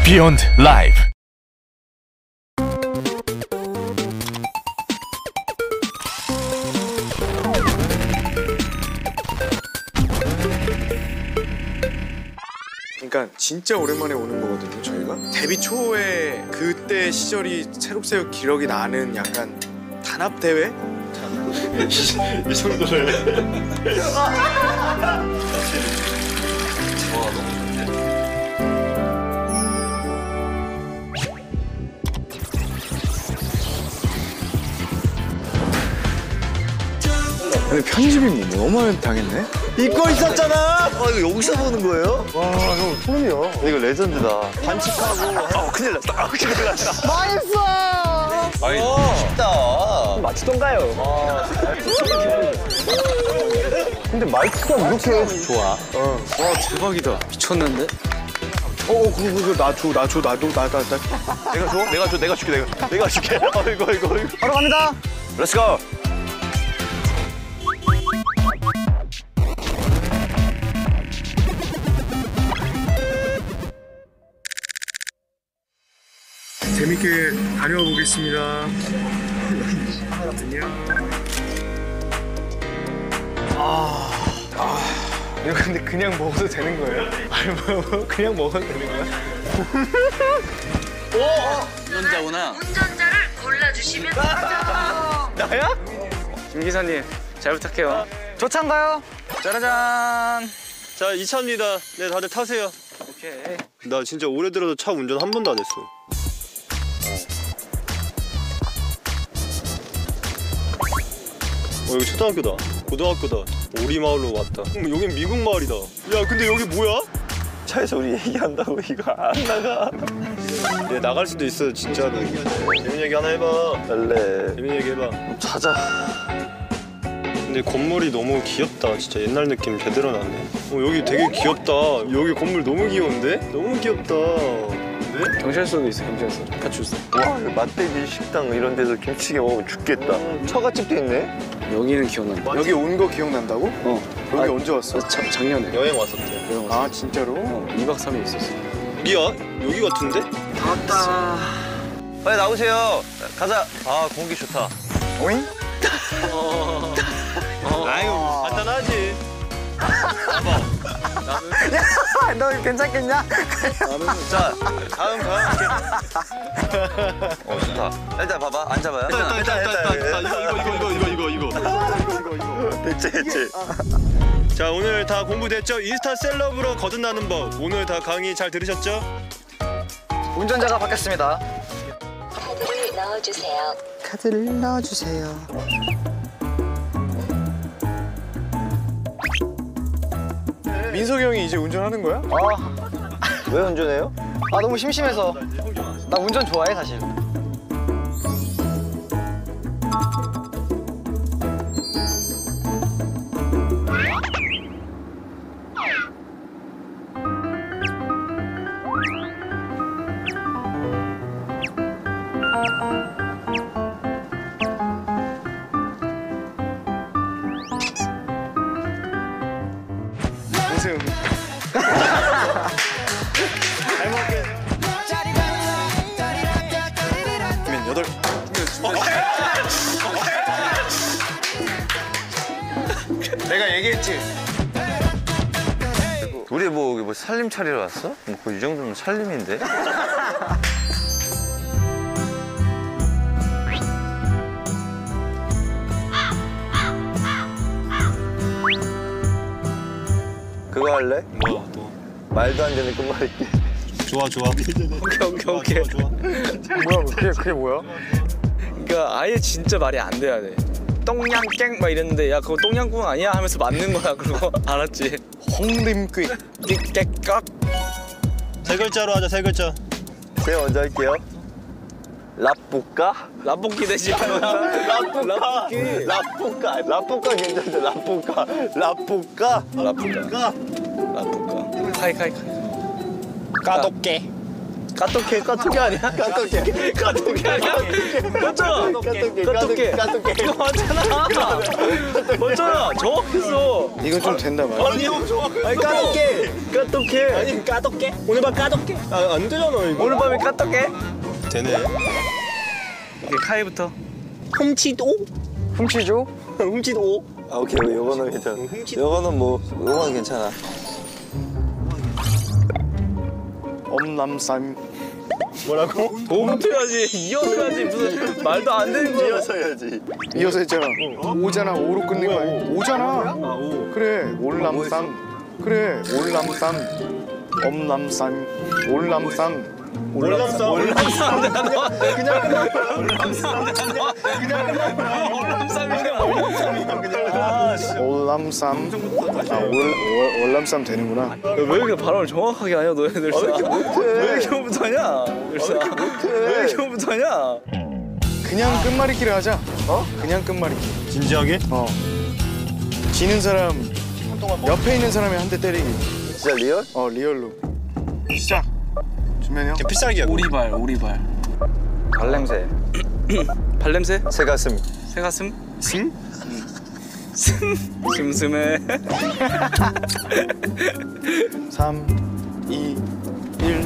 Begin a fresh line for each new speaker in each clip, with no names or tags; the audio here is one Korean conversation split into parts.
Beyond Live.
그러니까 진짜 오랜만에 오는 거거든요, 저희가. 데뷔 초에 그때 시절이 새록새록 기억이 나는 약간 단합 대회?
이 정도래.
근데 편집이 너무 많이 당했네? 잊고 있었잖아!
이거 여기서 보는 거예요?
와, 형 소름이야.
이거 레전드다. 반칙하고. 큰일 났다. 큰일 났다.
망했어!
아니, 쉽다.
맞추던가요? 근데 마이크가 이렇게 좋아. 와, 대박이다. 미쳤는데? 그거 나 줘.
내가 줄게. 이거.
바로 갑니다.
Let's go.
재밌게 다녀와 보겠습니다. 안녕. 이거 근데 그냥 먹어도 되는 거예요? 아니 뭐 그냥 먹어도 되는 거야?
운전자구나.
운전자를 골라주시면
나야?
김 기사님 잘 부탁해요.
저 차인가요?
짜라잔.
자, 이 차입니다. 네, 다들 타세요.
오케이.
나 진짜 올해 들어서 차 운전 한 번도 안 했어. 여기 초등학교다. 고등학교다. 오리마을로 왔다. 여긴 미국 마을이다. 야, 근데 여기 뭐야?
차에서 우리 얘기한다고 이거 안 나가.
얘 나갈 수도 있어, 진짜로. 재밌는 얘기 하나 해봐.
할래.
재밌는 얘기 해봐.
자자.
근데 건물이 너무 귀엽다. 진짜 옛날 느낌 제대로 나네. 여기 되게 귀엽다. 여기 건물 너무 귀여운데? 너무 귀엽다. 네?
경찰서도 있어, 경찰서. 파출소.
와, 이거 맛대기 식당 이런 데서 김치찌개 먹으면 죽겠다. 처갓집도 있네.
여기는 기억난다.
여기 온 거 기억난다고? 여기
아,
언제 왔어?
작년에.
여행 왔었대.
여행 왔어.
아 진짜로?
2박 3일 있었어.
여기야? 여기 같은데?
다 왔다.
빨리 나오세요. 가자. 아, 공기 좋다.
오잉?
아유, 간단하지.
너 괜찮겠냐?
자, 다음. 좋다. 일단 봐봐. 앉아봐요.
이거.
됐지.
자, 오늘 다 공부됐죠? 인스타 셀럽으로 거듭나는 법. 오늘 다 강의 잘 들으셨죠?
운전자가 바뀌었습니다.
카드를 넣어주세요.
카드를 넣어주세요. 민석이 형이 이제 운전하는 거야?
왜 운전해요?
아, 너무 심심해서. 나 운전 좋아해, 사실.
오세요. 잘 먹겠습니다. 그러면 8. 내가 얘기했지.
우리 뭐 살림 차리러 왔어? 뭐 이 정도면 살림인데? 그거 할래?
뭐야, 또.
말도 안 되는 끝말잇기.
좋아.
오케이.
뭐야? 그게 뭐야?
그러니까 아예 진짜 말이 안 돼야 돼. 똥냥깽 막 이랬는데 야 그거 똥냥꿍 아니야 하면서 맞는 거야. 그러고 알았지.
홍림귀.
깨깍.
세 글자로 하자, 세 글자.
제가 먼저 할게요. 라볶아?
라볶이 되지.
라볶아 괜찮다. 라볶아.
라볶아. 카이.
까독게.
까똑해 아니야? 까똑해 아니야? 맞잖아. 까똑해. 이거 맞잖아. 맞잖아. 정확했어.
이건 좀 된다 말이야.
아니 까똑해. 아니 까똑해? 오늘 밤 까똑해?
안 되잖아 이거.
오늘 밤에 까똑해?
되네.
오케이 카이부터.
훔치도?
훔치도.
아 오케이 요거는 괜찮아. 요거는 뭐 요거는 괜찮아.
엄남쌈.
뭐라고?
뭐부터 해야지. 이어서 해야지. 무슨 말도 안 되는 거야.
이어서 해야지.
이어서 했잖아. 오잖아. 오로 끝낸 거 아니야? 오잖아. 그래. 올남쌈. 그래. 올남쌈. 엄남쌈. 올남쌈.
올람쌈.
올남쌈. 올남쌈 되는구나.
왜 이렇게 발음을 정확하게 하냐 너희들. 왜 이렇게 못하냐? 왜 이렇게 못하냐?
그냥 끝말잇기를 하자. 그냥 끝말잇기.
진지하게?
지는 사람 옆에 있는 사람이 한 대 때리기.
진짜 리얼?
리얼로. 시작. 준면이 형.
필살기야.
오리발. 발냄새. 발냄새?
새가슴.
새가슴?
심?
슴슴해.
3, 2, 1.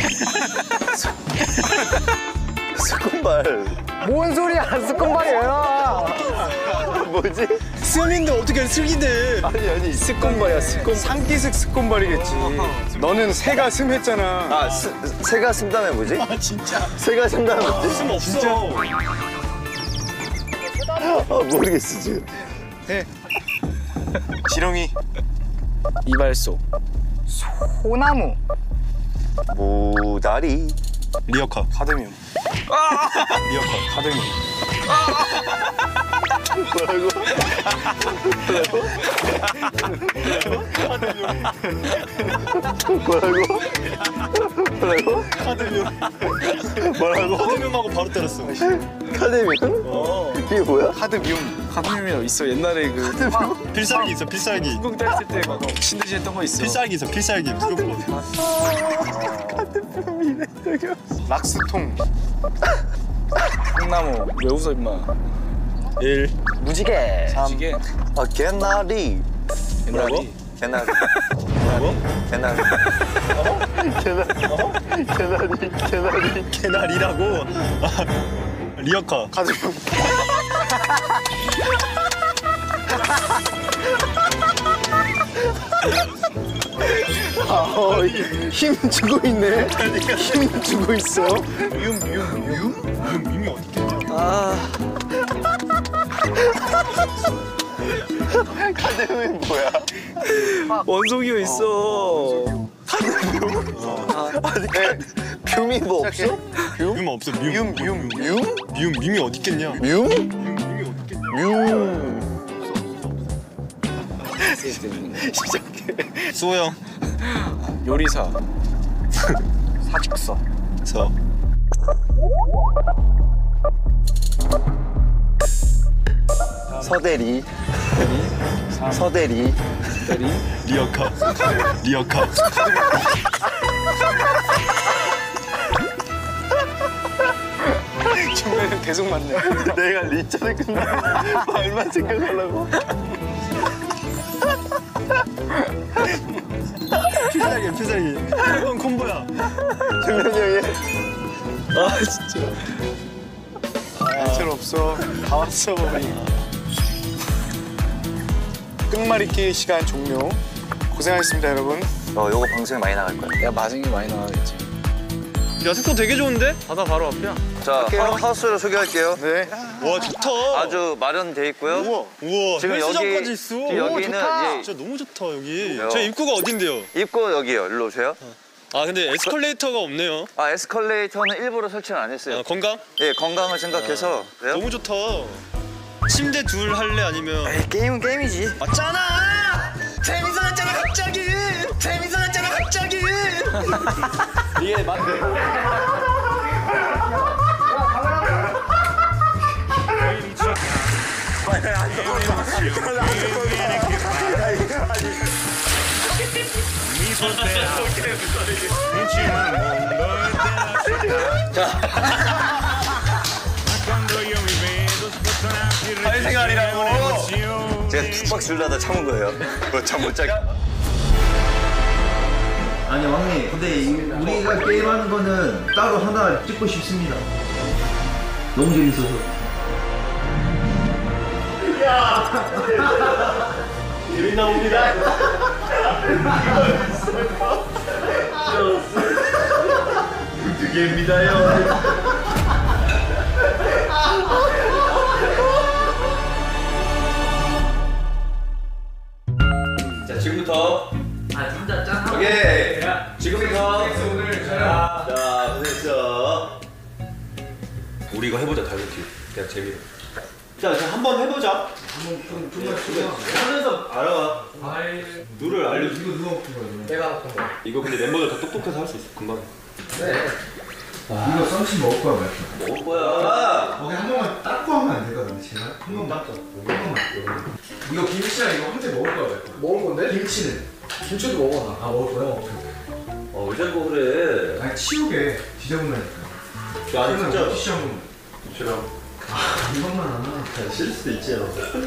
스콘발.
뭔 소리야? 스콘발이야.
뭐지?
슴인데 어떻게 슬기대?
아니.
스콘발이야 스콘.
상기색 스콘발이겠지. 너는 새가 슴 했잖아.
아 새가슴 다음에 뭐지? 아 진짜. 새가슴 다음에 뭐지?
심 없어.
모르겠어 지금.
해. 지렁이.
이발소.
소나무.
모다리.
리어카.
가드뮴.
리어카.
가드뮴.
뭐라고? 뭐라고?
카드뮴하고 바로 때렸어.
카데미? 이게 뭐야?
카드뮴.
가끔이면 있어 옛날에 그
필살기 있어. 필살기.
공딸 했을 때막 미친 듯이 했던 거 있어.
필살기 있어. 필살기. 무조건.
락스통.
콩나무. 왜 웃어 임마.
1.
무지개.
이게
아 개나리.
뭐라고?
개나리.
뭐라고?
개나리. 개나리.
개나리라고. 리어카.
가드뮴. 힘 주고 있네. 힘 주고 있어.
밈이 어디 있겠냐?
카데미 뭐야?
원석이 있어.
뮴이 뭐 없어?
밈 없어. 밈. 밈이 어디 있겠냐?
뮴?
수호 형.
요리사.
사직서.
서.
서대리. 서대리.
리어카. 리어카.
중간에 계속 맞네.
내가 리자를 끝나 말만 생각하려고.
필살기야. 필살기. 이건 콤보야.
정면이 형이.
아 진짜.
answer 없어. 다 왔어 우리. 끝말잇기 시간 종료. 고생하셨습니다 여러분.
요거 방송에 많이 나갈 거야.
야 맞은 게 많이 나가겠지.
야 색소 되게 좋은데?
바다 바로 앞이야.
자, 하우스를 소개할게요.
네.
와 좋다.
아주 마련돼 있고요.
우와.
지금
헬스장까지 있어.
여기는 이제
진짜 너무 좋다 여기.
야.
저 입구가 어딘데요?
입구 여기요. 일로 오세요.
아 근데 에스컬레이터가 없네요.
아 에스컬레이터는 일부러 설치는 안 했어요.
아, 건강?
예, 건강을 생각해서. 그래요?
너무 좋다. 침대 둘 할래 아니면?
게임은 게임이지.
맞잖아.
재밌어졌잖아 갑자기. 재밌어졌잖아 갑자기.
이게 맞네.
Me
사회생활 아니라고. 제가 툭박 줄라다 참은 거예요. 잠 못 자게.
아니 왕님 근데 우리가 게임하는 거는 따로 하나 찍고 싶습니다. 너무 재밌어서.
재밌나 봅니다.
자 지금부터. 오케이. 지금부터. 자 고생했어. 우리 이거 해보자 달고티. 그냥 재미로.
자, 한번 해보자.
하면서 알아봐. 룰을 알려줘.
이거 누가 먹은 거야?
내가 먹은 거.
이거 근데 멤버들 다 똑똑해서 할 수 있어. 금방.
이거 썸씨 먹을 거야 말까?
먹을 거야.
거기 한 번만 닦고 하면 안 될까 근데 제가? 한 번만 닦자. 한 번만. 이거 김치랑 이거 혼자 먹을 거야 말까?
먹을 건데?
김치는?
김치도 먹어 나.
아 먹을 거야? 오케이.
왜 자꾸 그래?
아니 치우게 지저분하니까.
아니 진짜
티슈 한 번만.
저랑
이것만 하나.
실 수도 있지.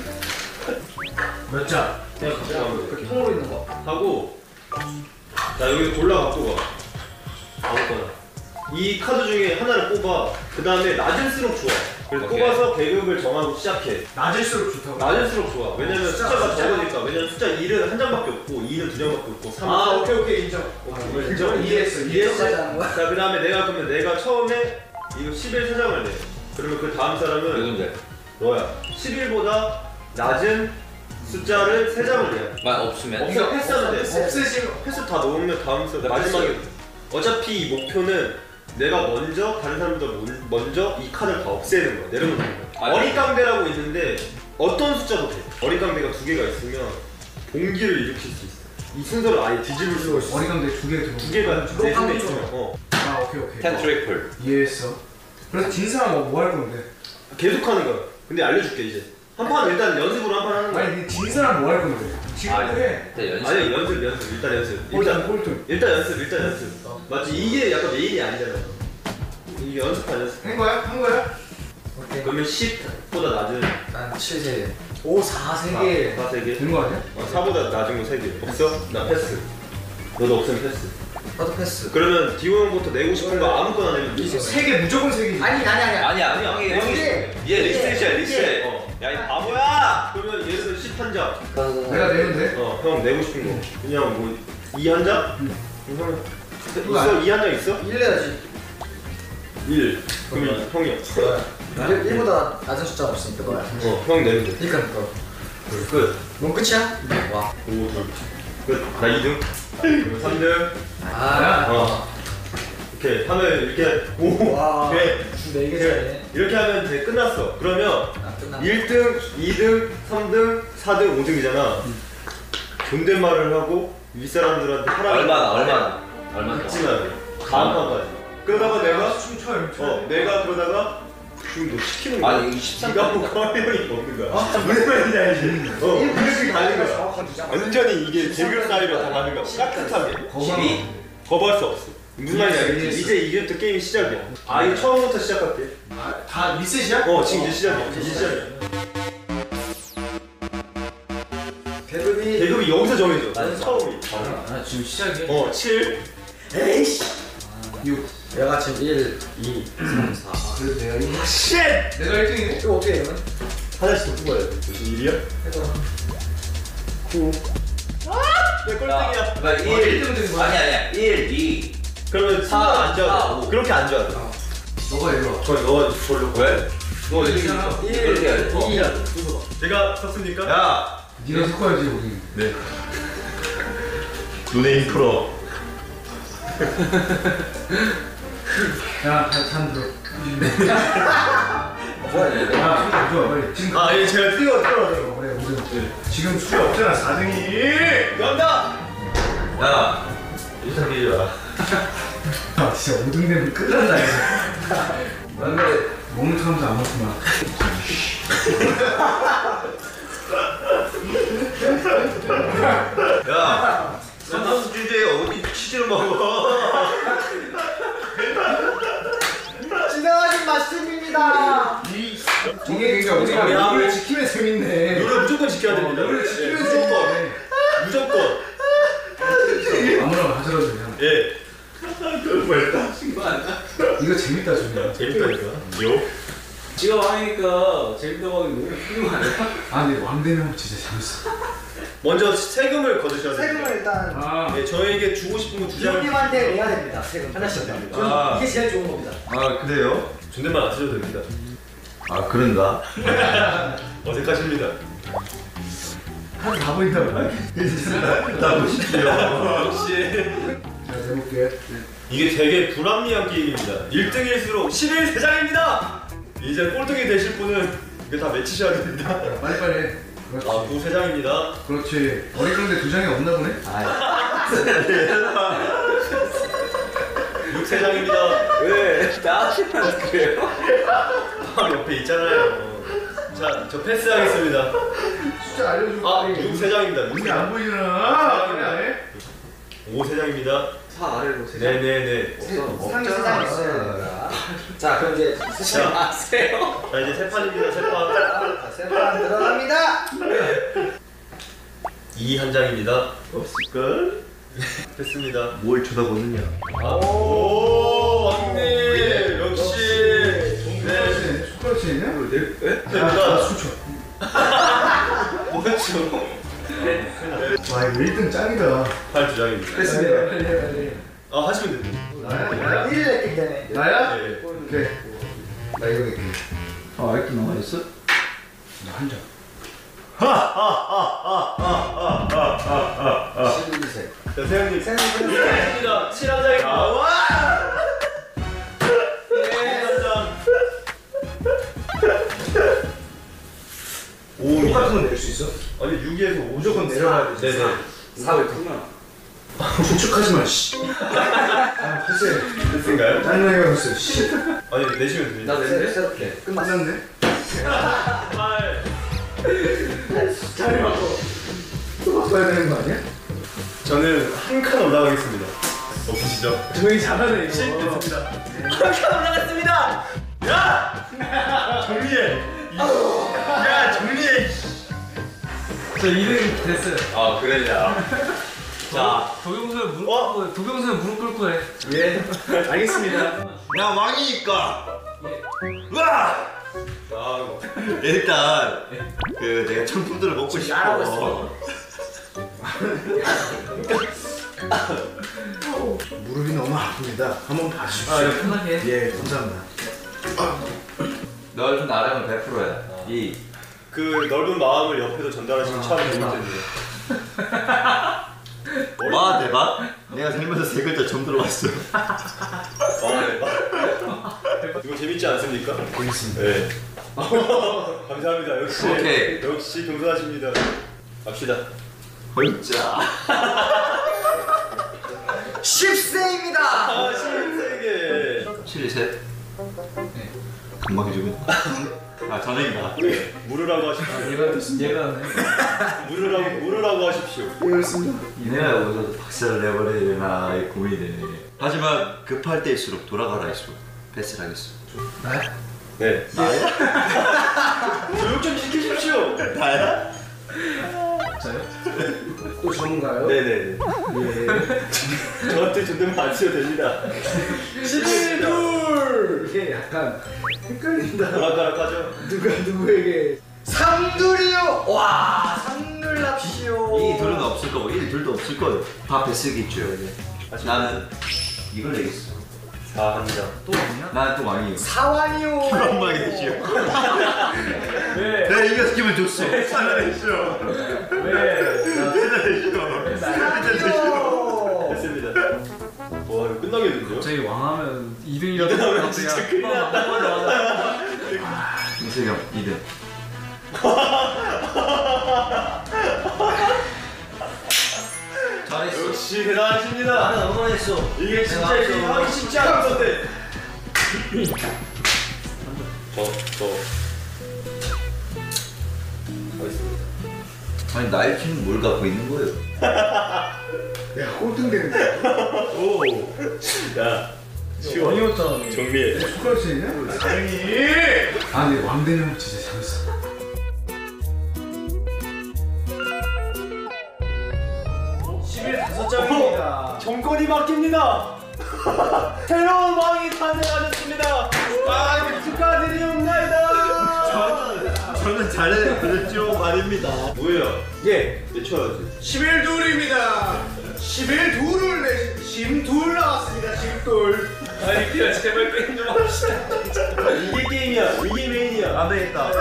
몇 장?
그 통으로 있는 거.
하고 자 여기 골라 갖고 가. 아무거나. 이 카드 중에 하나를 뽑아. 그 다음에 낮을수록 좋아. 그래서 뽑아서 계급을 정하고 시작해.
낮을수록 좋다고.
낮을수록 좋아. 왜냐면 숫자가 적으니까. 왜냐면 숫자 1은 한 장밖에 없고 2는 2장밖에 없고 3은
아 오케이 인정.
인정.
이해했어.
이해까지 하는 거야?
자, 그 다음에 내가 처음에 이거 11 3장을 내. 그러면 그 다음 사람은
누군데?
너야. 11보다 낮은 숫자를 3장을 내야 돼.
없으면?
없어 패스하면 돼.
없애지.
패스 다 넣으면 다음 사 마지막에 돼. 어차피 이 목표는 내가 먼저 다른 사람보다 먼저 이 카드를 다 없애는 거야. 내려놓는 거야. 어리깡대라고 있는데 어떤 숫자도 돼. 어리깡대가 2개가 있으면 봉기를 일으킬 수 있어. 이 순서를 아예 뒤집을 수가 있어.
어리광대 2개 들어.
2개가 내 손에 있으면
아 오케이.
텐 트리플.
이해했어. 그래서 진 사람 뭐 할 건데?
계속 하는 거야. 근데 알려줄게 이제. 한 판 일단 연습으로 한 판 하는 거야.
아니 진 사람 뭐 할 건데? 지금 해.
아니 연습 일단 연습.
꼴등.
일단 연습. 맞지? 이게 약간 메인이 아니잖아. 이게 연습한 연습.
한 거야? 한 거야?
오케이.
그러면 10보다 낮은
난 7세. 5, 4, 3개.
4, 3개.
된 거 아니야?
4보다 낮은 거 3개. 없어? 나 패스. 너도 없으면 패스.
나도 패스.
그러면 디오 형부터 내고 싶은 거 아무거나 내면 돼.
3개 무조건 3개.
아니야.
형이
얘 리셋이야 리셋. 야 이 바보야.
그러면 예를 들어 10한 장.
내가 내면 돼?
형 내고 싶은 거. 그냥 뭐 2한 장? 형
그거
있어? 2한 장 있어?
1 내야지.
1. 그러면 형이야.
1보다 낮은 숫자가 없으니까 너야.
형 내면 돼.
그러니까 너.
끝.
넌 끝이야? 와.
5, 2. 끝. 나 2등. 3등. 이렇게 하면 이렇게
와.
오케이.
근데 이게 잘해.
이렇게 하면 돼. 끝났어. 그러면
아, 끝나.
1등, 2등, 3등, 4등, 5등이잖아. 존댓말을 하고 윗사람들한테
얼마나?
찜하게 다음 판까지. 그러다가 내가
춤춰요.
내가 그러다가 지금 너 시키는 거야.
아니, 이거 13
네가 뭐 커리어이 먹는 거야. 무슨 말인지 알지? 이렇게 가는 거야. 완전히 이게 개그 스타일로 다 가는 거야. 깍듯하게. 거부할 수 없어. 무슨 말인지 알겠지? 이제 이제부터 게임이 시작이야. 아 이거 처음부터 시작할게.
다 리셋이야?
지금 이제 시작이야. 이제 시작이야. 계급이 여기서 정해져. 나는 처음이.
아 지금 시작이야?
7.
에이씨.
6.
내가 지금 1, 2, 3, 4.
그래도 내가 1.
쉣!
내가 1등이네?
이거 어떻게 해 이러면?
하나씩 더 뽑아야 돼. 무슨 일이야?
해서.
9. 내 꼴등이야.
그러니까 1. 아니야. 1, 2.
그러면 4 앉아. 그렇게 앉아.
너가 일로 와.
너가 저리로.
왜?
너
일.
그렇게 해야 돼.
제가 섰으니까.
야.
네가 섞어야지 우리.
네. 노네임 프로.
야, 잔 들어.
뭐야 이거?
야, 좋아 빨리. 지금
예, 제가
뛰어. 그래 우선. 지금 수요 없잖아 4등이.
간다.
야. 일단 밀지 마.
아 진짜 5등 되면 끝난다 이거. 근데 먹는 사람도 안 먹구나.
야. 선수 주제에
실제로 먹어.
지나가신 말씀입니다. 이게 그러니까 우리가 룰을 지키면 재밌네.
룰을 무조건 지켜야 됩니다.
룰을 지키면
무조건.
재밌네.
무조건.
아무나 가져가도 되잖아.
예.
이거 재밌다 정말.
재밌다니까. 요.
지가 왕이니까 재밌다고 하기 너무 훌륭 아니야?
아 근데 왕되면 진짜 재밌어.
먼저 세금을 거두셔야 됩니다.
세금을 일단
네, 저에게 주고 싶은 거 주장.
주님한테 내야 됩니다. 세금 하나씩.
아.
이게 제일 좋은 겁니다.
아 그래요?
존댓말 안 쓰셔도 됩니다.
아 그런가?
어색하십니다.
한 다 보인다고. 나 보십시오.
역시.
자 해볼게.
이게 되게 불합리한 게임입니다. 1등일수록 11세장입니다! 이제 꼴등이 되실 분은 이거 다 맺히셔야 됩니다.
빨리빨리 해. 그렇지.
아, 9세장입니다.
그렇지. 어리건데 두 장이 없나 보네.
6세장입니다.
왜? 나한테만 그래요?
바로 옆에 있잖아요. 자, 저 패스하겠습니다.
숫자 알려줘.
아, 6세장입니다.
이게 안
6세장.
보이잖아. 그래 안 해?
5세장입니다.
사 아래로 세 장.
네네네.
상위 세장 있어요. 자 그럼 이제 쓰지
자.
마세요.
자, 이제 세 판입니다. 세 판.
세판 들어갑니다.
2 한 장입니다.
없을걸?
됐습니다.
뭘 쳐다보느냐.
오, 왕님! 역시! 네.
숟가락 치냐?
됩니다.
수초.
뭐였죠?
와 이거 1등 짱이다.
8 장입니다.
됐습니다.
아, 하시면 됩니다.
나야?
1을 냈기 때문에.
나야?
네.
오케이. 나 이거 낼게. 아 아직도 남아있어? 나 한 장.
12세.
자, 세영님.
세상입니다.
7한 장입니다. 와! 7한 장. 5입니다.
똑같은 거 낼 수 있어?
아니, 6에서 5
무조건 내려가야 돼.
네네.
4를 풀면.
우측하지 마. 씨. 아 글쎄.
됐을까요?
짜증나게 하고 있어. 씨.
아니, 내시면 됩니다.
나 새롭게 끝났어.
끝났네.
8.
또 바꿔야 되는 거 아니야?
저는 한 칸 올라가겠습니다. 없으시죠?
조용히 잘하네 이거.
됐습니다. 한 칸 올라갔습니다! 야! 정리해! 야, 정리해!
저 2등 됐어요.
아, 그래야. 자,
도경수는 무릎 꿇고 해.
예. 알겠습니다.
나 왕이니까.
와! 자,
일단 그 내가 청품들을 먹고 싶어.
알아고 있어.
무릎이 너무 아픕니다. 한번 봐주십시오.
아, 이거 편하게 해.
예, 감사합니다.
넓은 나라면 100%야.
그 넓은 마음을 옆에도 전달하시면 참 좋을 텐데.
와 대박. 내가 살면서 세 글자 처음 들어봤어.
이거 재밌지 않습니까?
재밌습니다.
네. 감사합니다. 역시.
오케이.
역시 겸손하십니다. 갑시다.
혼자.
10세입니다.
아, 신세계.
7셋. 금방 해주면. 아 저녁이다.
물으라고 하십시오.
얘가 하네.
물으라고 하십시오.
그렇습니다.
이내가 여기서 박살을 내버려야 되나 고민이 되네.
하지만 급할 때일수록 돌아가라 할수록 패스를 하겠어.
네. 나야? 교육 좀 시키십시오.
나야?
또 전문가요?
네네. 저한테 존댓말 안 쓰셔도 됩니다.
11둘. 이게 약간 헷갈린다.
오락가락하죠?
누가 누구에게? 삼둘이요. 와, 삼둘 납시오.
이 둘은 없을 거고 1, 둘도 없을 거예요. 다 패스겠죠. 나는 이걸 내겠어.
4 한 장.
또 없냐?
나는 또 왕이에요.
사완이요.
불안하게 되시오.
왜?
내가 이겼으면 줬어. 살아내시오.
왜?
사완이요.
됐습니다. 와, 이거 끝나겠는데요?
갑자기 왕하면 2등이라도
이등하면 진짜 큰일 났다.
김세경 2등.
잘했어.
역시 대단하십니다.
나는 응원했어.
이게 진짜
내가
이게 하기 쉽지 않은 건데. 저 하겠습니다.
아니 나이키는 뭘 갖고 있는 거예요?
야 꼴등되는 거야.
오. 야. 쉬워. 정리해.
축구할 수 있냐? 당연히. 아니 왕대는 진짜 재밌어.
정권이 바뀝니다. 새로운 왕이 탄생하셨습니다. 아, 축하드리옵나이다.
저는 잘해 그랬죠 말입니다.
뭐예요? 예. 외쳐야지.
11둘입니다. 11둘을 내 심둘 나왔습니다. 심둘.
아니 그냥 제발 게임 좀 합시다. 이게 게임이야. 이게 메인이야.
안 되겠다.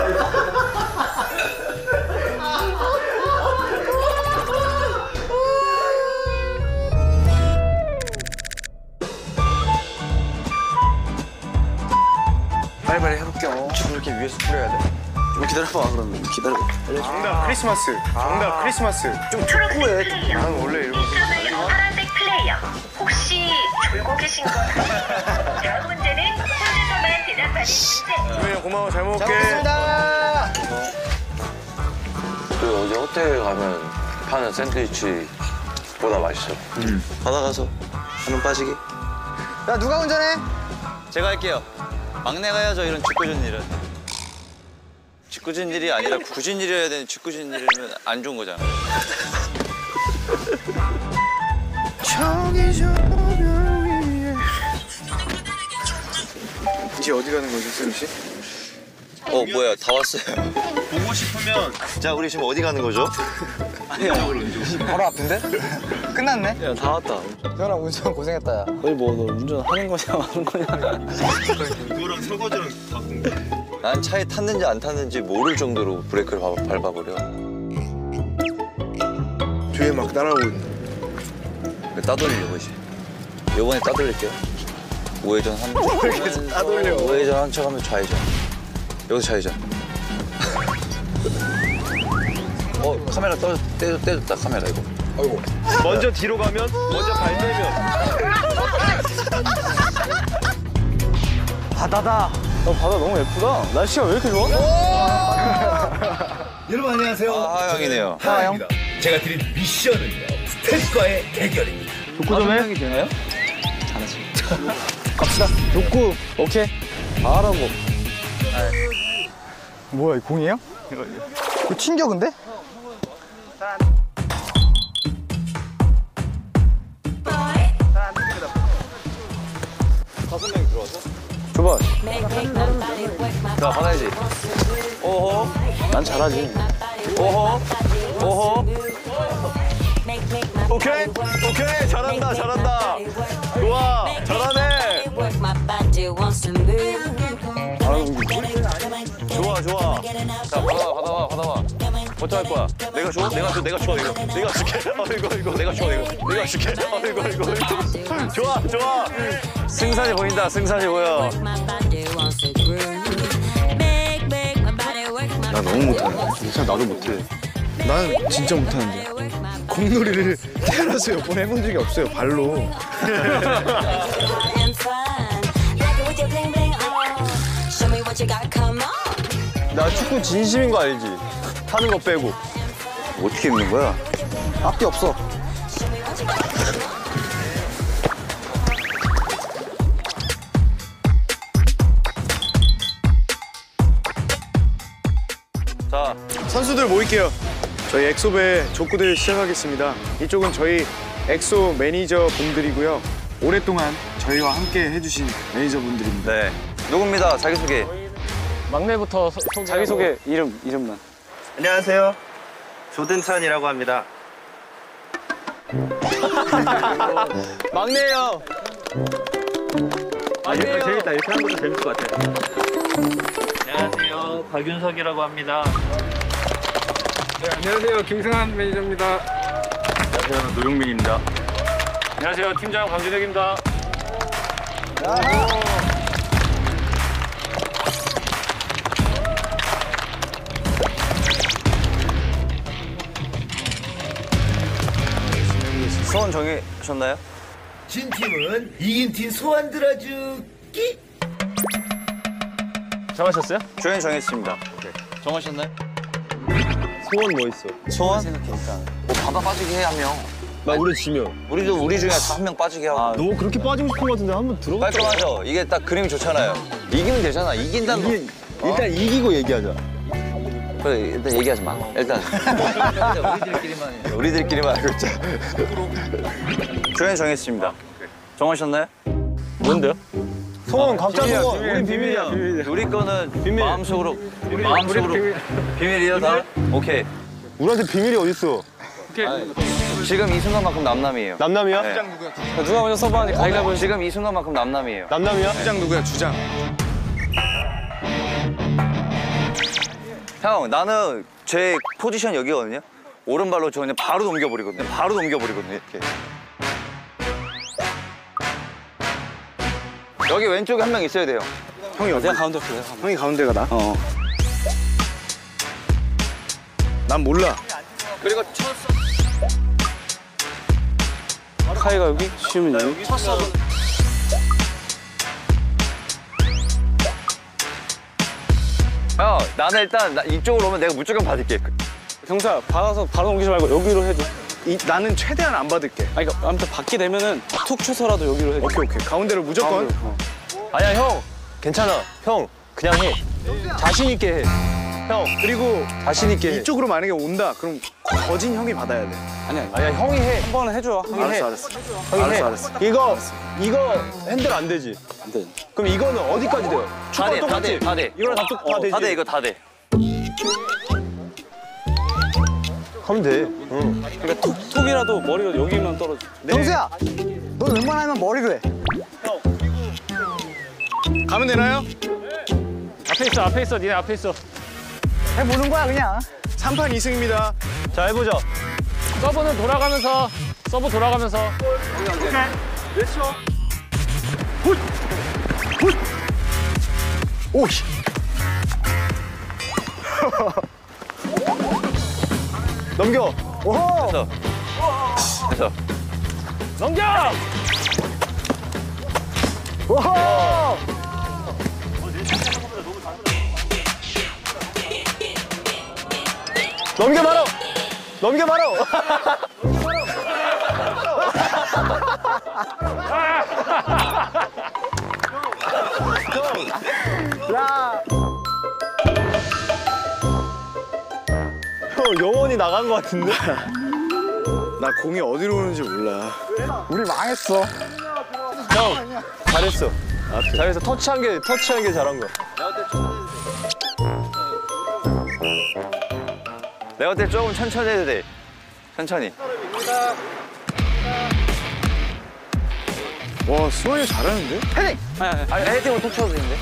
빨리빨리 해볼게요. 지금 이렇게 위에서 뿌려야 돼. 좀 기다려봐 그러면. 기다려봐.
정답 크리스마스. 정답 크리스마스. 좀
초록색 플레이어.
난 원래 이런 거.
인스타그램 파란색 플레이어. 혹시 졸고 계신 건가요? 다음 문제는 혼자서만 대답하는 문제.
주민이 고마워 잘 먹을게.
그 어제 호텔 가면 파는 샌드위치보다 맛있어.
바다 가서 한번 빠지기.
야 누가 운전해?
제가 할게요. 막내가 해야죠 이런 짓궂은 일은. 짓궂은 일이 아니라 굳은 일이어야 되는 짓궂은 일이면 안 좋은 거잖아.
이제 어디 가는 거죠, 쌤 씨?
뭐야 다 왔어요.
보고 싶으면
자, 우리 지금 어디 가는 거죠?
바로 앞인데? 끝났네?
야 다 왔다.
현아 운전 고생했다 야.
거의 뭐너 운전하는 거냐 마는 거냐.
이거랑 설거지랑 다 공개.
난 차에 탔는지 안 탔는지 모를 정도로 브레이크를 밟아버려.
뒤에 막 따라오고 있네.
따돌리려고 이제. 요번에 따돌릴게요. 우회전 한 척.
따돌려.
우회전 한 척 하면 좌회전. 여기서 좌회전. 카메라 떼줬다 카메라 이거.
아이고.
먼저 뒤로 가면 먼저 발 떼면.
바다다. 바다 너무 예쁘다. 날씨가 왜 이렇게 좋아?
여러분 안녕하세요.
하영이네요.
하영. 제가 드린 미션은요. 스태프과의 대결입니다.
독구 좀 해. 되나요? 잘하지. 갑시다. 독구 오케이. 알아보.
뭐야 이 공이에요? 이거 튕겨 근데?
줘봐. 자, 받아야지. 오호. 난 잘하지. 오호. 오호. 오케이. 오케이. 잘한다. 잘한다. 좋아. 잘하네. 좋아, 좋아. 자, 받아와. 어떡할 거야? 내가 줘? 내가 줘, 이거. 내가 줄게. 이거. 내가 줘, 이거. 내가 줄게. 이거. 좋아. 승산이 보인다, 승산이 보여.
나 너무 못하네. 진짜 나도 못해. 난 진짜 못하는데. 공놀이를 태어나서 몇 번 해본 적이 없어요, 발로.
나 축구 진심인 거 알지? 타는 거 빼고. 어떻게 입는 거야?
앞뒤 없어.
자,
선수들 모일게요. 저희 엑소배 족구대회 시작하겠습니다. 이쪽은 저희 엑소 매니저 분들이고요. 오랫동안 저희와 함께 해주신 매니저 분들입니다.
네. 누굽니다. 자기소개.
막내부터
자기소개 이름만.
안녕하세요. 조든찬이라고 합니다.
막내예요.
재밌다. 이렇게 하는 것도 재밌을 것 같아요. 안녕하세요. 박윤석이라고 합니다.
네, 안녕하세요. 김승한 매니저입니다.
안녕하세요. 노용민입니다.
안녕하세요. 팀장 강준혁입니다.
소원 정하셨나요?
진 팀은 이긴 팀 소환 들어주기.
정하셨어요? 저희는 정했습니다. 정하셨나요?
소원 뭐 있어?
소원? 생각해니까. 뭐 바다 빠지게 해, 한 명.
나 우리 지면.
우리도 우리 중에서 한 명 빠지게 하고.
너 그렇게 빠지고 싶은 것 같은데 한번 들어봐.
깔끔하죠? 이게 딱 그림이 좋잖아요. 이기면 되잖아. 이긴다는 거.
일단 이기고 얘기하자.
그래, 일단 얘기하지 마. 일단. 우리들끼리만 알고 있자. 조연 정했습니다. 정하셨나요?
뭔데요?
소원 각자 소원. 우린 비밀이야.
우리 거는
비밀.
마음속으로 비밀이요 다? 오케이.
우리한테 비밀이 어딨어?
지금 이 순간만큼 남남이에요.
남남이야?
네.
누가 먼저 써봐. 가위바위보.
지금 이 순간만큼 남남이에요.
남남이야?
주장 누구야 주장?
형, 나는 제 포지션 여기거든요. 오른발로 저 그냥 바로 넘겨버리거든요. 이렇게. 여기 왼쪽에 한 명 있어야 돼요.
형이 어디야?
가운데 그래.
형이 가운데 가다. 난 몰라.
그리고
카이가 여기, 시우민 여기.
형, 나는 일단 이쪽으로 오면 내가 무조건 받을게.
경사 받아서 바로 옮기지 말고 여기로 해줘.
나는 최대한 안 받을게.
아니, 그러니까 아무튼 받게 되면은 툭 쳐서라도 여기로 해줘.
오케이. 가운데를 무조건.
아니야 형. 괜찮아. 형 그냥 해. 자신 있게 해. 형 그리고 자신 있게 해.
이쪽으로 만약에 온다. 그럼 거진 형이 받아야 돼.
아니야,
형이 해.
한 번은 해줘.
형이 해.
알았어.
형이 해.
알았어.
이거 핸들 안 되지?
안 돼.
그럼 이거는 어디까지 돼요?
다 돼, 다 돼, 다 돼.
이거랑 다 되지?
다 돼, 이거 다 돼.
하면 돼. 응.
그러니까 톡이라도 머리가 여기만 떨어져.
정수야, 넌 웬만하면 머리로 해.
가면 되나요?
앞에 있어. 니네 앞에 있어.
해보는 거야 그냥.
3판 2승입니다.
자 해보자.
서브는 돌아가면서.
오씨.
넘겨.
됐어. 됐어.
넘겨!
넘겨 바로. 넘겨 바로. 형 영원히 나간 것 같은데?
나 공이 어디로 오는지 몰라.
우리 망했어.
형 잘했어. 잘해서 터치한 게 잘한 거야.
내가 볼 때 조금 천천히 해도 돼. 천천히.
와 수원이 잘하는데?
아니, 헤딩으로 톡 쳐도 되는데.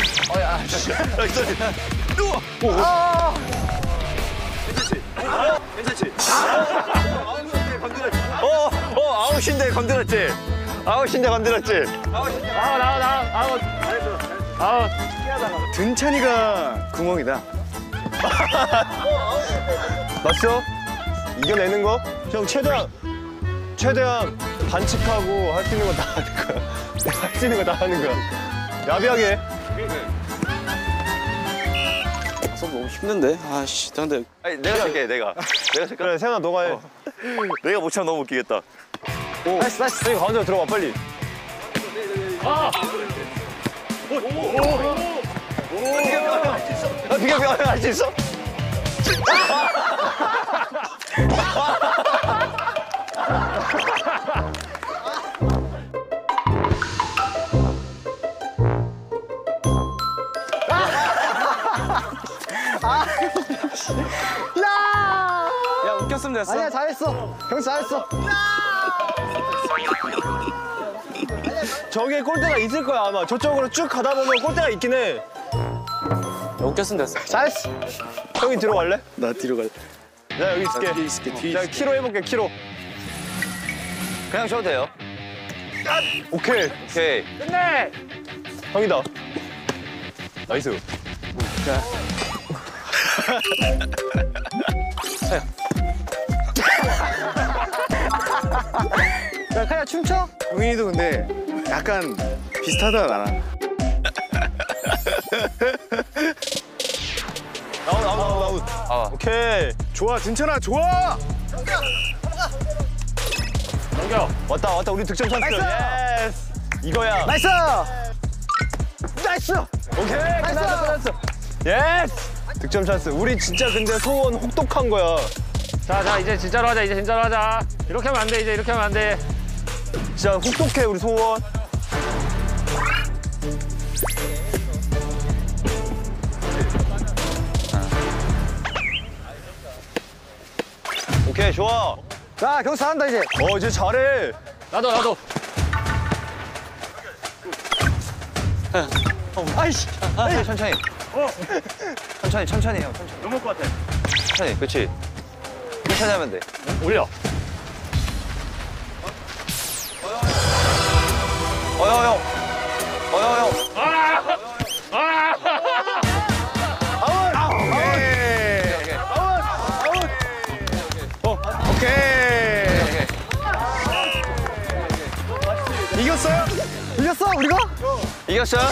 괜찮지?
아웃인데 건드렸지? 아웃인데 건드렸지?
아웃.
등찬이가 구멍이다.
맞죠? 이겨내는 거? 형 최대한 반칙하고 할 수 있는 거 다 하는 거야. 내가 할 수 있는 거 다 하는 거야. 야비하게 해.
서브 너무 힘든데. 아씨, 근데
아니, 내가 칠게, 내가. 내가 칠까?
그래 세나 너가 해.
내가 못 차면 너무 웃기겠다.
오. 나이스. 형이 가운데로 들어가 빨리.
비켜, 할 수 있어?
야, 웃겼으면 됐어.
아니야 잘했어. 경수 잘했어.
저기에 골대가 있을 거야 아마. 저쪽으로 쭉 가다 보면 골대가 있긴 해.
야, 웃겼으면 됐어.
잘했어.
형이 뒤로 갈래?
나 뒤로 갈래.
나 여기 있을게.
뒤에 있을게. 뒤에
자
있을게.
키로 해볼게 키로.
그냥 쳐도 돼요.
오케이.
오케이.
형이다. 나이스.
야 카야 춤춰?
동인이도 근데 약간 비슷하다 나랑.
아웃. 오케이.
좋아, 진찬아, 좋아!
넘겨.
왔다. 우리 득점 찬스. 예스. 이거야.
나이스!
오케이. 끝났어. 예스. 득점 찬스. 우리 진짜 근데 소원 혹독한 거야.
자, 이제 진짜로 하자. 이렇게 하면 안 돼. 이제 이렇게 하면 안 돼.
진짜 혹독해 우리 소원. 오케이 좋아.
자, 경수 잘한다, 이제.
이제 잘해.
나도.
아이씨.
천천히. 천천히 해요.
넘을 것 같아.
천천히. 그렇지. 천천히 하면 돼.
올려.
어여.
오케이. 이겼어요?
이겼어, 우리가?
이겼어요?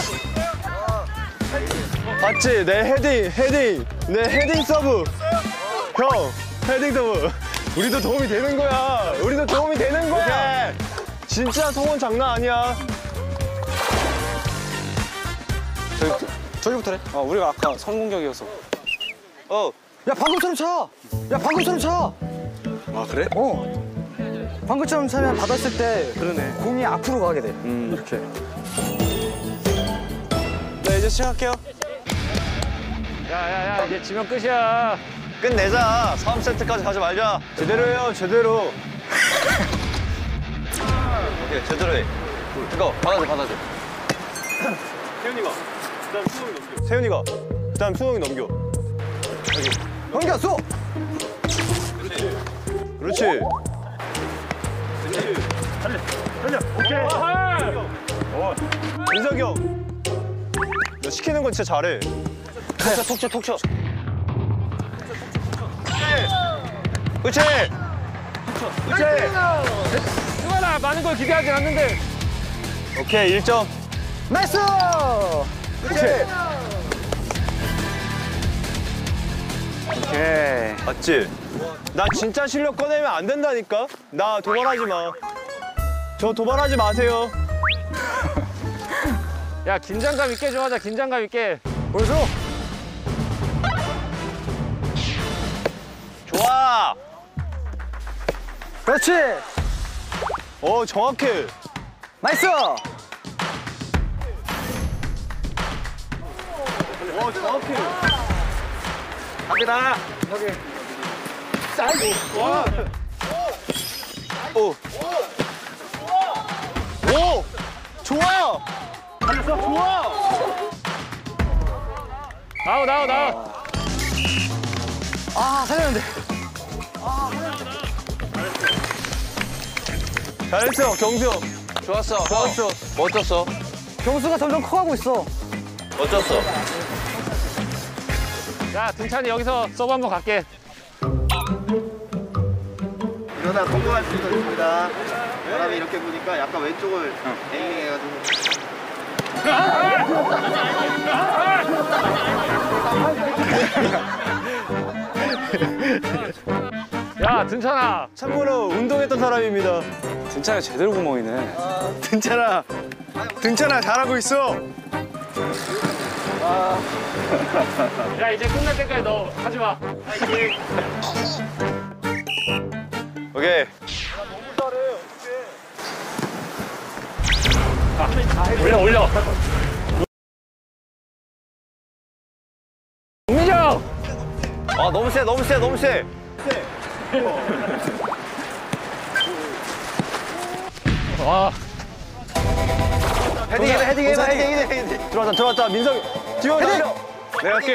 봤지? 내 헤딩 서브. 형, 헤딩 서브. 우리도 도움이 되는 거야. 진짜 소원 장난 아니야.
저기부터 해. 우리가 아까 선공격이어서.
야, 방금처럼 차!
아, 그래?
방금처럼 차면 받았을 때
그러네.
공이 앞으로 가게 돼.
이렇게. 네, 이제 시작할게요.
야, 이제 지면 끝이야.
끝내자. 3세트까지 가지 말자. 제대로 해요, 제대로.
오케이, 제대로 해. 이거 받아줘.
세윤이가. 그다음 수홍이 넘겨.
넘겼어!
그렇지.
오케이.
민석이 형. 너 시키는 건 진짜 잘해.
톡 쳐.
그렇지.
승환아, 많은 걸 기대하진 않는데.
오케이, 1점.
나이스!
그렇지.
오케이.
맞지? 나 진짜 실력 꺼내면 안 된다니까? 나 도발하지 마. 저 도발하지 마세요.
야, 긴장감 있게 좀 하자. 긴장감 있게.
보여줘!
좋아.
그렇지!
정확해.
나이스!
정확해.
갑니다.
오. 좋아.
나와.
아, 살렸는데.
잘했어, 경수 형.
좋았어. 멋졌어.
경수가 점점 커가고 있어.
멋졌어.
야, 등찬이 여기서 서브 한번 갈게.
일어나 성공할 수 있습니다. 사람이 이렇게 보니까 약간 왼쪽을 에이밍해가지고.
야, 등찬아.
참고로 운동했던 사람입니다.
등찬이 제대로 구멍이네.
등찬아, 잘하고 있어.
야, 이제 끝날 때까지 너 하지 마.
오케이.
올려. 동민정.
너무 세.
와.
헤딩. 들어왔다. 민석이. 뒤로 달려. 내가 할게.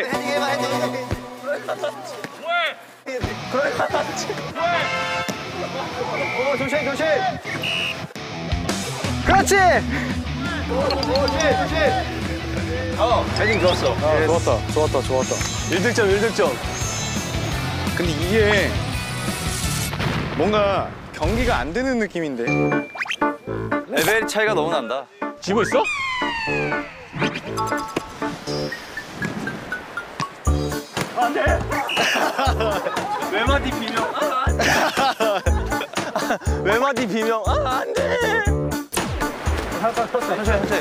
조심.
그렇지!
헤딩 좋았어.
좋았다.
1득점.
근데 이게 뭔가 경기가 안 되는 느낌인데.
레벨 차이가 너무 난다.
지고 있어?
안
외마디 비명.
외마디 비명. 아, 안 돼. 천천히.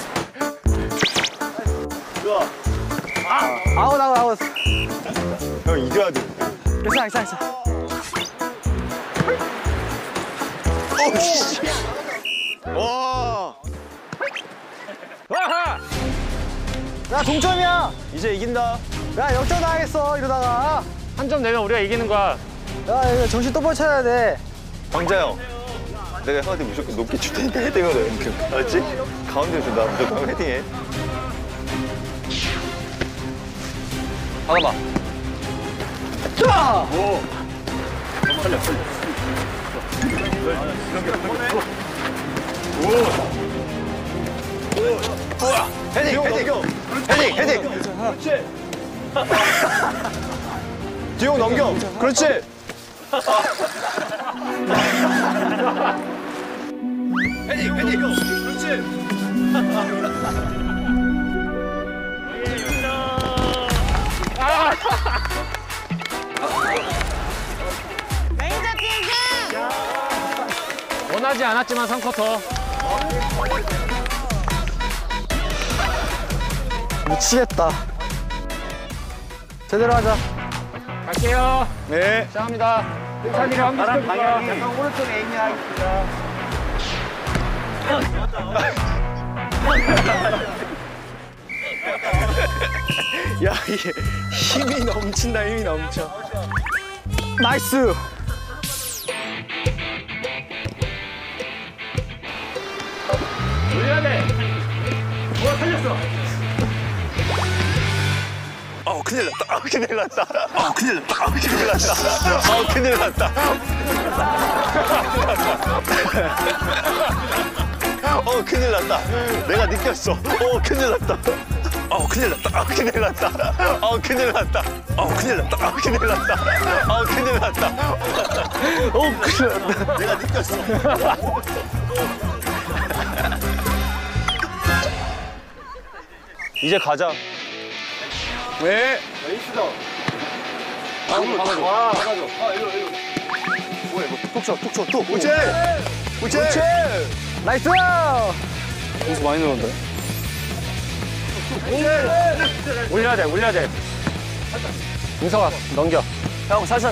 좋아.
아웃.
형 이겨야 돼.
괜찮아.
오 씨. 와.
와하!
야, 동점이야.
이제 이긴다.
야, 역전당하겠어, 이러다가.
한 점 내면 우리가 이기는 거야.
야, 이거 정신 똑바로 차려야 돼.
광자 형. 내가 형한테 무조건 높게 줄 테니까 헤딩으로 해. 알았지? 가운데 준다. 무조건 헤딩해.
받아봐.
헤딩. 뒤로 넘겨. 그렇지. 헤딩. 그렇지.
원하지 않았지만 3쿼터.
미치겠다. 제대로 하자.
갈게요.
네.
시작합니다. 찬이를 한 번씩 해볼게요.
약간 오른쪽 에이밍 하겠습니다.
야 이게 힘이 넘쳐.
나이스.
올려야 돼. 뭐야, 살렸어.
큰일 났다. 큰일 났다. 큰일 났다. 내가 느꼈어. 큰일 났다. 큰일 났다. 내가 느꼈어. 이제 가자.
네.
톡 쳐. 우체.
나이스.
공수 많이 늘었는데.
올려야 돼. 민석아, 넘겨.
형 살살.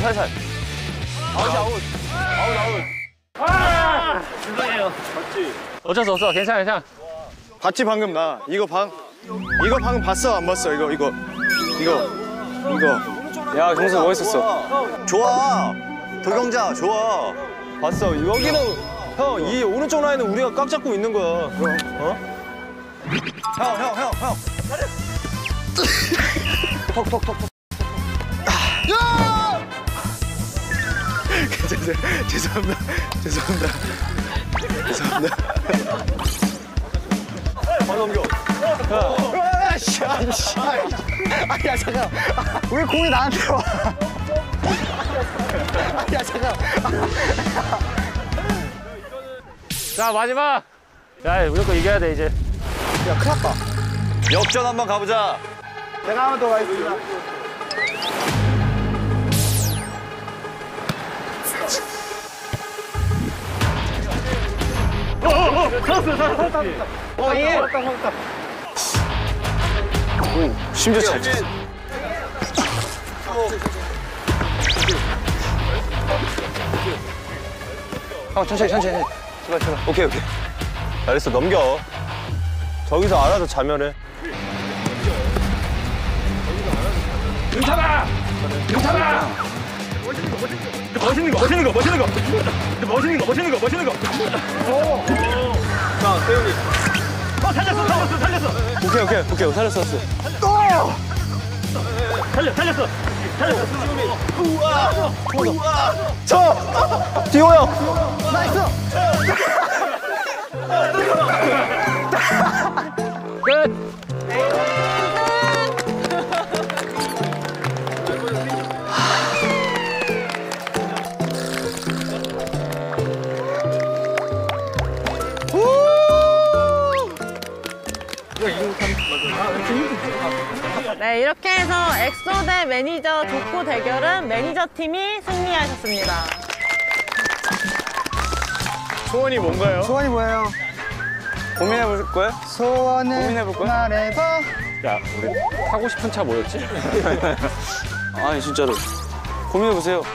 어쩔 수 없어. 괜찮아.
봤지 방금 나. 이거 방금 봤어 안 봤어? 이거.
야, 경수 멋있었어.
좋아. 도경자 좋아.
봤어. 여기는 형, 이 오른쪽 라인은 우리가 꽉 잡고 있는 거야. 그럼,
형.
죄송합니다.
넘겨.
야, 잠깐. 왜 공이 나한테 와? 야, 잠깐.
자, 마지막. 야, 무조건 이겨야 돼, 이제.
야, 큰일 났다.
역전 한번 가보자.
제가 한 번 더 가겠습니다.
심지어 잘 쳤어.
형, 천천히. 제발.
오케이. 잘했어. 넘겨. 저기서 알아서 자멸해.
괜찮아. 멋있는 거.
자, 세훈이.
살렸어.
오케이. 살렸어.
살렸어.
디오 형. 나이스.
끝.
네, 이렇게 해서 엑소 대 매니저 족구 대결은 매니저 팀이 승리하셨습니다.
소원이 뭔가요?
소원이 뭐예요?
고민해볼 거야?
소원을
고민해볼 거야?
말해봐.
야, 우리 타고 싶은 차 뭐였지?
아니 진짜로 고민해보세요.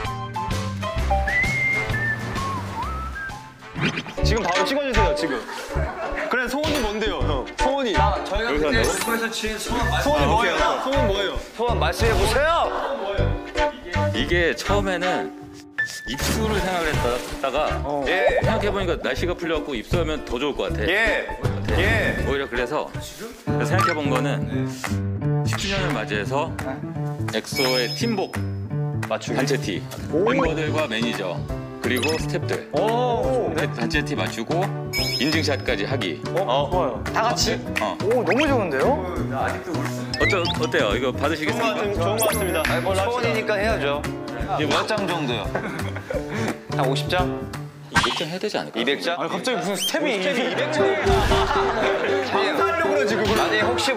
지금 바로 찍어주세요, 지금. 그래, 소원이 뭔데요, 형? 소원이.
저희가 그때 스포에서 친
소원이 뭐예요? 소원 뭐예요?
소원 말씀해보세요.
이게 처음에는 입수를 생각을 했다가
예.
생각해보니까 날씨가 풀려갖고 입수하면 더 좋을 것 같아.
예.
오히려 그래서 생각해본 거는 10주년을 맞이해서 엑소의 팀복
맞추기.
단체 티 멤버들과 매니저 그리고 스태프들 단체 티 맞추고 인증샷까지 하기.
좋아요. 다 같이? 오, 너무 좋은데요?
어때요? 이거 받으시겠습니까?
좋은 것 같습니다.
아니 뭐 소원이니까 해야죠. 몇 장 정도요? 한 50장?
200장 해야 되지 않을까?
200장?
아니, 갑자기 무슨 스텝이 200장?
하려고 그러지 그걸. 아니 혹시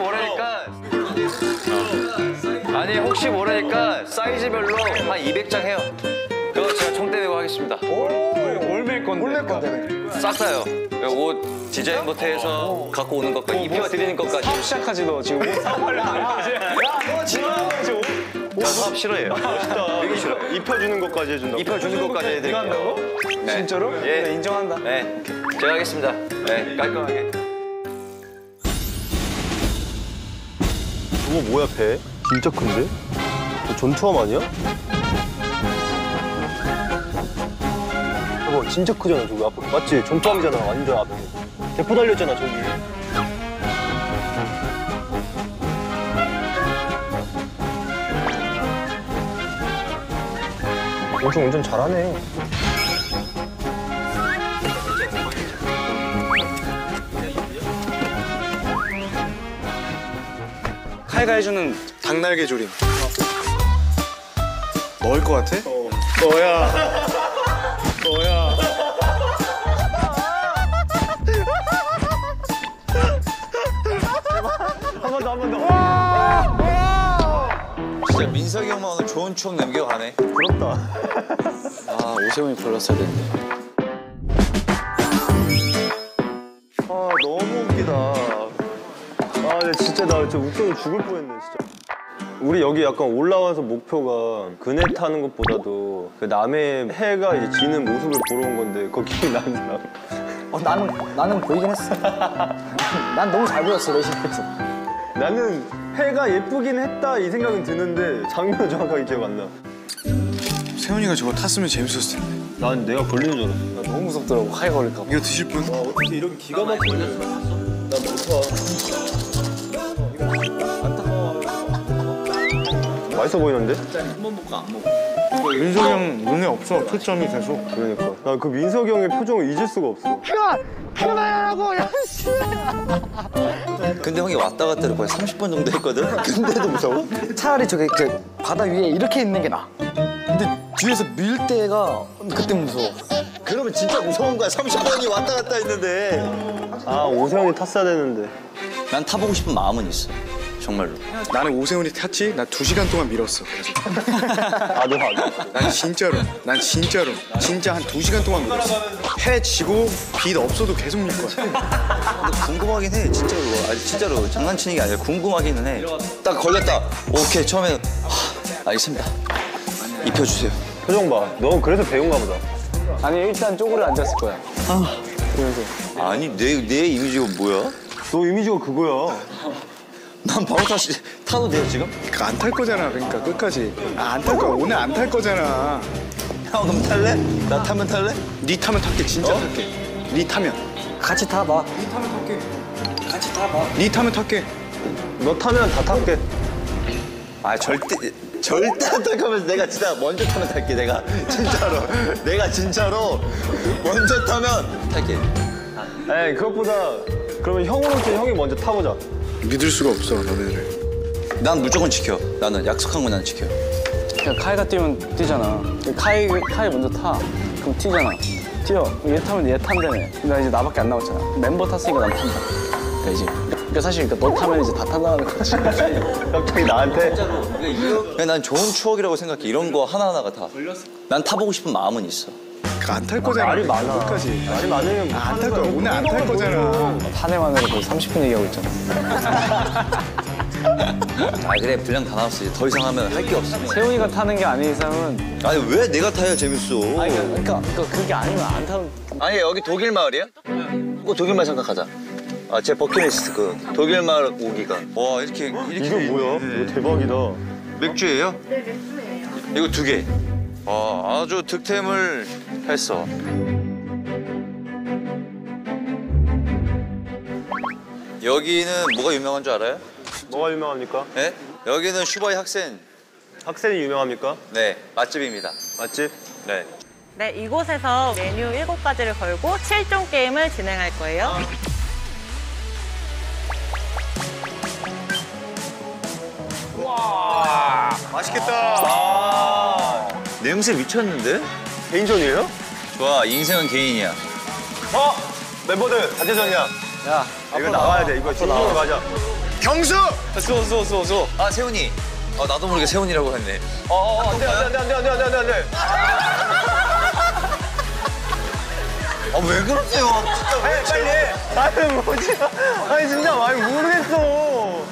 모르니까 사이즈별로 한 200장 해요. 그거 제가 총대 메고 하겠습니다.
뭘 맬 건데? 뭘 맬 건데?
싹 다요. 옷 디자인부터 해서 갖고 오는 것까지 입혀 드리는 것까지.
사업 시작하지 너 지금. 옷 사업하려고 하지? 야, 너 지금
나 사업 싫어해요.
멋있다.
되게 싫어.
입혀주는 것까지 해준다.
입혀주는 것까지 해드릴게요.
한다고?
네.
진짜로?
예.
네, 인정한다.
네, 제가 하겠습니다. 네, 깔끔하게.
저거 뭐야, 배? 진짜 큰데? 저 전투함 아니야? 저거 진짜 크잖아, 저기 앞에. 맞지? 전투함이잖아, 완전 앞에. 대포 달렸잖아, 저기. 엄청 운전 잘하네.
카이가 해주는 닭날개 조림. 넣을 것 같아? 너야.
한 번 더.
진짜 민석이 형만 오늘 좋은 추억 남겨가네.
부럽다.
아, 오세훈이 불렀어야 되는데.
아, 너무 웃기다. 아, 근데 진짜 나 진짜 웃겨서 죽을 뻔했네, 진짜. 우리 여기 약간 올라와서 목표가 그네 타는 것보다도 그 남의 해가 이제 지는 모습을 보러 온 건데 그거 기억이 나는 사람.
나는 보이긴 했어. 난 너무 잘 보였어, 레시피에서.
나는 해가 예쁘긴 했다 이 생각은 드는데 장면은 정확하게 기억 안 나.
세훈이가 저거 탔으면 재밌었을 텐데.
난 내가 걸리는 줄 알았어.
나 너무 무섭더라고, 하이 걸릴까 봐.
이거 드실 분?
어떻게 이런 기가 막히게. 난 못 타. 맛있어 보이는데?
민석이 형 눈에 없어. 초점이 계속.
그러니까. 나 그 민석이 형의 표정을 잊을 수가 없어.
그만하라고, 야, 씨.
근데 형이 왔다 갔다 거의 30번 정도 했거든? 근데도 무서워?
차라리 저기 바다 위에 이렇게 있는 게 나아. 근데 뒤에서 밀 때가 그때 무서워.
그러면 진짜 무서운 거야. 30번이 왔다 갔다 했는데.
아, 오세훈이 탔어야 되는데.
난 타보고 싶은 마음은 있어. 정말로.
나는 오세훈이 탔지? 나 2시간 동안 밀었어. 계속.
나도.
난 진짜 한 2시간 동안 밀었어. 해 지고 빛 없어도 계속 밀 거야.
근데 궁금하긴 해, 진짜로. 아니, 진짜로 장난치는 게 아니라 궁금하기는 해. 딱 걸렸다. 오케이, 처음에 알겠습니다. 입혀주세요.
표정 봐. 너 그래서 배운가 보다.
아니, 일단 쪼그려 앉았을 거야.
아니, 내 이미지가 뭐야?
너 이미지가 그거야.
난 바로 타도 돼요, 지금?
안 탈 거잖아. 그러니까 끝까지. 안 탈 거야. 오늘 안 탈 거잖아.
형, 그럼 탈래? 나 타면 탈래?
네 타면 탈게. 진짜 탈게. 네 타면.
같이 타봐.
네 타면 탈게.
너 타면 다 탈게.
아, 절대 안 탈 거면 내가 진짜 먼저 타면 탈게, 내가. 진짜로 먼저 타면 탈게.
에이, 그것보다 그러면 형으로서 형이 먼저 타보자.
믿을 수가 없어, 너네를.
난 무조건 지켜. 나는 약속한 건 난 지켜.
그냥 카이가 뛰면 뛰잖아. 카이 먼저 타. 그럼 튀잖아. 뛰어. 얘 타면 얘 탄다며. 나 이제 나밖에 안 남았잖아. 멤버 탔으니까 난 탄다. 되지. 그러니까 사실 너 타면 이제 다 탄다는 거지.
갑자기 나한테?
그냥 난 좋은 추억이라고 생각해. 이런 거 하나하나가 다. 난 타보고 싶은 마음은 있어.
안 탈 거잖아.
말이 많아.
끝까지.
말이 많으면
안 탈 거야. 오늘 안 탈 거잖아.
탄핵만으로 거의 30분 얘기하고 있잖아.
아 그래 분량 다 나왔어. 이제 더 이상 하면 할 게 없어.
세훈이가 타는 게 아닌 이상은.
아니 왜 내가 타야 재밌어?
그러니까 그게 아니면 안 타는.
아니 여기 독일 마을이야? 독일 마을 잠깐 가자. 아 제 버킷리스트 그 독일 마을 오기가. 와 이렇게
이거 뭐야? 이거 대박이다.
맥주예요? 네 맥주예요. 이거 2개. 와 아주 득템을 했어. 여기는 뭐가 유명한 줄 알아요?
뭐가 유명합니까?
네? 여기는 슈바이 학센.
학생이 유명합니까?
네 맛집입니다.
맛집?
네.
네, 이곳에서 메뉴 7가지를 걸고 7종 게임을 진행할 거예요.
와 맛있겠다.
냄새 미쳤는데?
개인전이에요?
좋아 인생은 개인이야.
멤버들 자제전이야.
야,
이거 나와야 돼. 이거 진심으로 가자.
경수.
쏘.
아 세훈이. 나도 모르게 세훈이라고 했네.
안돼.
아 왜 그러세요?
빨리 해. 나는 뭐지? 아니 진짜 많이 모르겠어.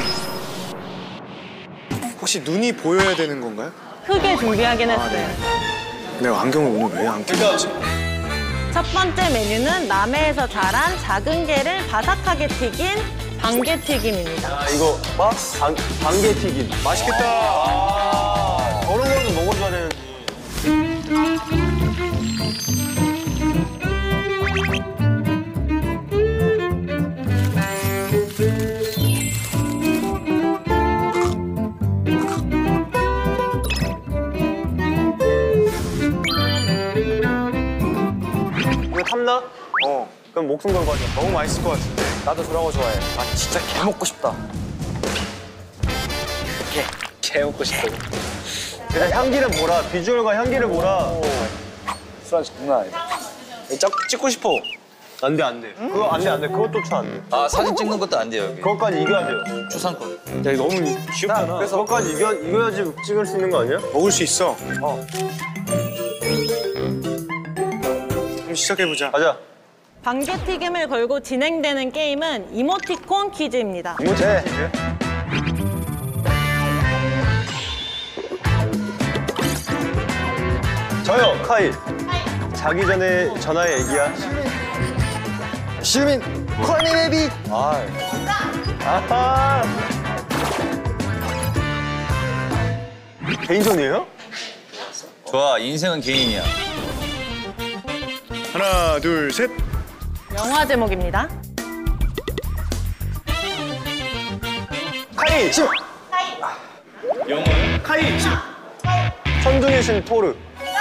혹시 눈이 보여야 되는 건가요?
크게 준비하긴 했어요.
내가 안경을 오늘 왜 안 꼈지?
첫 번째 메뉴는 남해에서 자란 작은 게를 바삭하게 튀긴 방개튀김입니다.
이거 방개 튀김.
맛있겠다.
저런 거는 먹어줘야 되는. 이거 탐나? 그럼 목숨 걸고 하자.
너무 맛있을 것 같은데.
나도 저런 거 좋아해. 아 진짜 개 먹고 싶다. 개 먹고 싶다고.
일단 향기를 몰아. 비주얼과 향기를 몰아.
술 장난 아니다. 찍고 싶어.
안 돼. 그거 안 돼. 그것도 안 돼.
아 사진 찍는 것도 안 돼요 여기.
그것까지 이겨야 돼요.
초상권.
야, 이거 너무 귀엽잖아. 그래서 그것까지 이겨야지 찍을 수 있는 거 아니야?
먹을 수 있어. 그럼 시작해보자.
가자.
방개튀김을 걸고 진행되는 게임은 이모티콘 퀴즈입니다.
이모티콘. 저요, 카이. 자기 전에 전화해 애기야.
시민, 콜미 베이비.
아하. 개인전이에요?
좋아 인생은 개인이야.
하나, 둘, 셋.
영화 제목입니다.
카이.
영어요? 카이.
천둥의 신 토르.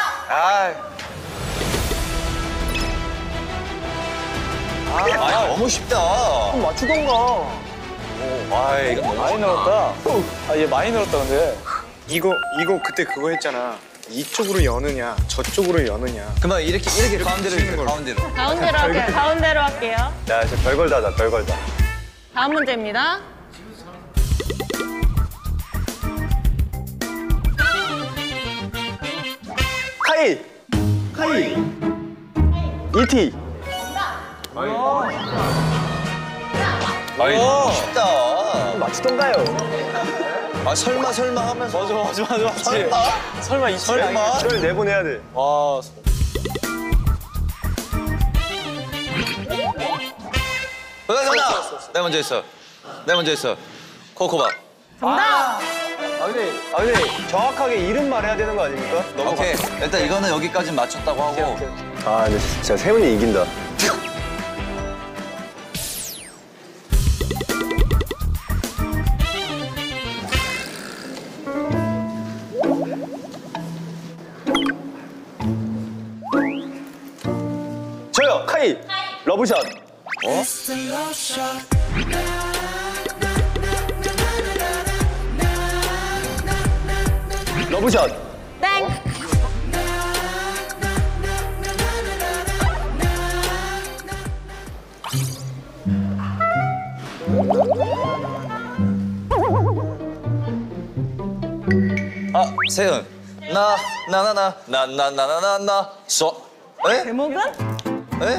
너무 쉽다.
맞추던가.
이거 너무
많이 늘었다. 얘 많이 늘었다 근데.
이거 그때 그거 했잖아. 이쪽으로 여느냐, 저쪽으로 여느냐.
그만 이렇게 가운데로
치는 걸로.
가운데로.
가운데로 할게요.
야, 진짜 별걸 다다, 별걸 다.
다음 문제입니다.
카이. E.T.
너무 쉽다.
맞추던가요.
설마 하면서.
맞아.
설마?
설마
저를 내보내야 돼.
와.
내가 먼저 했어. 코코밥.
정답!
근데 정확하게 이름 말해야 되는 거 아닙니까?
오케이. 일단 이거는 여기까지 맞췄다고 하고.
근데 진짜 세훈이 이긴다. 저요, 카이. 러브샷. 러브샷.
땡!
아, 세윤. 나나나나나나나나나 소. 에?
제목은?
에?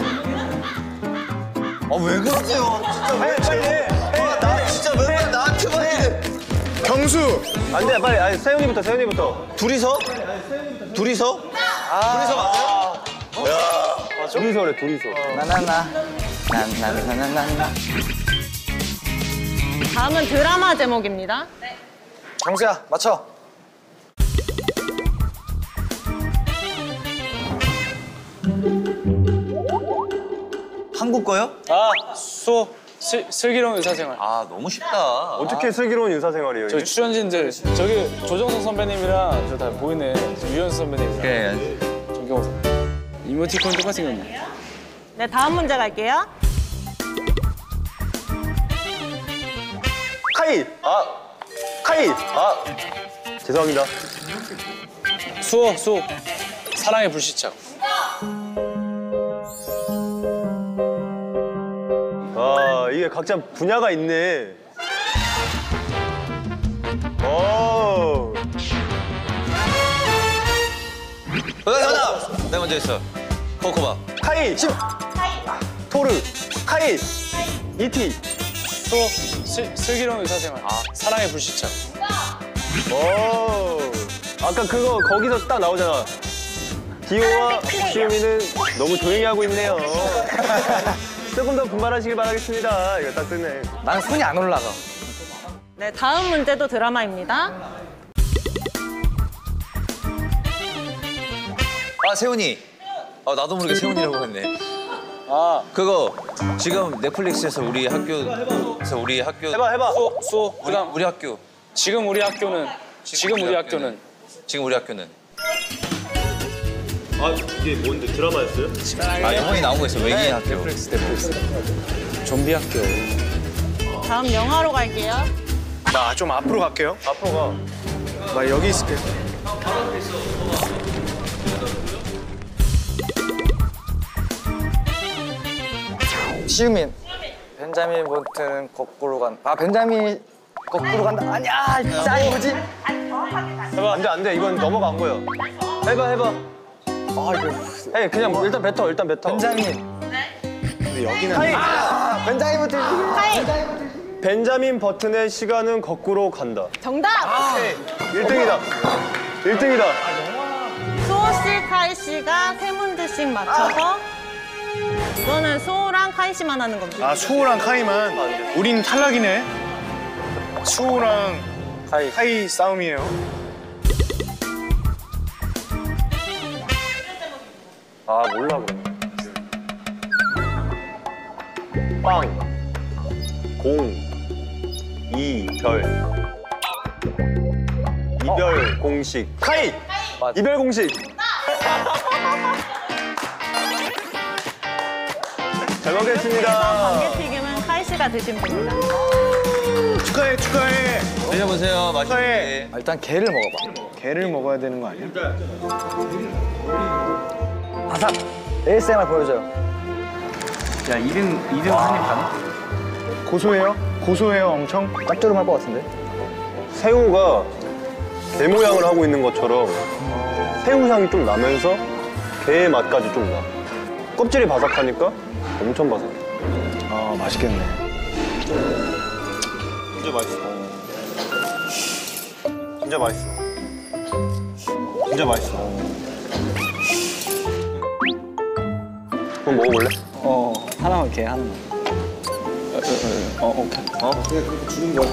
아, 왜 그러세요? 진짜 왜 빨리 해. 나 진짜 맨날 나한테만 해.
경수.
안 돼, 빨리. 아니, 세윤이부터, 세윤이부터.
둘이서? 둘이서? 둘이서 맞아요?
야, 둘이서 그래, 둘이서.
나나나나나나나나나.
다음은 드라마 제목입니다.
정수야, 맞춰. 한국 거요?
아, 수호. 슬기로운 의사생활.
아, 너무 쉽다.
어떻게 슬기로운 의사생활이에요?
저희 출연진들, 저기 조정석 선배님이랑 저 다 보이는 유현수 선배님이랑
그래.
정경호 선배님. 이모티콘 똑같이 생겼네.
네, 다음 문제 갈게요.
카이! 카이! 죄송합니다.
수호. 사랑의 불시착.
이게 각자 분야가 있네. 오.
정답! 내가 먼저 했어. 코코바.
카이! 토르! 카이! 이티!
수호. 슬기로운 의사생활. 사랑의 불시착.
오. 아까 그거 거기서 딱 나오잖아. 디오와 시우미는 너무 조용히 하고 있네요. 조금 더 분발하시길 바라겠습니다. 이거 딱 뜨네.
난 손이 안 올라가.
네, 다음 문제도 드라마입니다.
아, 세훈이. 나도 모르게 세훈이라고 했네. 그거 지금 넷플릭스에서 우리 학교에서 우리 학교.
해봐.
수호. 그다음
우리 학교.
지금 우리 학교는.
지금 우리 학교는.
이게 뭔데? 드라마였어요?
영화에 나온 거 있어. 외계인 학교.
넷플릭스. 좀비 학교.
다음 영화로 갈게요.
나 좀 앞으로 갈게요.
앞으로 가.
나 여기 있을게.
시우민. 벤자민 본트는 거꾸로 간다. 벤자민 거꾸로 간다. 아니야, 진짜 이거 뭐지?
해봐. 안 돼. 이건 넘어간 거야. 해봐. 해, 그냥 일단 뱉어.
벤자민.
근데 여기는
카이!
벤자민 본트.
벤자민 버튼의 시간은 거꾸로 간다.
정답!
1등이다.
수호 씨, 카이 씨가 세 문제씩 맞춰서 이거는 수호랑 카이 씨만 하는 겁니다.
수호랑 카이만. 우린 탈락이네. 수호랑 카이 싸움이에요.
몰라 그럼. 빵, 공, 이별. 이별 공식. 카이! 이별 공식. 잘 먹겠습니다.
관계튀김은 카이 씨가 드시면 됩니다.
축하해.
드셔보세요. 맛있게.
일단 게를 먹어봐. 게를 먹어야 되는 거 아니야?
바삭. ASMR 보여줘요.
야, 2등 한입 가나? 고소해요, 엄청?
짭조름할 것 같은데?
새우가 게 모양을 하고 있는 것처럼 새우향이 좀 나면서 게의 맛까지 좀 나. 껍질이 바삭하니까 엄청 바삭해.
맛있겠네.
진짜 맛있어. 그럼 먹어볼래?
하나만 게 하나만. 오케이.
그냥 그렇게 주는 거야,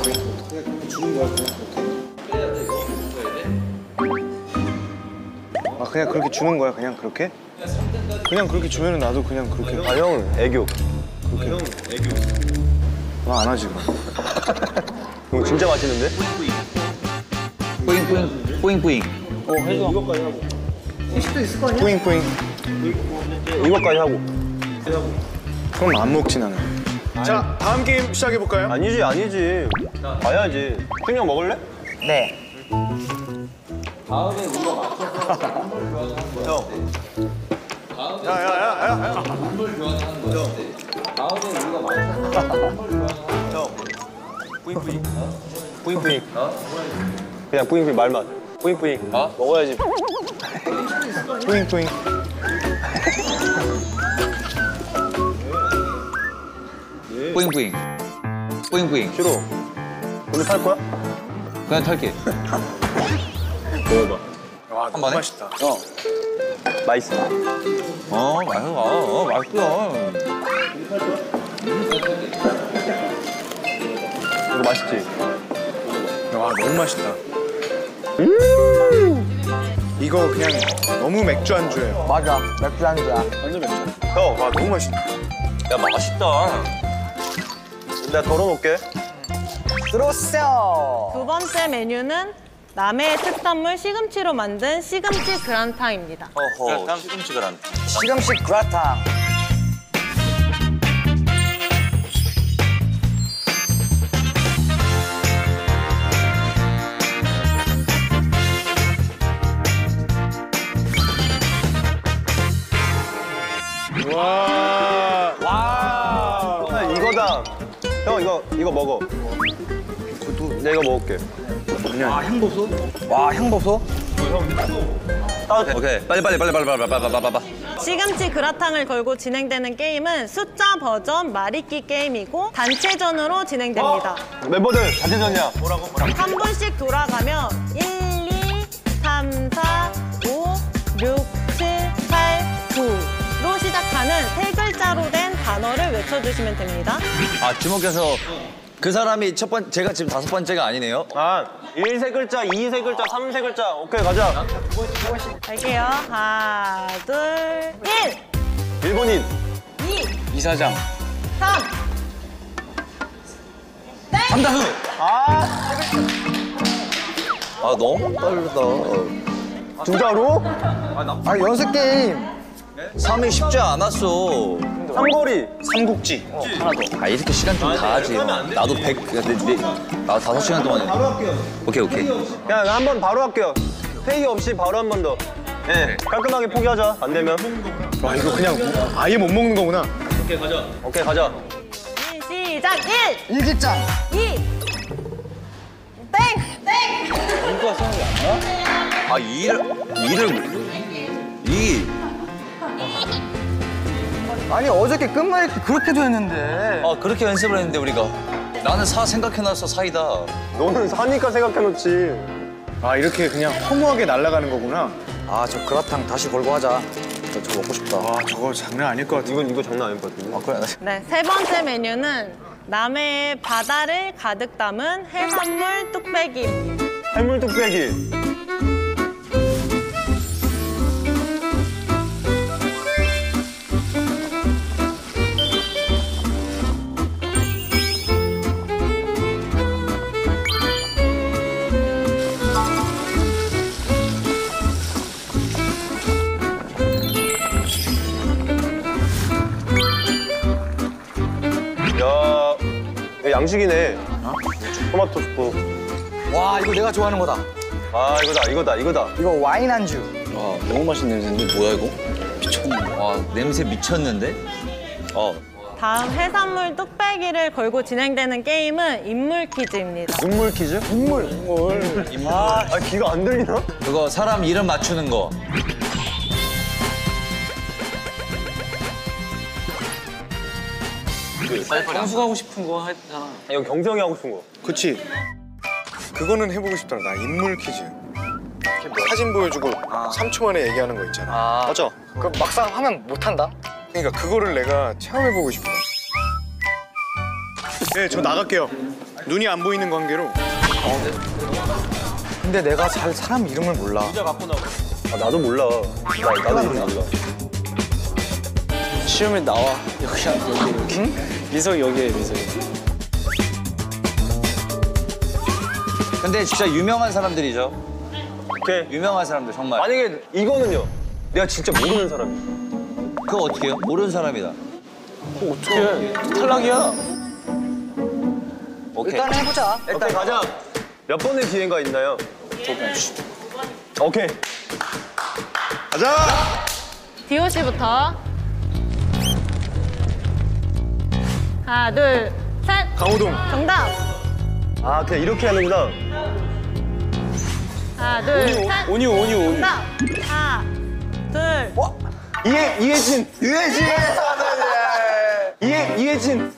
그냥 그렇게 주는 거야, 그냥 그렇게? 그냥 그렇게 주면은 나도 그냥 그렇게.
형 애교.
나 안 하지, 그럼.
이거 진짜 맛있는데?
뿌잉뿌잉.
해줘.
이것까지 하고.
뿌잉뿌잉.
이것까지 하고.
그럼 안 먹지, 나는. 자, 다음 게임 시작해볼까요?
아니지. 봐야지. 그냥 먹을래?
네.
야야야야.
뿌잉뿌잉. 뿌잉뿌잉. 그냥 뿌잉뿌잉 말만. 뿌잉뿌잉. 먹어야지. 뿌잉뿌잉.
뿌잉뿌잉. 뿌잉뿌잉.
싫어. 오늘 탈 거야?
그냥 탈게.
먹어봐.
와,
한 번에?
맛있다.
맛있어.
맛있어. 맛있어.
이거 맛있지?
와 너무 맛있다. 이거 그냥 너무 맥주 안주예요.
맞아, 맥주 안주야.
완전 맥주.
형, 와 너무 맛있다.
야, 맛있다.
내가 덜어놓을게.
들어오세요.
두 번째 메뉴는 남해의 특산물 시금치로 만든 시금치 그란탕입니다.
어허, 시금치 그란.
시금치 그라탕.
이거다. 형 이거 먹어. 내가 이거 먹을게.
아, 향보소?
와, 향보소?
오케이. 빨리.
시금치 그라탕을 걸고 진행되는 게임은 숫자 버전 말잇기 게임이고 단체전으로 진행됩니다.
멤버들 단체전이야.
한 분씩 돌아가며 1, 2, 3, 4, 5, 6, 7, 8, 9로 시작하는 세 글자로 된 단어를 외쳐주시면 됩니다.
아, 주목해서 그 사람이 제가 지금 5번째가 아니네요.
아, 1 세 글자, 2 세 글자, 3 세 글자. 오케이, 가자.
갈게요. 하나, 둘, 1,
일본인.
2,
이사장.
3,
삼다수.
아,
너무 빠르다.
진짜로?
아, 연습 게임.
3이 쉽지 않았어.
삼거리.
삼국지.
아, 이렇게 시간 좀 가야지. 나도 100, 나도 5시간 동안.
바로 할게요.
오케이.
그냥 한 번 바로 할게요. 회의 없이 바로 한 번 더. 네, 깔끔하게 포기하자. 안 되면.
와 이거 그냥 아예 못 먹는 거구나.
오케이, 가자.
시작! 1,
일기장.
2, 땡!
이거가 생각이 안 나?
아, 2를.
아니, 어저께 끝말잇기 그렇게도 했는데.
그렇게 연습을 했는데, 우리가. 나는 4 생각해놨어, 4이다.
너는 사니까 생각해놓지.
아 이렇게 그냥 허무하게 날아가는 거구나.
아, 저 그라탕 다시 걸고 하자. 저 먹고 싶다.
와 저거 장난 아닐 것 같아.
이거 장난 아닐 것 같은데.
그래.
네, 세 번째 메뉴는 남해의 바다를 가득 담은 해산물 뚝배기입니다.
해물 뚝배기. 야, 양식이네. 토마토 수프.
와, 이거 내가 좋아하는 거다.
아, 이거다.
이거 와인 안주.
와, 너무 맛있는 냄새인데 뭐야 이거? 미쳤네.
와, 냄새 미쳤는데?
다음 해산물 뚝배기를 걸고 진행되는 게임은 인물 퀴즈입니다.
눈물 퀴즈?
인물.
아, 귀가 안 들리나?
그거 사람 이름 맞추는 거.
경수하고 싶은 거 했잖아.
이건 경정이 하고 싶은 거.
그치. 그거는 해보고 싶더라. 나 인물 퀴즈. 사진 보여주고 3초 만에 얘기하는 거 있잖아. 맞아.
그 막상 하면 못한다?
그러니까 그거를 내가 체험해보고 싶어. 네, 저 나갈게요. 눈이 안 보이는 관계로.
근데 내가 잘 사람 이름을 몰라.
아, 나도 몰라. 나도 이름 몰라.
시험에 나와. 여기야, 여기. 응? 미석이 여기에, 미석이.
근데 진짜 유명한 사람들이죠.
오케이.
유명한 사람들, 정말.
만약에 이거는요? 내가 진짜 모르는 사람이야.
그거 어떻게 해요? 모르는 사람이다.
어떻게 해? 탈락이야.
오케이.
일단 해보자.
오케이, 가자. 몇 번의 기회가 있나요? 오케이.
가자!
디오 씨부터. 하나, 둘, 셋.
강호동.
정답.
아 그냥 이렇게 하는구나.
하나, 둘, 셋.
온유.
정답. 하나, 둘.
이혜진. 이혜진.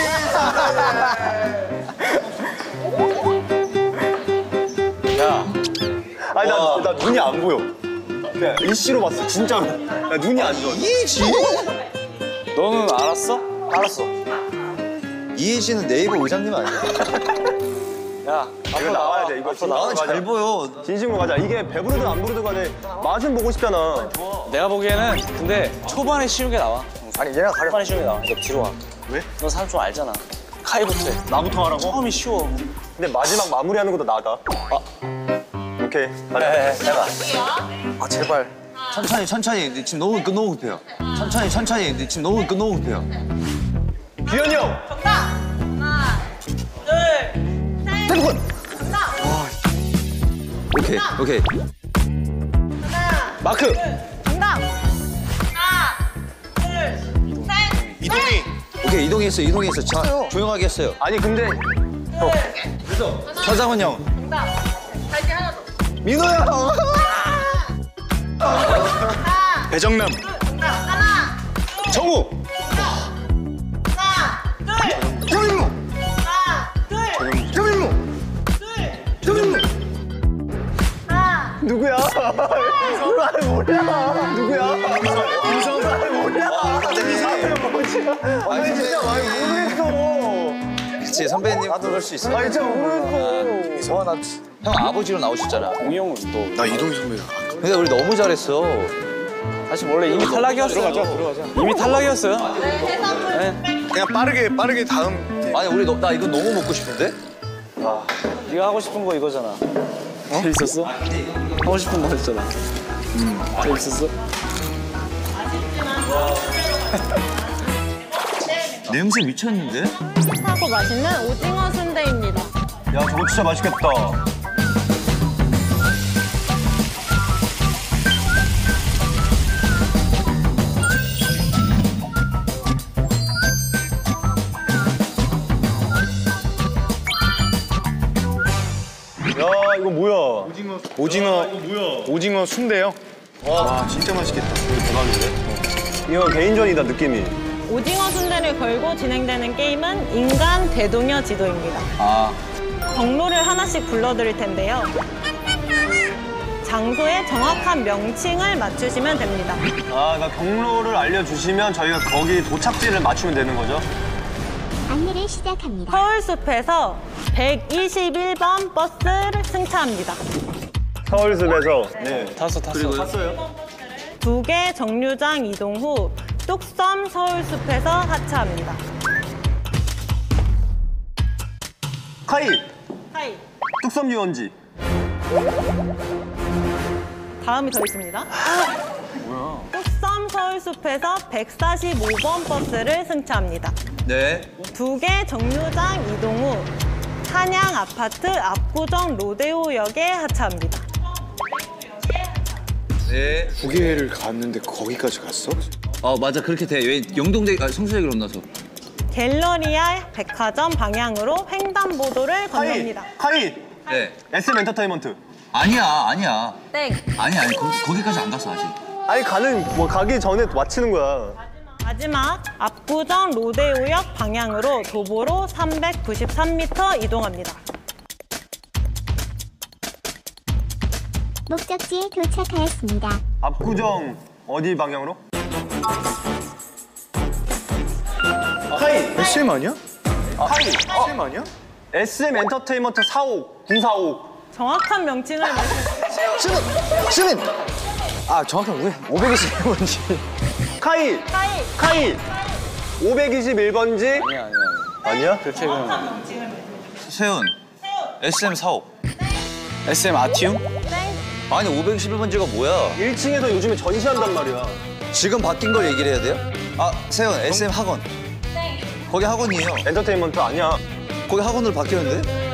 야,
아니 나 눈이 안 보여. 그냥 이씨로 봤어 진짜로. 야, 눈이 안 좋아.
이혜진?
너는 알았어?
알았어. 이혜진은 네이버 의장님 아니야?
야,
이거 나와야 돼. 이거
나는 잘 보여.
진심으로 가자. 이게 배부르든 안 부르든 간에 맛은 보고 싶잖아.
내가 보기에는 근데 초반에 쉬운 게 나와. 아니 얘가 초반에 쉬운 게 나와. 너 뒤로 와.
왜?
너 사람 좀 알잖아. 카이부터 해.
나부터 하라고?
처음이 쉬워.
근데 마지막 마무리하는 것도 나다. 오케이.
해봐.
아 제발. 천천히. 근데 지금 너무 급해요. 천천히. 근데 지금 너무 급해요.
규현이 형.
정답. 하나, 둘, 셋.
태국은.
정답.
오케이.
하나,
마크.
정답. 하나, 둘, 셋.
이동희. 오케이 이동했어. 자, 조용하게 했어요.
아니 근데
서장훈 형.
정답. 다시 하나 더.
민호 형.
하나,
배정남.
정답. 하나,
정우.
하나, 둘.
정인무.
하나, 둘.
정인무.
하나.
누구야? 누구야?
김성.
아니 진짜 많이 모르겠어.
그치 선배님 나도 그럴 수 있어.
아니 진짜 모르겠어.
형 아버지로 나오셨잖아.
웅이 형은 또.
나 이동희 선배야.
근데 우리 너무 잘했어.
사실 원래 이미 탈락이었어요. 들어가자. 이미 탈락이었어요. 네.
그냥 빠르게 다음.
아니 우리 나 이거 너무 먹고 싶은데?
네가 하고 싶은 거 이거잖아. 재밌었어? 하고 싶은 거 했잖아. 재밌었어?
냄새 미쳤는데?
하고 맛있는 오징어 순대입니다.
야 저거 진짜 맛있겠다. 야 이거 뭐야?
오징어 순대요. 와 진짜 맛있겠다.
이거 개인전이다 느낌이.
오징어 순대를 걸고 진행되는 게임은 인간 대동여 지도입니다. 경로를 하나씩 불러드릴 텐데요. 장소의 정확한 명칭을 맞추시면 됩니다.
아 그러니까 경로를 알려주시면 저희가 거기 도착지를 맞추면 되는 거죠?
안내를 시작합니다. 서울숲에서 121번 버스를 승차합니다.
서울숲에서
네. 탔어.
탔어요?
2개 정류장 이동 후 뚝섬 서울숲에서 하차합니다.
카이
하이.
뚝섬 유원지.
다음이 더 있습니다. 뚝섬 서울숲에서 145번 버스를 승차합니다.
네.
2개 정류장 이동 후 한양 아파트 압구정 로데오역에 하차합니다.
네.
9개를 갔는데 거기까지 갔어?
맞아 그렇게 돼. 왜 영동대 성수대교로 나서.
갤러리아 백화점 방향으로 횡단보도를 건넙니다.
카이
네.
SM 엔터테인먼트.
아니야.
땡.
아니 거기까지 안 갔어 아직.
아니 가기 전에 맞히는 거야.
마지막 압구정 로데오역 방향으로 도보로 393m 이동합니다.
목적지에 도착하였습니다.
압구정 어디 방향으로? 카이
SM 아니야?
카이
SM 아니야?
SM 엔터테인먼트 4옥 945.
정확한 명칭을
시민! 아 정확한 왜? 521번지.
카이 521번지. 아니야?
그렇게 그냥.
세훈. SM 사옥.
SM 아티움?
아니 511번지가 뭐야?
1층에서 요즘에 전시한단 말이야.
지금 바뀐 걸 얘기를 해야 돼요? 세훈 SM 학원. 거기 학원이에요.
엔터테인먼트 아니야.
거기 학원으로 바뀌었는데?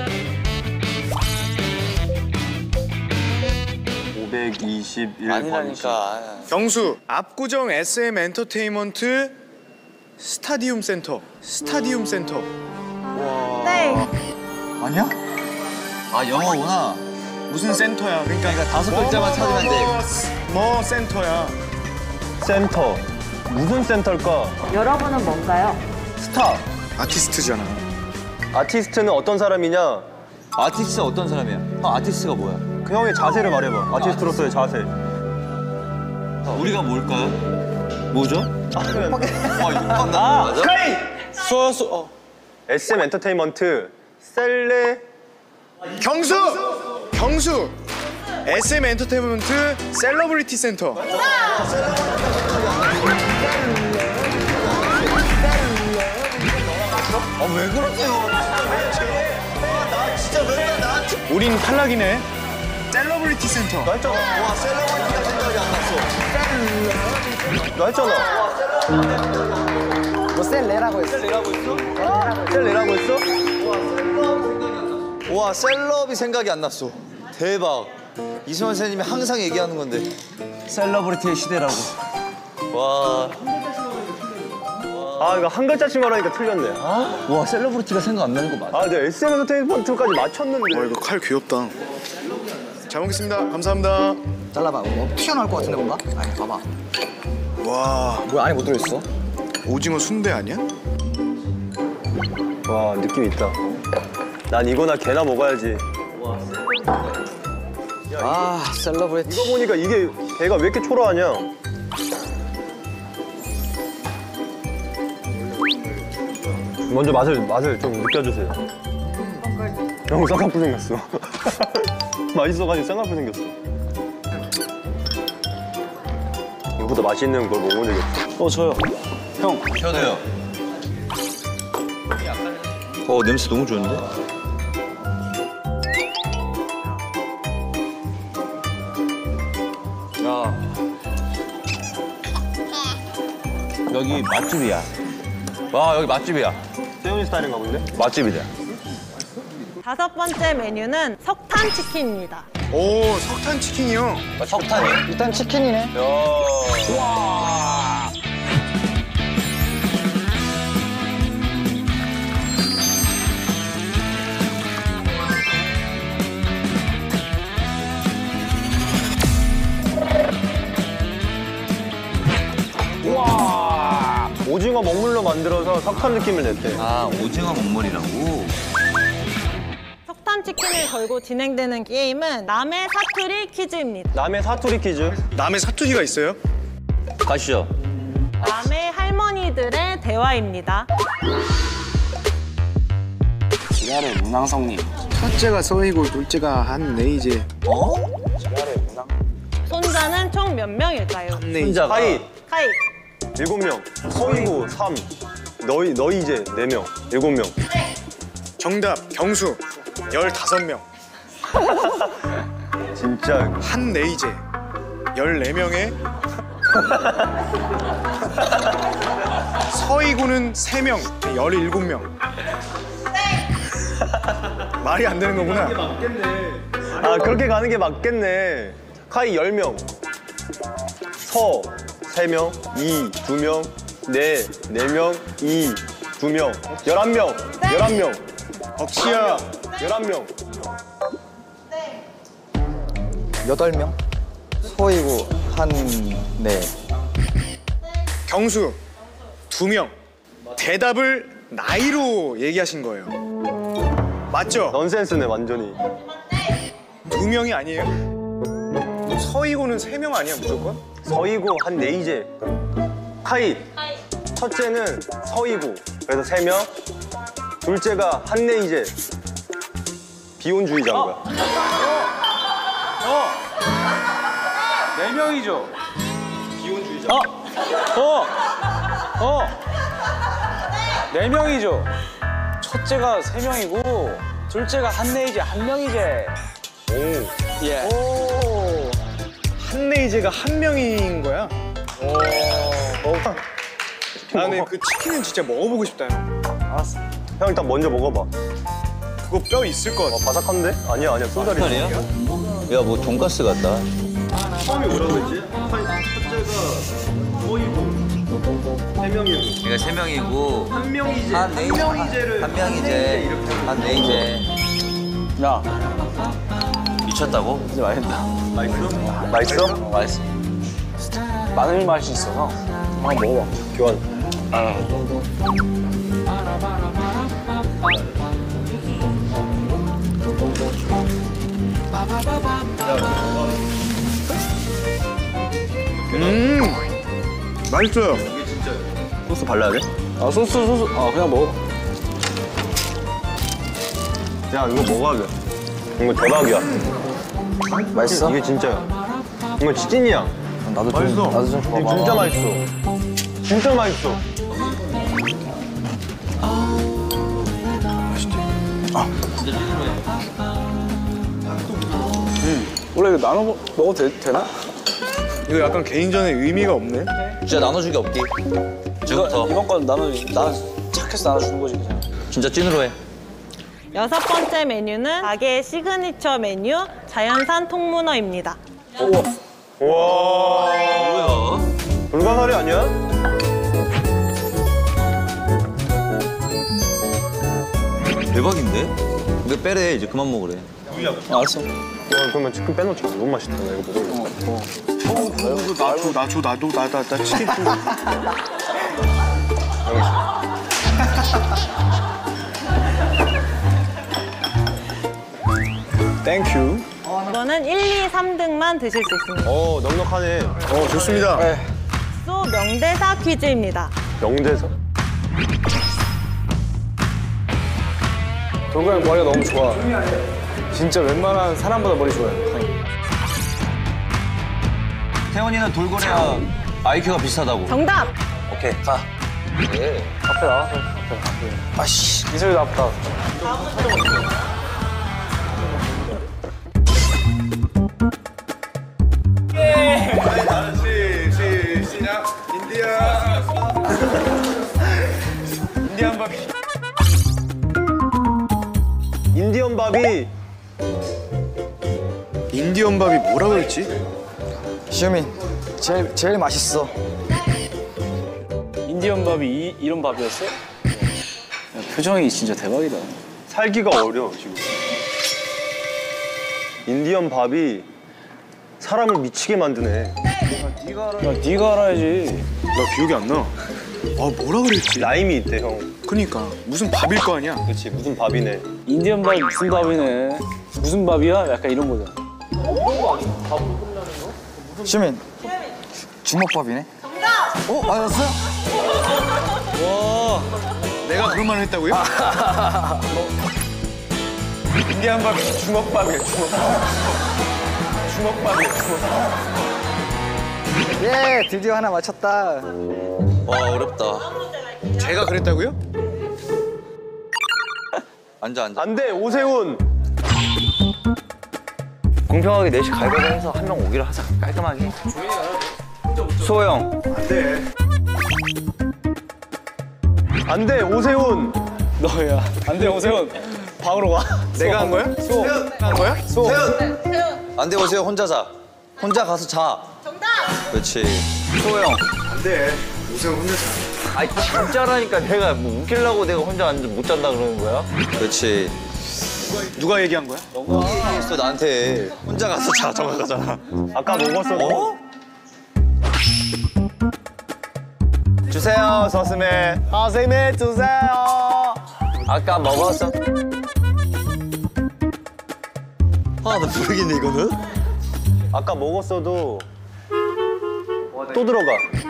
521번지.
아니라니까.
경수 압구정 SM 엔터테인먼트 스타디움 센터. 스타디움 센터. 와.
네.
아니야? 아 영어구나.
무슨 센터야? 그러니까
다섯 글자만 찾으면 돼.
뭐 센터야?
센터. 무슨 센터일까?
여러분은 뭔가요?
스타.
아티스트잖아.
아티스트는 어떤 사람이냐?
아티스트가 어떤 사람이야? 아티스트가 뭐야?
그 형의 자세를 말해봐. 아티스트로서의 자세.
우리가 뭘까요? 뭐죠?
와,
육박 나 맞아?
SM 엔터테인먼트 셀레
경수. SM 엔터테인먼트 셀러브리티 센터.
왜 그러세요? 진짜 맨날 나한테.
우린 탈락이네. 셀러브리티 센터.
나 했잖아.
와 셀러브리티가 생각이 안 났어.
나 했잖아.
너 셀레라고 했어.
셀레라고 했어?
와 셀럽이 생각이 안 났어. 대박. 이승원 선생님이 항상 얘기하는 건데 셀러브리티의 시대라고. 와.
아 이거 한 글자씩 말하니까 틀렸네.
와 셀러브리티가 생각 안 나는 거 맞아.
아 내가 SM 엔터테인먼트까지 맞췄는데.
와 이거 칼 귀엽다. 잘 먹겠습니다. 감사합니다.
잘라봐. 튀어나올 것 같은데 뭔가? 아니 봐봐.
와.
뭐야 안에 뭐 들어있어?
오징어 순대 아니야?
와 느낌 있다. 난 이거나 개나 먹어야지.
아 셀러브리티.
이거 보니까 이게 개가 왜 이렇게 초라하냐? 먼저 맛을 좀 느껴주세요. 형 쌍꺼풀 생겼어. 맛있어가지고 쌍꺼풀 생겼어. 이거보다 맛있는 걸 먹으면 되겠다.
저요. 형.
저도요. 냄새 너무 좋은데? 야. 여기 맛집이야. 와 여기 맛집이야.
세훈이 스타일인가 본데?
맛집이다.
5번째 메뉴는 석탄치킨입니다.
오 석탄 치킨이요.
석탄이요?
일단 치킨이네.
와.
오징어 먹물로 만들어서 석탄 느낌을 냈대.
아 오징어 먹물이라고?
석탄치킨을 걸고 진행되는 게임은 남의 사투리 퀴즈입니다.
남의 사투리 퀴즈.
남의 사투리가 있어요?
가시죠.
남의 할머니들의 대화입니다.
지랄의 문항성님.
첫째가 서이고 둘째가 한네이제.
손자는 총 몇 명일까요?
손자가. 카이.
카이.
7명. 서이고 3. 너희 이제 4명. 7명.
정답 경수 15명.
진짜
한네이제 14명에 서이고는 3명 17명. 말이 안 되는 거구나.
아 그렇게 가는 게 맞겠네. 카이 10명. 서 3명. 이 2명. 네 4명. 이 2명. 11명. 11명.
벅시야
11명.
8명. 소이고 네.
경수 2명. 대답을 나이로 얘기하신 거예요. 맞죠?
넌센스네 완전히.
2명이 아니에요? 서이고는 3명 아니야 무조건?
서이고 한네이제. 카이. 첫째는 서이고 그래서 3명. 둘째가 한네이제. 비혼주의자인 거야.
4명이죠.
비혼주의자.
4명이죠. 첫째가 3명이고 둘째가 한네이제 1명이제.
오.
예.
오. 한네이제가 1명인 거야? 나는 그 치킨은 진짜 먹어보고 싶다 형.
알았어. 형 일단 먼저 먹어봐.
그거 뼈 있을 것 같아.
바삭한데? 아니야 쏜살이야.
야 뭐 돈가스 같다.
처음에 뭐라고 했지? 첫째가 서이고
3명이고.
내가 3명이고
한명이제.
한명이제
야
미쳤다고?
이제 맛있다.
맛있어? 맛있어?
맛있어.
마늘 맛이 있어서 한번 먹어봐.
교환.
맛있어요.
소스 발라야 돼?
아 소스 그냥 먹어.
야 이거 먹어야 돼. 이거 대박이야.
맛있어?
이게 진짜야. 이거 찐이야.
나도
맛있어.
나도 좀 줘봐.
이게 진짜 맛있어. 진짜 맛있어.
원래 이거 나눠 먹어도 되나?
이거 약간 개인전에 의미가 없네.
진짜 나눠주기 없기. 지금부터
이번 건 착해서 나눠주는 거지 그냥.
진짜 찐으로 해.
6번째 메뉴는 가게의 시그니처 메뉴 자연산 통문어입니다.
우와.
뭐야?
불가사리 아니야?
대박인데? 이거 빼래. 이제 그만 먹으래.
알았어.
그러면 치킨 빼놓자. 너무 맛있다. 나 이거 먹을래.
나도 치킨 좀.
땡큐.
이거는 1, 2, 3등만 드실 수 있습니다.
넉넉하네.
좋습니다.
엑소 명대사 퀴즈입니다.
명대사?
돌고양이 머리가 너무 좋아. 진짜 웬만한 사람보다 머리 좋아요.
태원이는 돌고래와 IQ가 비슷하다고.
정답!
오케이, 가. 네.
앞에 나와서 아씨 이 소리 나쁘다.
시작. 인디안 밥이.
인디언 밥이
인디언 밥이 뭐라 그랬지?
시우민 제일 맛있어. 인디언 밥이 이런 밥이었어? 야, 표정이 진짜 대박이다.
살기가 어려워 지금. 인디언 밥이 사람을 미치게 만드네.
네가 알아야지.
나 기억이 안 나. 뭐라 그랬지?
라임이 있대 형.
그니까 무슨 밥일 거 아니야?
그렇지 무슨 밥이네.
인디언 밥이 무슨 밥이네. 무슨 밥이야? 약간 이런 거잖아. 시민 주먹밥이네. 정답! 맞았어?
와, 내가 그런 말을 했다고요?
인디언 밥이 주먹밥이야 주먹밥. 주먹밥이야 주먹밥.
예, 드디어 하나 맞췄다.
와, 어렵다.
제가 그랬다고요?
앉아.
안돼 오세훈.
공평하게 넷이 가위바위보 해서 한 명 오기로 하자. 깔끔하게. 소영.
안돼 오세훈.
너야. 안돼 오세훈. 방으로 와.
내가 한 거야?
세훈.
한 거야?
세훈. 안 돼, 오세요. 혼자 자. 혼자 가서 자.
정답!
그렇지. 소영.
안 돼. 오세훈 혼자 자.
아니, 진짜라니까 내가 뭐 웃기려고 내가 혼자 못 잔다 그러는 거야? 그렇지.
누가 얘기한 거야?
너가 얘기했어, 나한테. 혼자 가서 자, 정확하잖아.
아까 먹었어.
어?
주세요 서스메. 선생님 주세요.
아까 먹었어. 나 모르겠네, 이거는.
아까 먹었어도 또 들어가.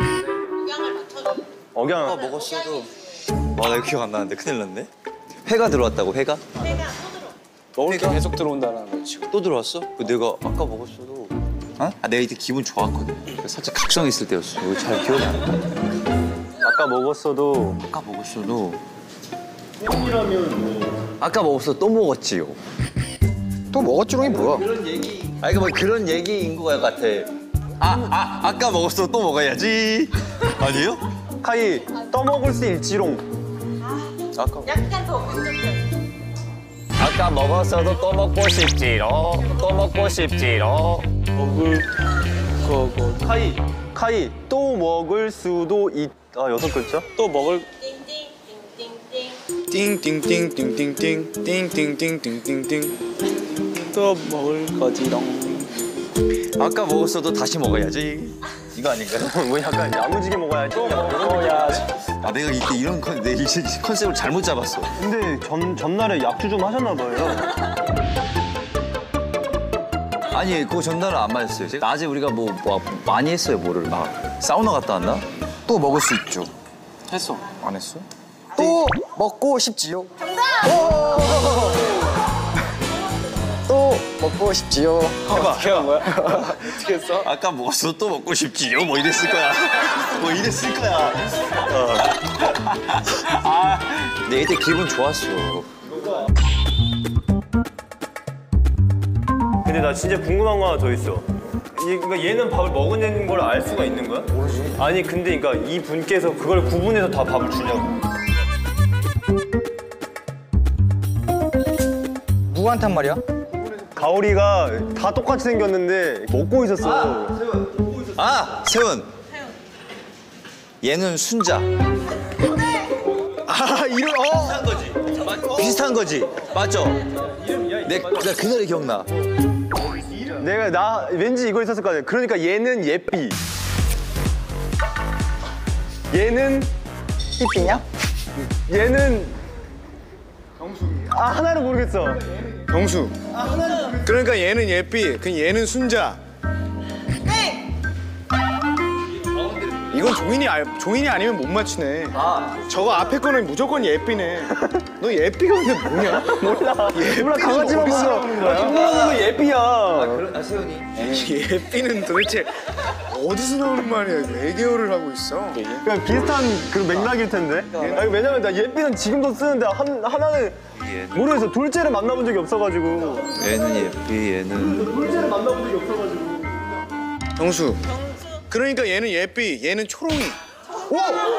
억양.
아까 먹었어도. 나 기억 안 나는데 큰일 났네. 회가 들어왔다고, 회가?
먹을 게 계속 들어온다는 거지.
또 들어왔어? 내가 아까 먹었어도. 어? 내가 이때 기분 좋았거든. 살짝 각성 있을 때였어. 이거 잘 기억이 안 나.
아까 먹었어도.
아까 먹었어도. 아까 먹었어 또 먹었지요.
또 먹었지롱이 뭐야?
이거 뭐 그런 얘기인 거 같아. 아까 먹었어 또 먹어야지. 아니에요?
카이 떠먹을 수 있지롱.
아까
약간 더 근접해.
아까 먹었어도 또 먹고 싶지로. 또 먹고 싶지로.
카이 카이 또 먹을 수도 있. 아 6글자?
또 먹을.
띵띵띵띵띵띵띵띵띵띵띵.
또 먹을 거지롱.
아까 먹었어도 다시 먹어야지. 이거 아닌가요?
뭐 약간 야무지게 먹어야지.
먹어야지.
아 내가 이때 이런 내 컨셉을 잘못 잡았어.
근데 전날에 약주 좀 하셨나 봐요.
아니 그거 전날은 안 마셨어요. 낮에 우리가 뭐 많이 했어요. 뭐를 막 사우나 갔다 왔나?
또 먹을 수 있죠.
했어.
안 했어?
또 먹고 싶지요.
또 먹고 싶지요.
해봐.
어떻게 한 거야? 어떻게 했어?
아까 먹었어 또 먹고 싶지요. 뭐 이랬을 거야. 뭐 이랬을 거야. 근데 이때 기분 좋았어.
근데 나 진짜 궁금한 거 하나 더 있어. 그러니까 얘는 밥을 먹은 걸 알 수가 있는 거야? 모르지. 아니 근데 그러니까 이 분께서 그걸 구분해서 다 밥을 주냐고.
누구한테 한 말이야?
가오리가 다 똑같이 생겼는데 먹고 있었어.
아 세훈. 얘는 순자.
아 이런
비슷한 거지. 비슷한 거지. 맞죠? 내가 그날이 기억나.
나 왠지 이거 있었을 거 아니야. 그러니까 얘는 예삐. 얘는
삐삐냐?
얘는 하나를 모르겠어.
경수. 그러니까 얘는 예삐, 그 얘는 순자. 이건 종인이 아니면 못 맞추네. 저거 앞에 거는 무조건 예삐네. 너 예삐가 근데 뭐냐?
몰라 강아지만 보면 강아지만 보면 예삐야.
세훈이.
예삐는 도대체 어디서 나오는 말이야? 왜 개월을 하고 있어?
그냥 비슷한 그런 맥락일 텐데. 아니 왜냐면 나 예삐는 지금도 쓰는데 하나는 모르겠어. 둘째를 만나본 적이 없어가지고.
얘는 예삐 얘는.
둘째를 만나본 적이 없어가지고.
경수. 그러니까 얘는 예삐, 얘는 초롱이.
오!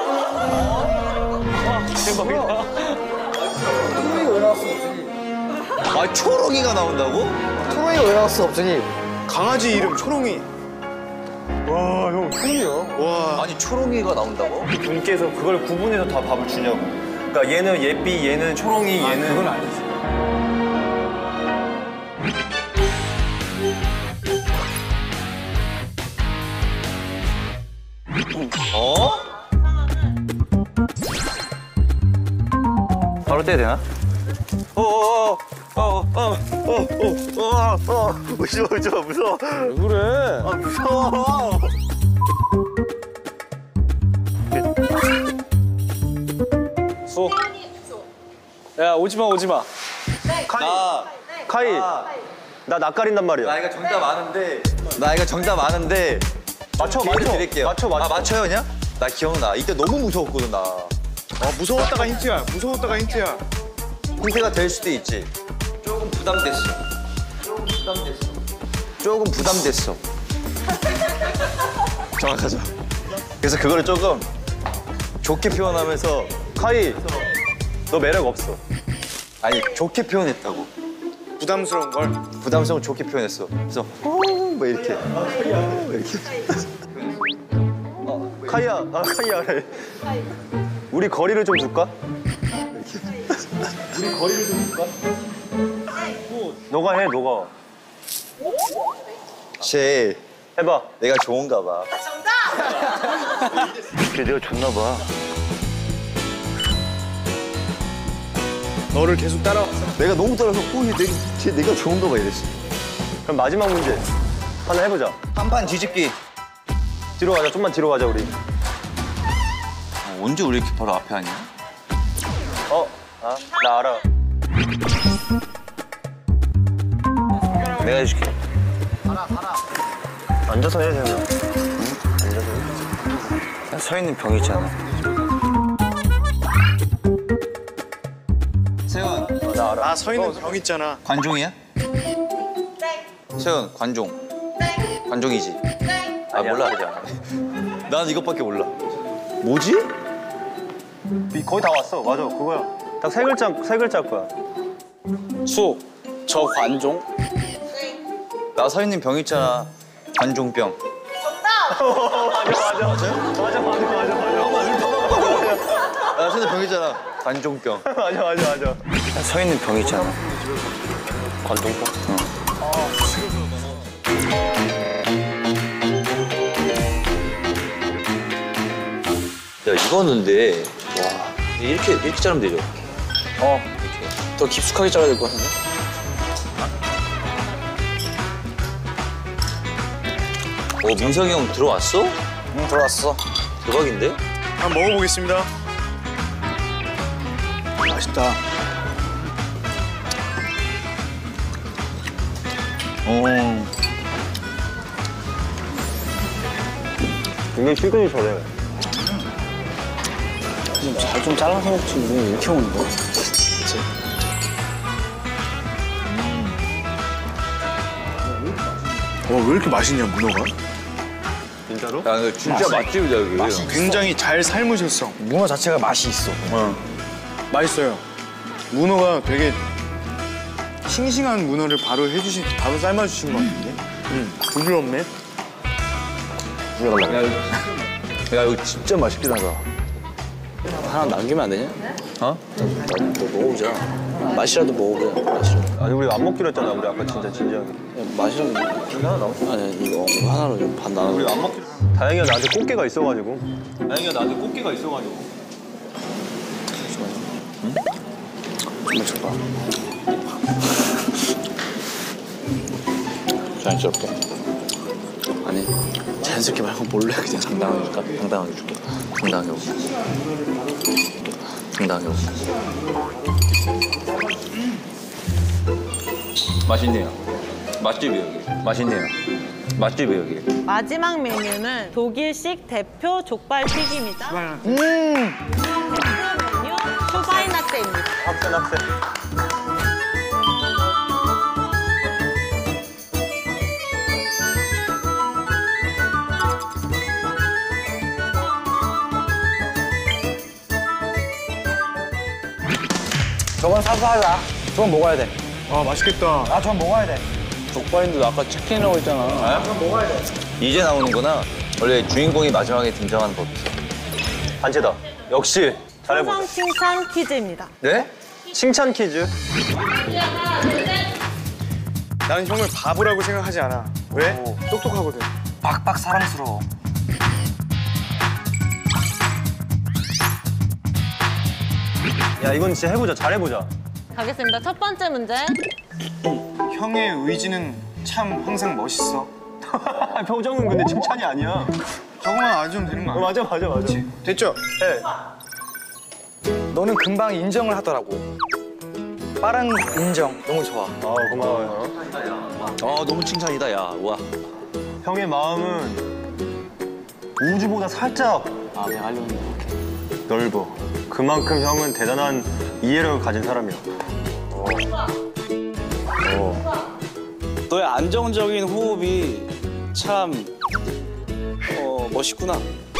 대박이다.
초롱이가 왜 나왔어?
아 초롱이가 나온다고?
초롱이가 왜 나왔어 갑자기?
강아지 이름 초롱이.
와, 형 초롱이야?
와.
아니 초롱이가 나온다고?
이 분께서 그걸 구분해서 다 밥을 주냐고. 그러니까 얘는 예삐, 얘는 초롱이, 얘는
그건 아니지.
어? 바로 떼야 되나? 무서워.
왜 그래?
아 무서워.
소. 야 오지마 오지마.
카이. 나 낯가린단 말이야.
나이가 정답 아는데. 나이가 정답 아는데.
맞춰.
드릴게요.
맞춰.
아 맞춰요 그냥? 나 기억나. 이때 너무 무서웠거든 나.
무서웠다가 힌트야. 무서웠다가 힌트야.
힌트가 될 수도 있지. 조금 부담됐어. 조금 부담됐어. 정확하죠. 그래서 그거를 조금 좋게 표현하면서
카이, 너 매력 없어.
아니 좋게 표현했다고.
부담스러운 걸.
부담성을 좋게 표현했어. 그래서 뭐 이렇게.
카이야, 카이야. 우리 거리를 좀 둘까? 우리 거리를 좀 둘까? 너가 해, 너가.
쟤
해봐.
내가 좋은가 봐.
그래, 내가 좋나 봐.
너를 계속 따라왔어.
내가 너무 따라서 쟤 내가 좋은가 봐 이랬어.
그럼 마지막 문제 하나 해보자.
한판 뒤집기.
뒤로 가자, 좀만 뒤로 가자 우리.
언제 우리 이렇게 바로 앞에 아니야?
나 알아.
내가 해줄게.
앉아서 해, 세훈아.
서 있는 병 있잖아. 세훈.
나 알아.
아, 서 있는 병 있잖아.
관종이야? 세훈 관종. 관종이지? 아 몰라. 난 이것밖에 몰라. 뭐지?
거의 다 왔어. 맞아, 그거야. 딱 세 글자 거야.
수. 저 관종.
나 서 있는 병 있잖아. 관종병. 야, 손에 병 있잖아. 관종병.
맞아.
서 있는 병 있잖아. 관종병? 야, 이거는데, 와, 이렇게 자르면 되죠?
이렇게. 더 깊숙하게 잘라야 될 것 같은데?
민석이 형 들어왔어?
응, 들어왔어.
대박인데?
한번 먹어보겠습니다. 맛있다.
굉장히 시그니처네.
잘 좀 잘라서 먹지. 왜 이렇게 먹는 거야? 그치?
왜 이렇게 맛있냐, 문어가?
진짜로?
야, 근데 진짜 맛집이다, 여기.
굉장히 잘 삶으셨어.
문어 자체가 맛이 있어.
맛있어요. 문어가 되게 싱싱한 문어를 바로 삶아주신 것 같은데? 부드럽네.
야, 이거 진짜 맛있긴 하다.
하나 남기면 안 되냐?
어?
뭐 먹어보자. 맛이라도 먹어보자. 맛이라도.
아니 우리 안 먹기로 했잖아. 우리 아까 진짜 진지하게.
맛이라도.
여기 하나 나와.
아니 이거 하나로 좀 반 나눠.
우리 안 먹기로. 다행이야 나한테 꽃게가 있어가지고.
정말 좋다. 자연스럽게. 아니 자연스럽게 말고 몰래 그냥 당당하니까.
당당하게 줄게. 당당하게 오고. 당당하게 오고. 맛있네요. 맛집이에요, 여기. 맛있네요. 맛집이에요, 여기.
마지막 메뉴는 독일식 대표 족발 튀김이자 대표 메뉴 슈바이나트입니다.
학생.
저건 사과하자. 저건 먹어야 돼.
아, 맛있겠다.
저건 먹어야 돼. 족발인데 너 아까 치킨이라고 했잖아.
저건 먹어야 돼. 이제 나오는구나. 원래 주인공이 마지막에 등장하는 법이 있어.
단체다. 역시 잘해보자.
충성 칭찬 퀴즈입니다.
네?
칭찬 퀴즈.
나는 형을 바보라고 생각하지 않아. 왜? 똑똑하거든.
빡빡 사랑스러워.
야 이건 진짜 해보자. 잘해보자.
가겠습니다. 첫 번째 문제.
형의 의지는 참 항상 멋있어.
표정은 근데 칭찬이 아니야.
저거만 알아주면 되는 거 아니야?
맞아.
됐죠?
네.
너는 금방 인정을 하더라고. 빠른 인정 너무 좋아.
고마워요.
너무 칭찬이다, 야. 우와.
형의 마음은 우주보다 살짝
내가 하려는 게
넓어. 그만큼 형은 대단한 이해력을 가진 사람이야.
너의 안정적인 호흡이 참 멋있구나.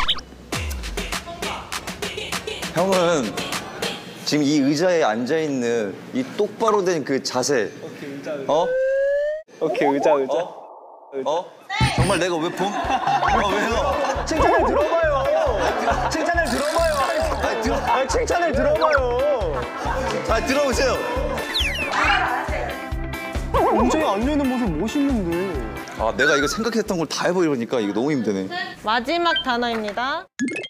형은 지금 이 의자에 앉아있는 이 똑바로 된 그 자세.
오케이 의자.
정말 내가 왜 봄? 왜요?
칭찬을 들어봐요. 칭찬을 들어봐요. 칭찬을 들어봐요.
들어보세요.
엉덩이 앉아있는 모습 멋있는데.
내가 이거 생각했던 걸 다 해버리니까 이거 너무 힘드네.
마지막 단어입니다.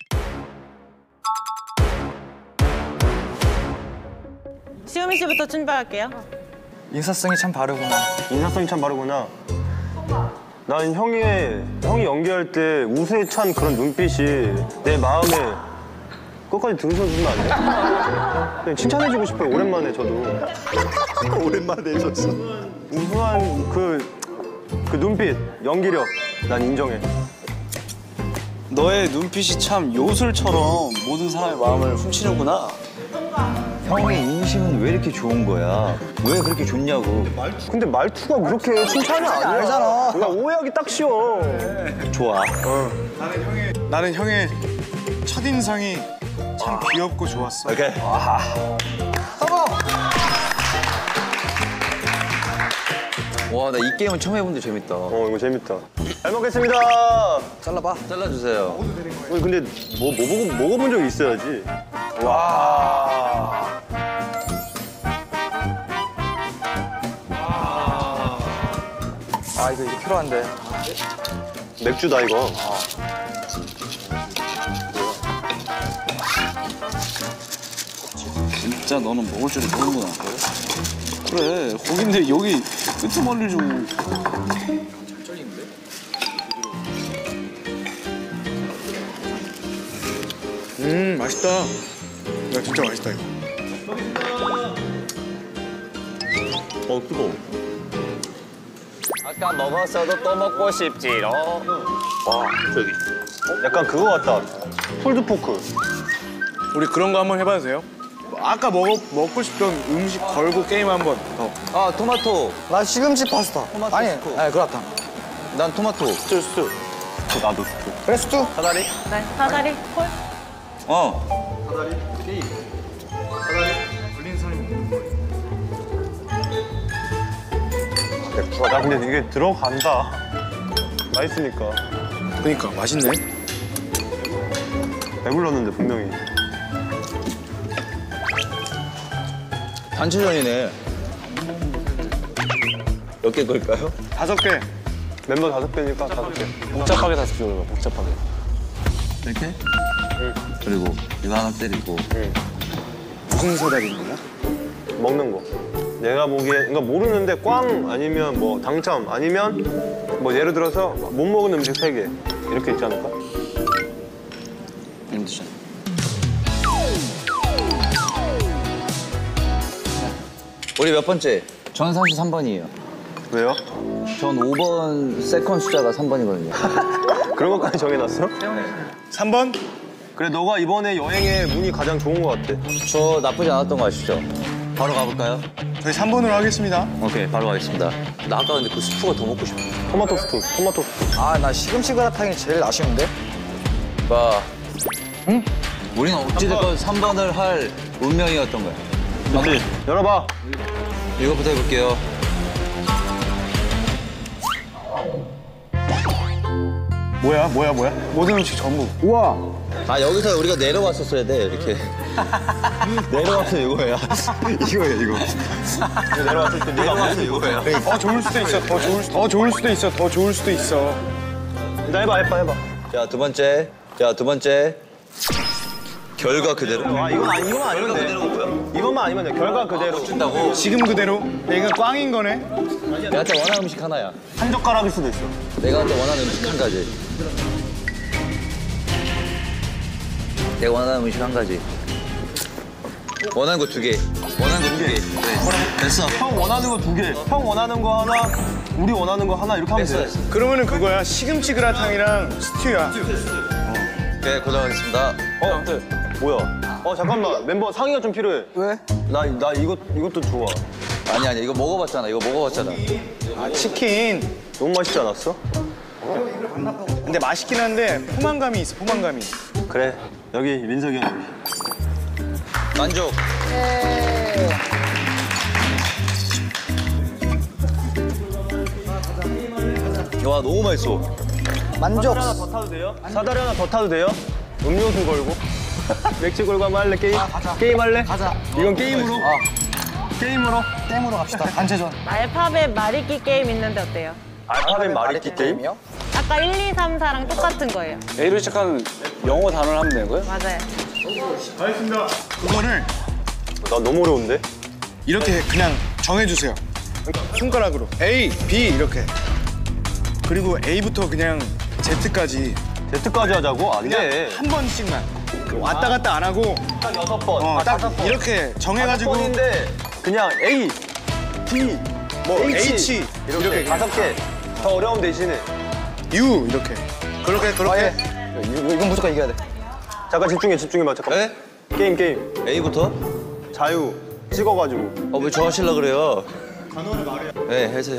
시우미 씨부터 출발할게요.
인사성이 참 바르구나.
인사성이 참 바르구나. 난 형이 연기할 때 우수에 찬 그런 눈빛이 내 마음에 끝까지 들으셔주면 안 돼요? 그냥 칭찬해주고 싶어요. 오랜만에 저도.
오랜만에 해줬어.
우수한 그 눈빛, 연기력 난 인정해.
너의 눈빛이 참 요술처럼 모든 사람의 마음을 훔치는구나.
형의 인심은 왜 이렇게 좋은 거야? 왜 그렇게 좋냐고.
근데 말투가 그렇게 칭찬이 아니야.
알잖아.
그냥 오해하기 딱 쉬워.
좋아.
나는 형의 첫인상이 참 귀엽고 좋았어.
오케이. 와, 와, 나 이 게임은 처음 해본데 재밌다.
이거 재밌다. 잘 먹겠습니다.
잘라봐. 잘라주세요.
근데 뭐 먹어본 적이 있어야지. 와.
아 이거 이제 필요한데.
맥주다 이거.
진짜 너는 먹을 줄을 모르는구나. 그래 거긴데 여기 끄트머리를 좀.
맛있다. 야 진짜 맛있다 이거.
뜨거워.
아까 먹었어도 또 먹고 싶지롱.
와, 저기. 약간 그거 같다. 폴드포크.
우리 그런 거 한번 해봐도 돼요? 아까 먹고 싶던 음식 걸고 게임 한번 더.
아, 토마토.
나 시금치 파스타.
토마토
아니,
스프.
아니 그렇다.
난 토마토.
스튜. 나도 스튜.
그래 스튜.
사다리?
네, 사다리 콜.
사다리? 게임. 사다리?
걸린 사람이 먹는 거예요.
나 근데 이게 들어간다. 맛있으니까.
그러니까 맛있네.
배불렀는데 분명히.
단체전이네. 몇 개 걸까요?
5개.
멤버 5개니까 5개.
복잡하게 다섯 개 올려. 복잡하게.
이렇게? 그리고 이거 하나 때리고.
무슨 사다리인 거야?
먹는 거. 내가 보기에, 그러니까 모르는데 꽝 아니면 뭐 당첨 아니면 뭐 예를 들어서 못 먹은 음식 3개 이렇게 있지 않을까?
힘드잖아.
우리 몇 번째? 전 사실 3번이에요.
왜요?
전 5번 세컨 숫자가 3번이거든요.
그런 것까지 정해놨어?
3번?
그래, 너가 이번에 여행의 운이 가장 좋은 것 같아.
저 나쁘지 않았던 거 아시죠? 바로 가볼까요?
저희 3번으로 하겠습니다.
오케이, 바로 가겠습니다. 나 아까 근데 그 스프가 더 먹고 싶어.
토마토 스프, 토마토 스프.
아 나 시금치 그라탕이 제일 아쉬운데.
봐. 응? 우리는 어찌됐건 3번을 할 운명이었던 거야.
맞지? 열어봐.
이거부터 해볼게요.
뭐야? 모든 음식 전부. 우와.
아, 여기서 우리가 내려왔었어야 돼, 이렇게. 내려와서 이거야. 이거야, 이거.
내려왔을 때
내려와서 이거야.
더 좋을 수도 있어. 더 좋을 수도 있어.
나 해봐.
자, 두 번째. 결과 그대로.
아, 이건 아니면 돼. 이것만 아니면 돼. 결과 그대로.
준다고?
지금 그대로? 이거 꽝인 거네?
내한테 원하는 음식 하나야.
한 젓가락일 수도 있어.
내가 원하는 음식 한 가지. 내가 원하는 음식 한 가지. 원하는 거 2개. 그래. 됐어.
형 원하는 거 2개. 형 원하는 거 하나, 우리 원하는 거 하나 이렇게 하면 돼.
그러면은 그거야. 시금치 그라탕이랑 스튜야.
오케이, 고생하셨습니다.
뭐야? 잠깐만. 멤버 상의가 좀 필요해.
왜?
나 이것도 좋아.
아니, 이거 먹어봤잖아.
아, 치킨.
너무 맛있지 않았어?
근데 맛있긴 한데 포만감이 있어, 포만감이.
그래. 여기 민석이 형.
만족. 와, 너무 맛있어.
만족.
사다리 하나 더 타도 돼요? 사다리 하나 더 타도 돼요? 음료수 걸고. 맥주 걸고 한번 할래? 게임? 게임 할래?
가자.
이건 게임으로? 게임으로?
땡으로 갑시다. 단체전.
알파벳 말잇기 게임 있는데 어때요?
알파벳 말잇기 게임이요?
아까 1, 2, 3, 4랑 똑같은 거예요.
A로 시작하는 영어 단어를 하면 되는 거예요?
맞아요.
알겠습니다. 그거를
나 너무 어려운데?
이렇게 그냥 정해주세요. 손가락으로. A, B 이렇게. 그리고 A부터 그냥 Z까지.
Z까지 하자고? 안
그냥
돼.
한 번씩만. 왔다 갔다 안 하고.
딱 6번.
딱
5번.
이렇게 정해가지고.
5번인데 그냥 A, D,
뭐
H 이렇게 5개. 더 어려운 대신에
U 이렇게. 그렇게.
이건 무조건 이겨야 돼.
잠깐 집중해봐. 잠깐.
네?
게임.
A부터?
자유 찍어가지고.
왜 저 하시려고 그래요?
단어를 말해요.
네, 해주세요.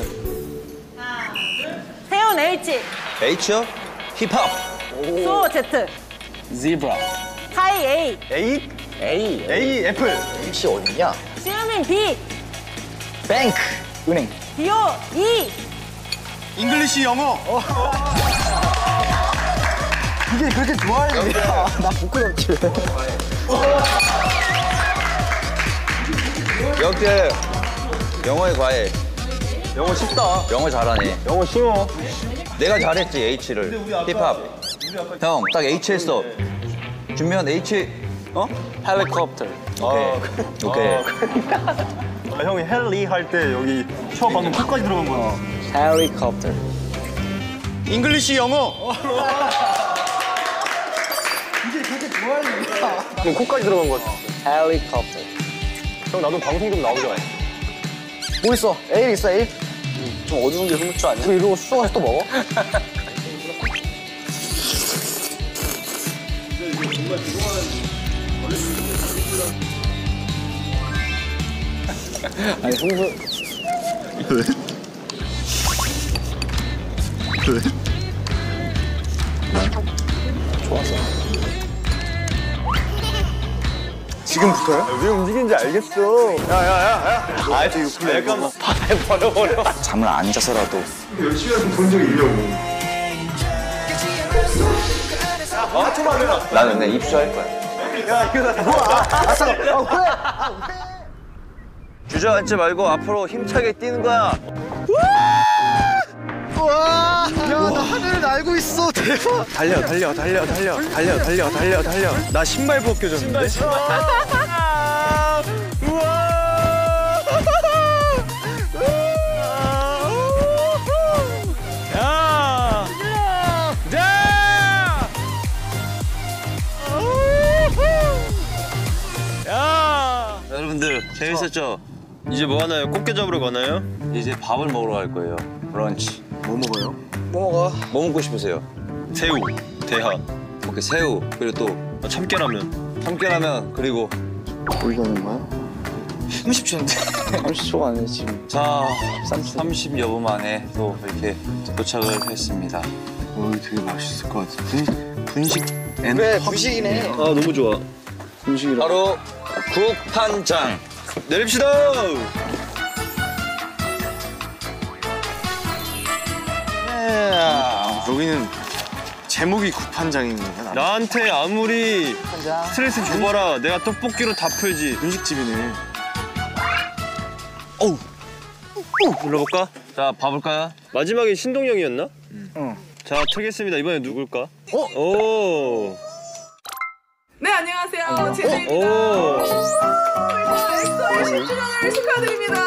세운 H,
H요? 힙합.
소 Z,
Zebra.
하이 A,
A, 애플.
혹시 어딨냐?
시우민 B,
뱅크. 은행.
디오 2.
잉글리시 영어.
이게 그렇게 좋아하는 거야. 나 부끄럽지.
역대 영어의 과외.
영어 쉽다.
영어 잘하네.
영어 쉬워.
내가 잘했지 H를. 힙합. 형 딱 H 했어. 준비한 H. 어?
헬리콥터.
오케이.
아, 형이 헬리 할 때 여기 혀 방금 코까지 들어간 거야.
헬리콥터.
잉글리시 영어.
이게 그렇게 좋아하는 거야.
그럼 코까지 들어간 거야.
헬리콥터.
형 나도 방송 좀 나오자.
뭐 있어? 에일 있어, 에일? 좀 어두운 게 흠추 아니야? 이러고 수정해서 또 먹어? 아니, 흥분.
왜? 왜?
좋았어.
지금부터요?
왜 움직이는지 알겠어.
야야야야. 아, 저 유플레이.
약간 바닥에 버려버려.
잠을 안 자서라도.
몇 시간 본 적이 있냐고.
나는 내 입수할 거야.
야, 이거 나 뭐야?
주저앉지 말고 앞으로 힘차게 뛰는 거야.
와! 야, 나 하늘을 날고 있어. 대박. 달려. 나 신발 벗겨졌는데.
여러분들 재밌었죠?
이제 뭐 하나요? 꽃게 잡으러 가나요?
이제 밥을 먹으러 갈 거예요. 브런치.
뭐 먹어요?
뭐 먹어?
뭐 먹고 싶으세요?
새우, 대하,
오케이 새우 그리고 또
참깨라면.
참깨라면 그리고
어디 가는 거야? 30초인데. 30초가 아니네, 지금.
자 30여 분 만에 또 이렇게 도착을 했습니다.
여기 되게 맛있을 것 같아. 분식 앤
그래,
팝.
분식이네.
아 너무 좋아.
음식이라.
바로 국판장.
내립시다.
여기는 제목이 국판장인 거야.
나한테 아무리 스트레스 줘봐라. 내가 떡볶이로 다 풀지.
분식집이네.
어우. 불러볼까?
자 봐볼까요?
마지막에 신동영이었나?
응.
자 트겠습니다. 이번에 누굴까? 오.
네, 안녕하세요. 제주입니다.
오.
엑소의 10주년을 축하드립니다.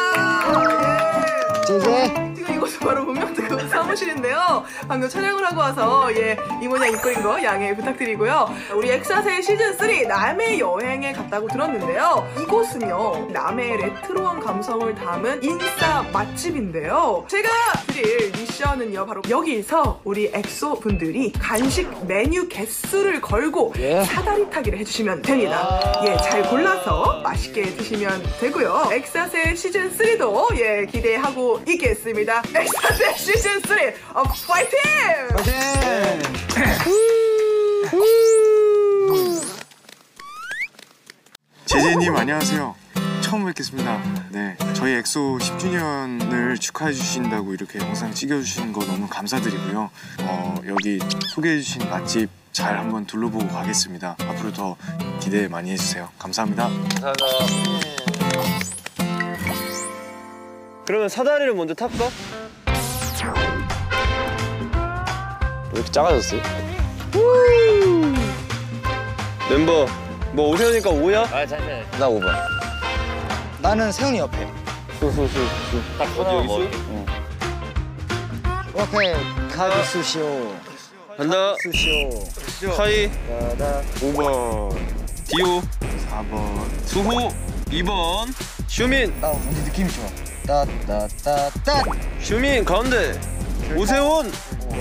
제제.
지금 이곳은 바로 문명특급 사무실인데요. 방금 촬영을 하고 와서 이 모양 입고인 거 양해 부탁드리고요. 우리 엑사세 시즌3 남해 여행에 갔다고 들었는데요. 이곳은요, 남해 레트로한 감성을 담은 인싸 맛집인데요. 제가 드릴 미션은요, 바로 여기서 우리 엑소 분들이 간식 메뉴 개수를 걸고 사다리 타기를 해주시면 됩니다. 잘 골라서 맛있게 드시면 되고요. 엑사세 시즌3도 기대하고 있겠습니다. 엑사세 시즌3 파이팅!
제제님 안녕하세요. 처음 뵙겠습니다. 네, 저희 엑소 10주년을 축하해 주신다고 이렇게 영상 찍어주신 거 너무 감사드리고요. 여기 소개해 주신 맛집 잘 한번 둘러보고 가겠습니다. 앞으로 더 기대 많이 해주세요. 감사합니다.
감사합니다.
그러면 사다리를 먼저 탈까?
왜 이렇게 작아졌어요?
멤버 뭐 오세훈이니까 5야?
아 잠시만. 나 5번.
나는 세훈이 옆에.
딱
어디 여기 있어?
오케이. 카드 수시오.
간다.
수시오.
카이
5번,
디오
4번,
수호 2번 슈민.
나 오늘 느낌이 좋아. 따따따따.
슈민 가운데 오세훈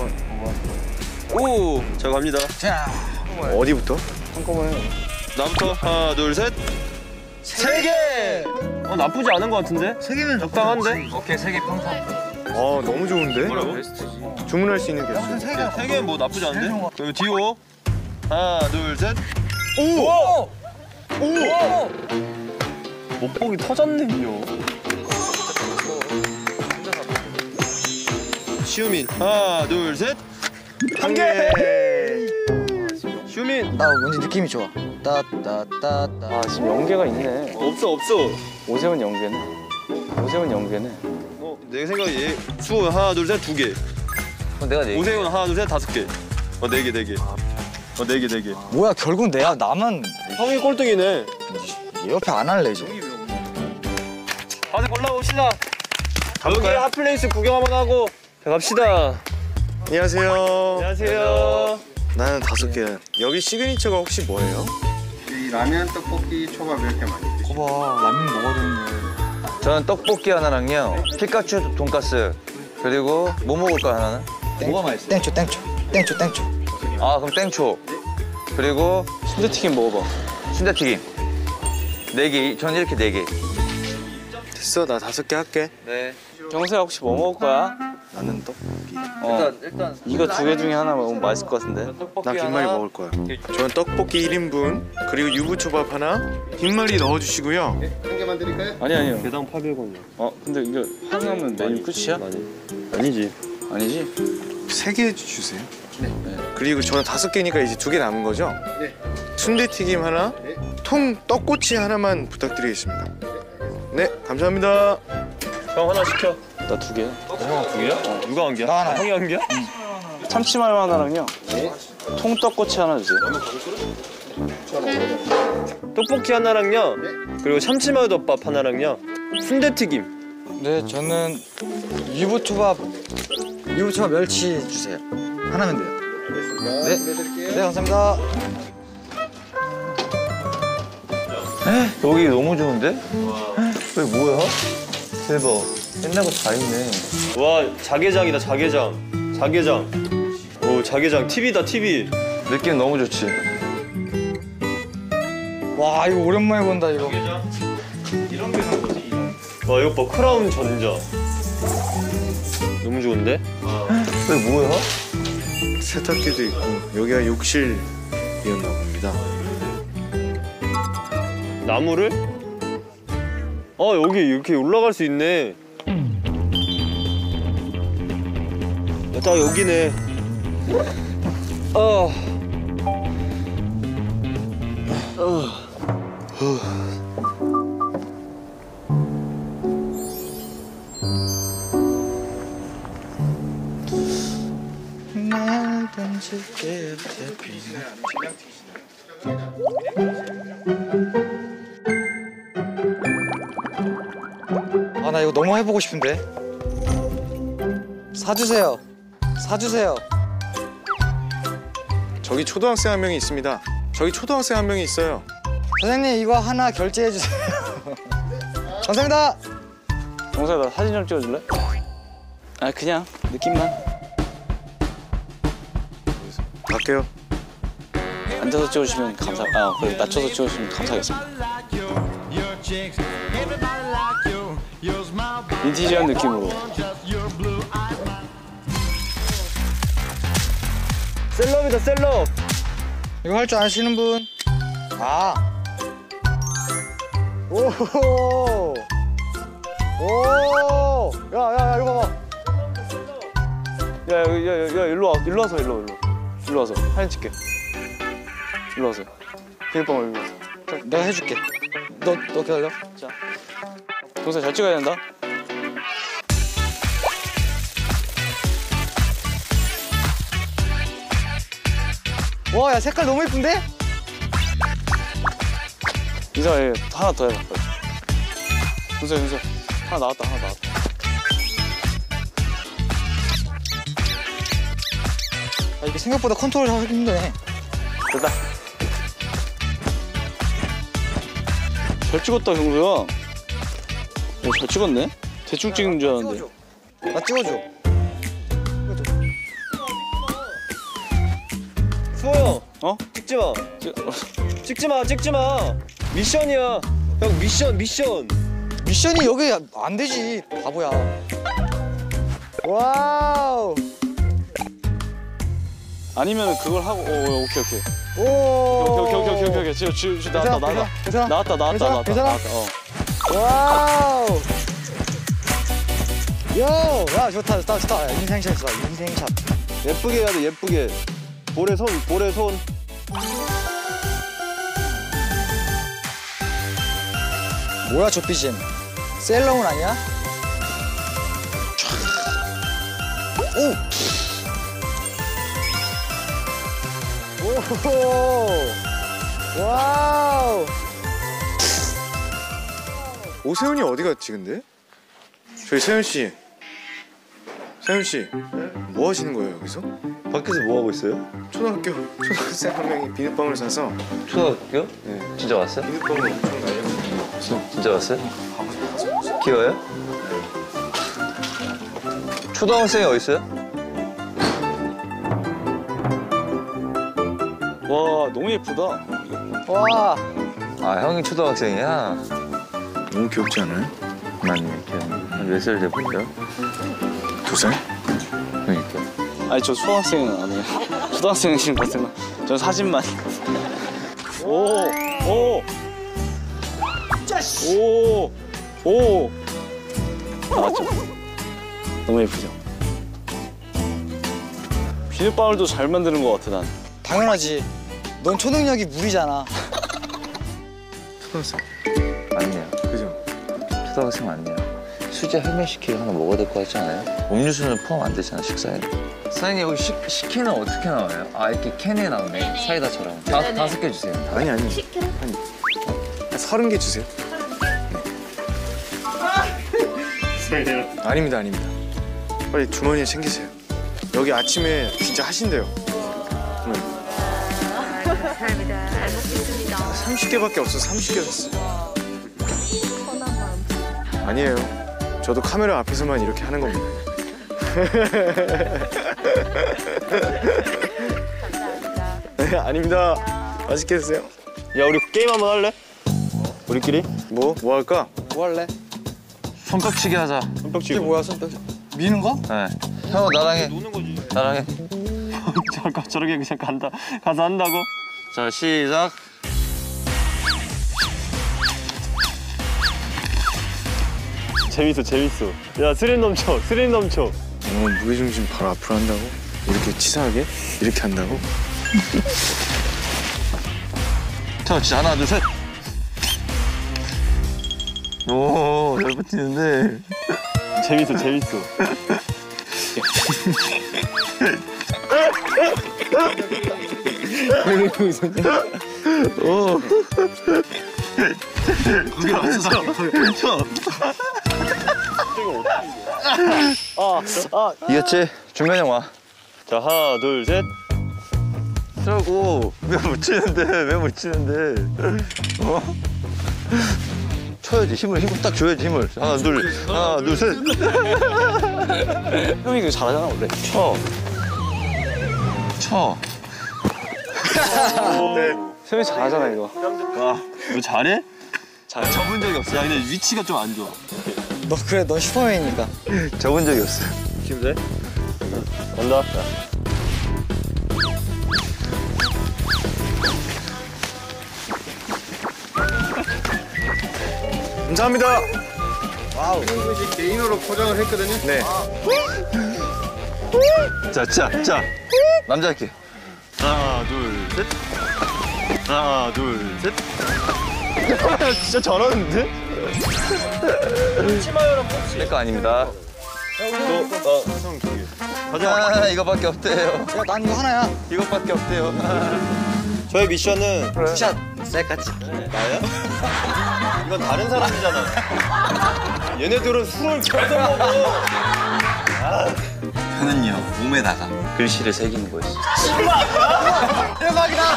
5. 자 갑니다.
자.
어디부터?
한꺼번에.
나부터 하나 둘 셋. 3개. 나쁘지 않은 것 같은데? 3개면 적당한데?
오케이 3개 평타.
너무 좋은데?
뭐라고?
주문할 수 있는 게 있어요.
3개 뭐 나쁘지 않은데? 그리고 디오 하나 둘 셋.
오!
오! 먹복이 터졌네요. 슈민. 하나, 둘, 셋. 한 개. 슈민.
나 왠지 느낌이 좋아. 따따따따.
아 지금 연계가 있네.
없어.
오세훈 연계네. 오세훈 연계네.
내 생각에 수호 하나, 둘, 셋, 두 개.
내가 네 개.
오세훈 하나, 둘, 셋, 다섯 개. 네 개. 네 개.
뭐야 결국 내가 나만
형이 꼴등이네.
얘 옆에 안 할래 이제.
다들 골라봅시다. 여기 핫플레이스 구경 한번 하고 갑시다. 안녕하세요. 안녕하세요.
나는 5개. 여기 시그니처가 혹시 뭐예요?
이 라면, 떡볶이, 초밥 이렇게 많이 드시죠.
거봐 라면 먹어야 되는데.
저는 떡볶이 하나랑요. 피카츄 돈가스. 그리고 뭐 먹을까 하나는? 뭐가 맛있어?
땡초.
아 그럼 땡초. 그리고
순대튀김 먹어봐.
순대튀김. 4개. 전 이렇게 4개.
됐어, 나 5개 할게.
네.
경수야 혹시 뭐 먹을 거야?
나는 떡볶이.
일단
이거 2개 중에 하나 먹으면 맛있을 것 같은데.
나 김말이 먹을 거야. 저는 떡볶이 1인분, 그리고 유부초밥 하나, 김말이 넣어주시고요.
한 개만 드릴까요?
아니요.
개당 800원이요.
근데 이거 하나면 메뉴 끝이야?
아니지.
아니지?
3개 주세요. 네. 그리고 저는 5개니까 이제 2개 남은 거죠?
네.
순대튀김 하나, 통 떡꼬치 하나만 부탁드리겠습니다. 네, 감사합니다.
형 하나 시켜.
나 2개야.
형 2개야? 누가 한 개야?
나 하나.
형이 한 개야?
참치말마 하나랑요. 통떡꼬치 하나 주세요.
떡볶이 하나랑요. 그리고 참치마요덮밥 하나랑요. 순대튀김.
네 저는 유부초밥 멸치 주세요. 하나면 돼요. 네 감사합니다.
여기 너무 좋은데? 여기 뭐야? 대박. 옛날 거 다 있네.
와 자개장이다 자개장. 오 자개장 TV다 TV.
느낌 너무 좋지.
와 이거 오랜만에 본다 이거.
이런 게 산 거지. 와 이거 봐 크라운 전자. 너무 좋은데?
여기 뭐야?
세탁기도 있고 여기가 욕실이었나 봅니다.
나무를? 여기 이렇게 올라갈 수 있네. 딱 여기네.
날 던질게 나 이거 너무 해보고 싶은데. 사주세요.
저기 초등학생 한 명이 있습니다. 있어요.
선생님 이거 하나 결제해 주세요. 감사합니다.
경수야 나 사진 좀 찍어줄래? 그냥 느낌만.
갈게요.
앉아서 찍어주시면 그래 낮춰서 찍어주시면 감사하겠습니다. 빈티지한 느낌으로.
셀럽이다 셀럽.
이거 할 줄 아시는 분? 오호호. 오. 야 이거 봐봐.
야 일로 와서 사진 찍게. 일로 와서. 비눗방울 일로 와서.
내가 해줄게. 너 기다려.
자. 동생 잘 찍어야 된다.
와, 야 색깔 너무 예쁜데?
인사 하나 더 해봐. 동생 하나 나왔다.
이게 생각보다 컨트롤 하기 힘드네.
됐다. 잘 찍었다 경수야. 잘 찍었네. 대충 찍은 줄 알았는데.
나 찍어줘.
수호 형. 찍지 마. 미션이야. 형 미션.
미션이 여기 안 되지. 바보야. 와우.
아니면 그걸 하고 오케이. 오케이. 지금 나왔다. 나왔다.
와우. 야 좋다. 인생샷이다. 인생샷.
예쁘게 해야 돼, 예쁘게. 볼에 손.
뭐야 저 BGM? 셀러문 아니야? 오! 와우!
오세훈이 어디 갔지 근데? 저희 세훈 씨. 뭐 하시는 거예요 여기서?
밖에서 뭐 하고 있어요?
초등학생 한 명이 비눗방울 사서.
초등학교?
네.
진짜 왔어요?
비눗방울 엄청 날렸어요.
진짜 왔어요? 귀여워요? 초등학생이 어디 있어요?
와 너무 예쁘다. 와.
아 형이 초등학생이야?
너무 귀엽지 않아요?
많이 이렇게 몇 살 돼볼까요?
2살?
그러니까.
아니 저 초등학생은 아니에요. 초등학생이신 것 같으면 전 사진만. 오. 나왔죠? 너무 예쁘죠? 비눗방울도 잘 만드는 것 같아 난. 당연하지. 넌 초능력이 물이잖아.
초등학생.
맞네요.
그죠?
초등학생 맞네요. 수제 헬멧시키고 하나 먹어야 될 것 같지 않아요? 음료수는 포함 안 되잖아 식사에. 사장님 여기 식혜는 어떻게 나와요? 아 이렇게 캔에 나오네. 사이다처럼. 5개 주세요.
아니. 한 30개 주세요. 아닙니다. 빨리 주머니에 챙기세요. 여기 아침에 진짜 하신대요.
감사합니다. 잘 먹겠습니다.
30개밖에 없어. 30개 샀어. 아니에요. 저도 카메라 앞에서만 이렇게 하는 겁니다.
감사합니다.
아닙니다. 맛있게 드세요.
야 우리 게임 한번 할래? 우리끼리?
뭐 할까?
뭐 할래?
손뼉치기 하자.
손뼉치기.
이게 뭐야 손뼉? 미는 거?
네. 형 나랑 해.
노는 거지.
나랑 해.
잠깐 저렇게 그냥 가서 한다고?
자 시작.
재밌어. 야 스릴 넘쳐.
무게중심 바로 앞으로 한다고? 이렇게 치사하게? 이렇게 한다고?
자 진짜 하나 둘 셋. 오 잘 버티는데.
재밌어.
오.
거기 맞춰서 쳐.
이겼지? 준변이 형 와.
자 하나 둘 셋.
쓰라고. 왜 못 치는데? 어? 쳐야지 힘을 딱 줘야지 힘을. 하나 둘 셋.
형이 이거 잘하잖아 원래.
쳐.
형이 잘하잖아 이거.
와, 너 잘해?
잘해.
접은 적이 없어. 야 근데 위치가 좀 안 좋아.
넌 슈퍼맨이니까.
접은 적이 없어.
지금 돼? 간다.
감사합니다.
와우. 이거 이제 개인으로 포장을 했거든요.
네.
자. 남자 할게.
하나 둘 셋. 진짜 잘하는데?
내 거 아닙니다.
형 두 개.
가자. 이거밖에 없대요.
야 난 이거 하나야.
이거밖에 없대요.
저의 미션은
샷. 셀까지.
나야? 이건 다른 사람이잖아. 얘네들은 술을 계속 먹어.
저는요 몸에다가 글씨를 새기는 거였어.
대박이다.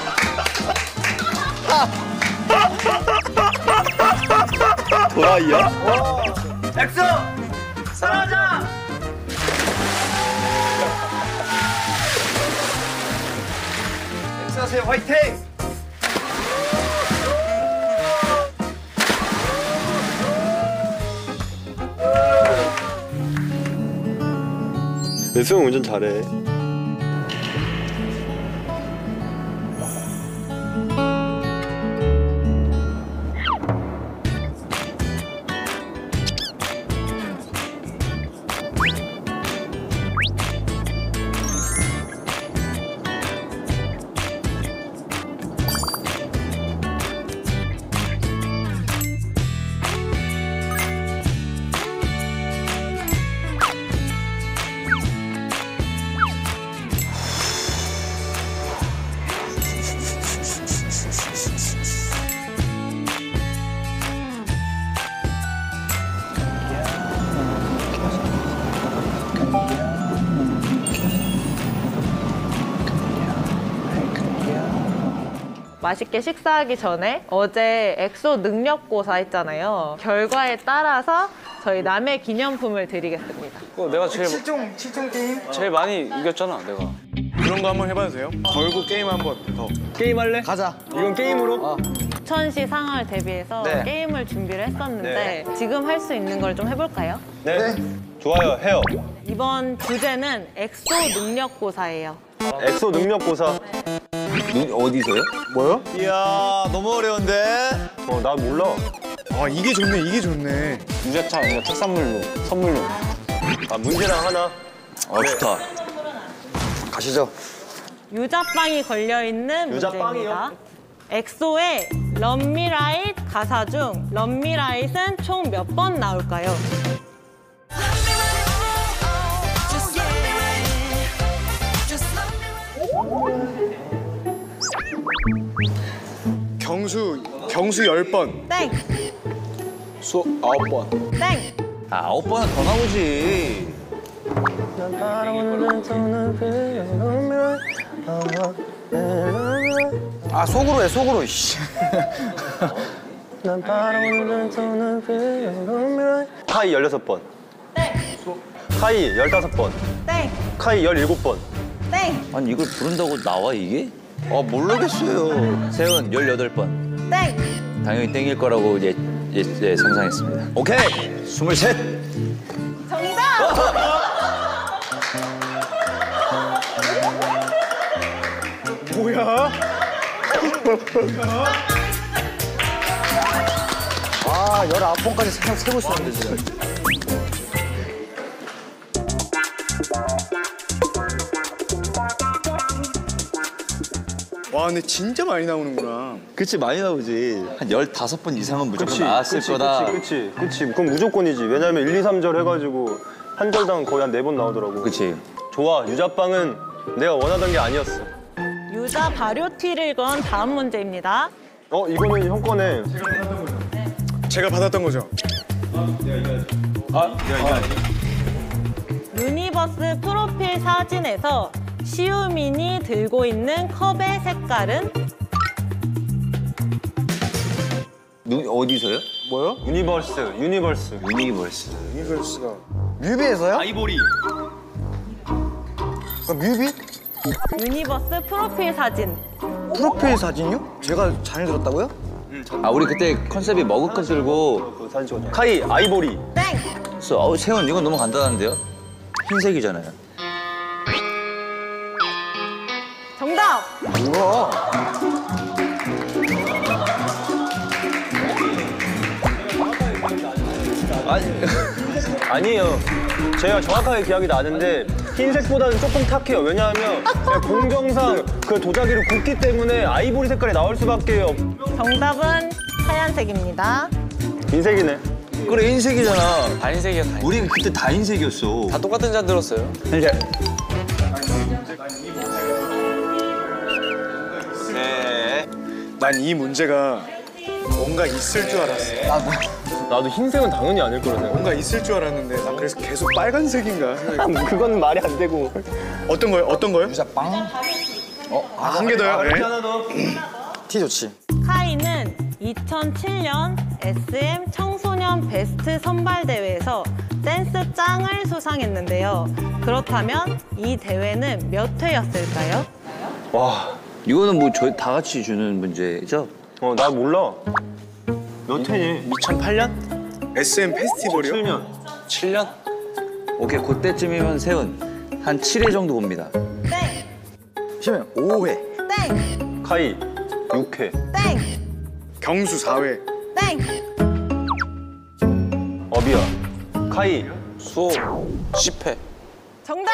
도라이야?
엑소 사라져. 엑소세 화이팅.
내 수영 운전 잘해.
맛있게 식사하기 전에 어제 엑소 능력고사 했잖아요. 결과에 따라서 저희 남의 기념품을 드리겠습니다.
내가 제일
칠종 게임?
제일 많이 이겼잖아, 내가.
그런 거 한번 해봐도 돼요? 걸고 게임 한번 더.
게임 할래?
가자.
이건 게임으로?
2000시 상황을 대비해서
네.
게임을 준비를 했었는데 지금 할 수 있는 걸 좀 해볼까요?
네. 좋아요, 해요.
이번 주제는 엑소 능력고사예요.
엑소 능력고사.
어디서요?
뭐요?
이야 너무 어려운데.
나 몰라.
아 이게 좋네, 이게 좋네.
유자차 이거 특산물로 선물로.
문제랑 하나.
좋다.
가시죠.
유자빵이 걸려있는
유자빵이요?
문제입니다. 엑소의 럼미라잇 가사 중 럼미라잇은 총 몇 번 나올까요?
경수 10번.
땡!
수 9번.
땡!
9번은 더 나오지.
아 속으로 해 속으로. 씨.
카이 16번.
땡!
카이 15번.
땡!
카이 17번.
땡!
아니 이걸 부른다고 나와 이게? 모르겠어요. 세은 18번.
땡!
당연히 땡일 거라고 이제 상상했습니다. 오케이 23.
정답!
뭐야?
아 19번까지 세고 있었는데 지금.
와 근데 진짜 많이 나오는구나.
그치 많이 나오지. 한 15번 이상은 무조건 나왔을 거다.
그치. 그럼 무조건이지. 왜냐면 1, 2, 3절 해가지고 한 절당 거의 한 4번 나오더라고.
그치.
좋아, 유자빵은 내가 원하던 게 아니었어.
유자 발효티를 건 다음 문제입니다.
이거는 형 거네.
제가 받았던 거죠?
유니버스 프로필 사진에서 시우민이 들고 있는 컵의 색깔은?
어디서요?
뭐요? 유니버스.
유니버스가.
뮤비에서요?
아이보리.
뮤비?
유니버스 프로필 사진.
프로필 사진이요? 제가 잘못 들었다고요?
우리 그때 컨셉이 머그컵 들고
그 사진 찍었죠. 카이 아이보리.
땡!
세훈 이건 너무 간단한데요? 흰색이잖아요.
정답!
뭐야?
아니에요. 제가 정확하게 기억이 나는데 흰색보다는 조금 탁해요. 왜냐하면 공정상 그 도자기를 굽기 때문에 아이보리 색깔이 나올 수밖에 없.
정답은 하얀색입니다.
흰색이네.
그래 흰색이잖아.
다 흰색이야, 다 흰색.
우리 그때 다 흰색이었어.
다 똑같은 잔 들었어요.
흰색.
난 이 문제가 뭔가 있을 줄 알았어.
나도 흰색은 당연히 아닐 거라 생각.
뭔가 있을 줄 알았는데 나 그래서 계속 빨간색인가 생각했거든.
그건 말이 안 되고.
어떤 거요? 어떤 거요?
유자빵?
한 개 더요? 네.
하나 더.
티 좋지.
카이는 2007년 SM 청소년 베스트 선발대회에서 댄스 짱을 수상했는데요. 그렇다면 이 대회는 몇 회였을까요?
와.
이거는 뭐 저희 다 같이 주는 문제죠?
나 몰라. 몇 회니?
2008년?
SM 페스티벌이요?
7년.
7년?
오케이 그때쯤이면 세훈 한 7회 정도 봅니다.
땡!
시면 5회.
땡!
카이 6회.
땡!
경수 4회.
땡!
어비야. 카이
수호 10회.
정답!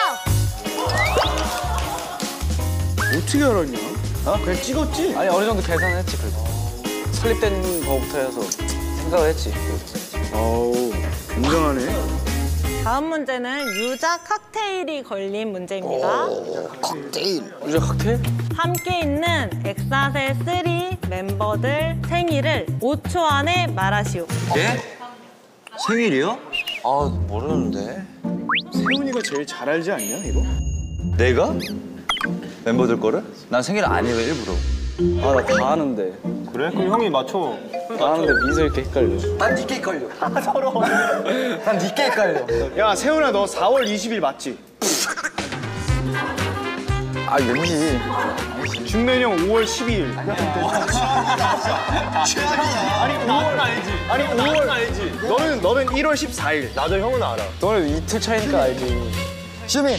어떻게 알았냐?
그냥 찍었지?
아니 어느 정도 계산했지 그래도. 설립된 거부터 해서 생각을 했지.
어우, 굉장하네.
다음 문제는 유자 칵테일이 걸린 문제입니다.
칵테일.
유자 칵테일?
함께 있는 엑사셀 3 멤버들 생일을 5초 안에 말하시오.
예? 생일이요? 모르는데.
세훈이가 제일 잘 알지 않냐 이거?
내가? 멤버들 거를? 난 생일 안 해요 일부러.
아, 나 다 아는데.
그래? 그럼 형이 맞춰.
다 아는데 민서 이렇게 헷갈려.
난 니께 헷갈려.
서로.
난 니께 헷갈려.
야 세훈아 너 4월 20일 맞지?
아 왠지.
준면형 5월 12일. 아니 5월 알지? 아니 5월 알지? 너는 1월 14일.
나도 형은 알아.
너는 이틀 차이니까 알지.
시민.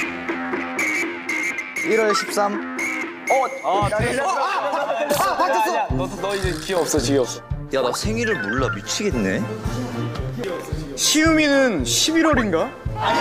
1월 13.
맞췄어. 너 이제 기회 없어, 기회 없어.
야 나 생일을 몰라 미치겠네.
시우미는 11월인가?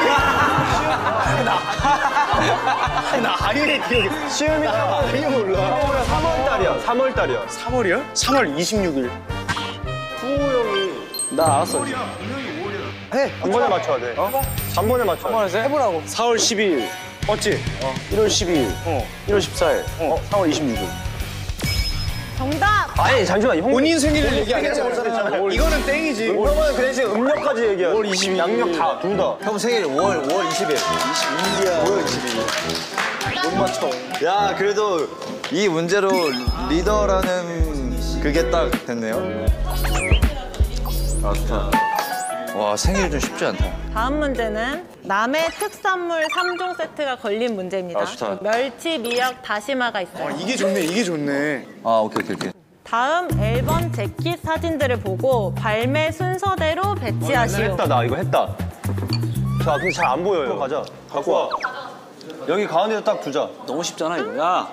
나 아니래 기억이. 시우미가 아니 몰라.
3월달이야. 3월달이야.
3월이야? 3월 26일.
후호 형이.
나 알았어.
해.
한 번에 맞춰야 돼. 어? 한 번에 맞춰.
한 번에 해보라고. 4월 12일.
맞지?
1월 12일. 1월 14일. 4월 26일.
정답!
아니 잠시만. 형
본인 생일을 얘기 안 했잖아. 이거는 땡이지.
형은 그 대신 음력까지 얘기해.
5월 22일.
양력 다 둘 다.
형 생일 5월 20일.
22일이야. 5월 22일. 못 맞춰.
야 그래도 이 문제로 리더라는 그게 딱 됐네요. 아 좋다. 와 생일이 좀 쉽지 않다.
다음 문제는 남해 특산물 3종 세트가 걸린 문제입니다.
아, 좋다.
멸치, 미역, 다시마가 있어요.
이게 좋네. 이게 좋네.
아 오케이.
다음 앨범 재킷 사진들을 보고 발매 순서대로 배치하시오.
했다 나 이거 했다. 자 근데 잘 안 보여요. 가자. 갖고 와. 여기 가운데서 딱 두자.
너무 쉽잖아, 이거. 야.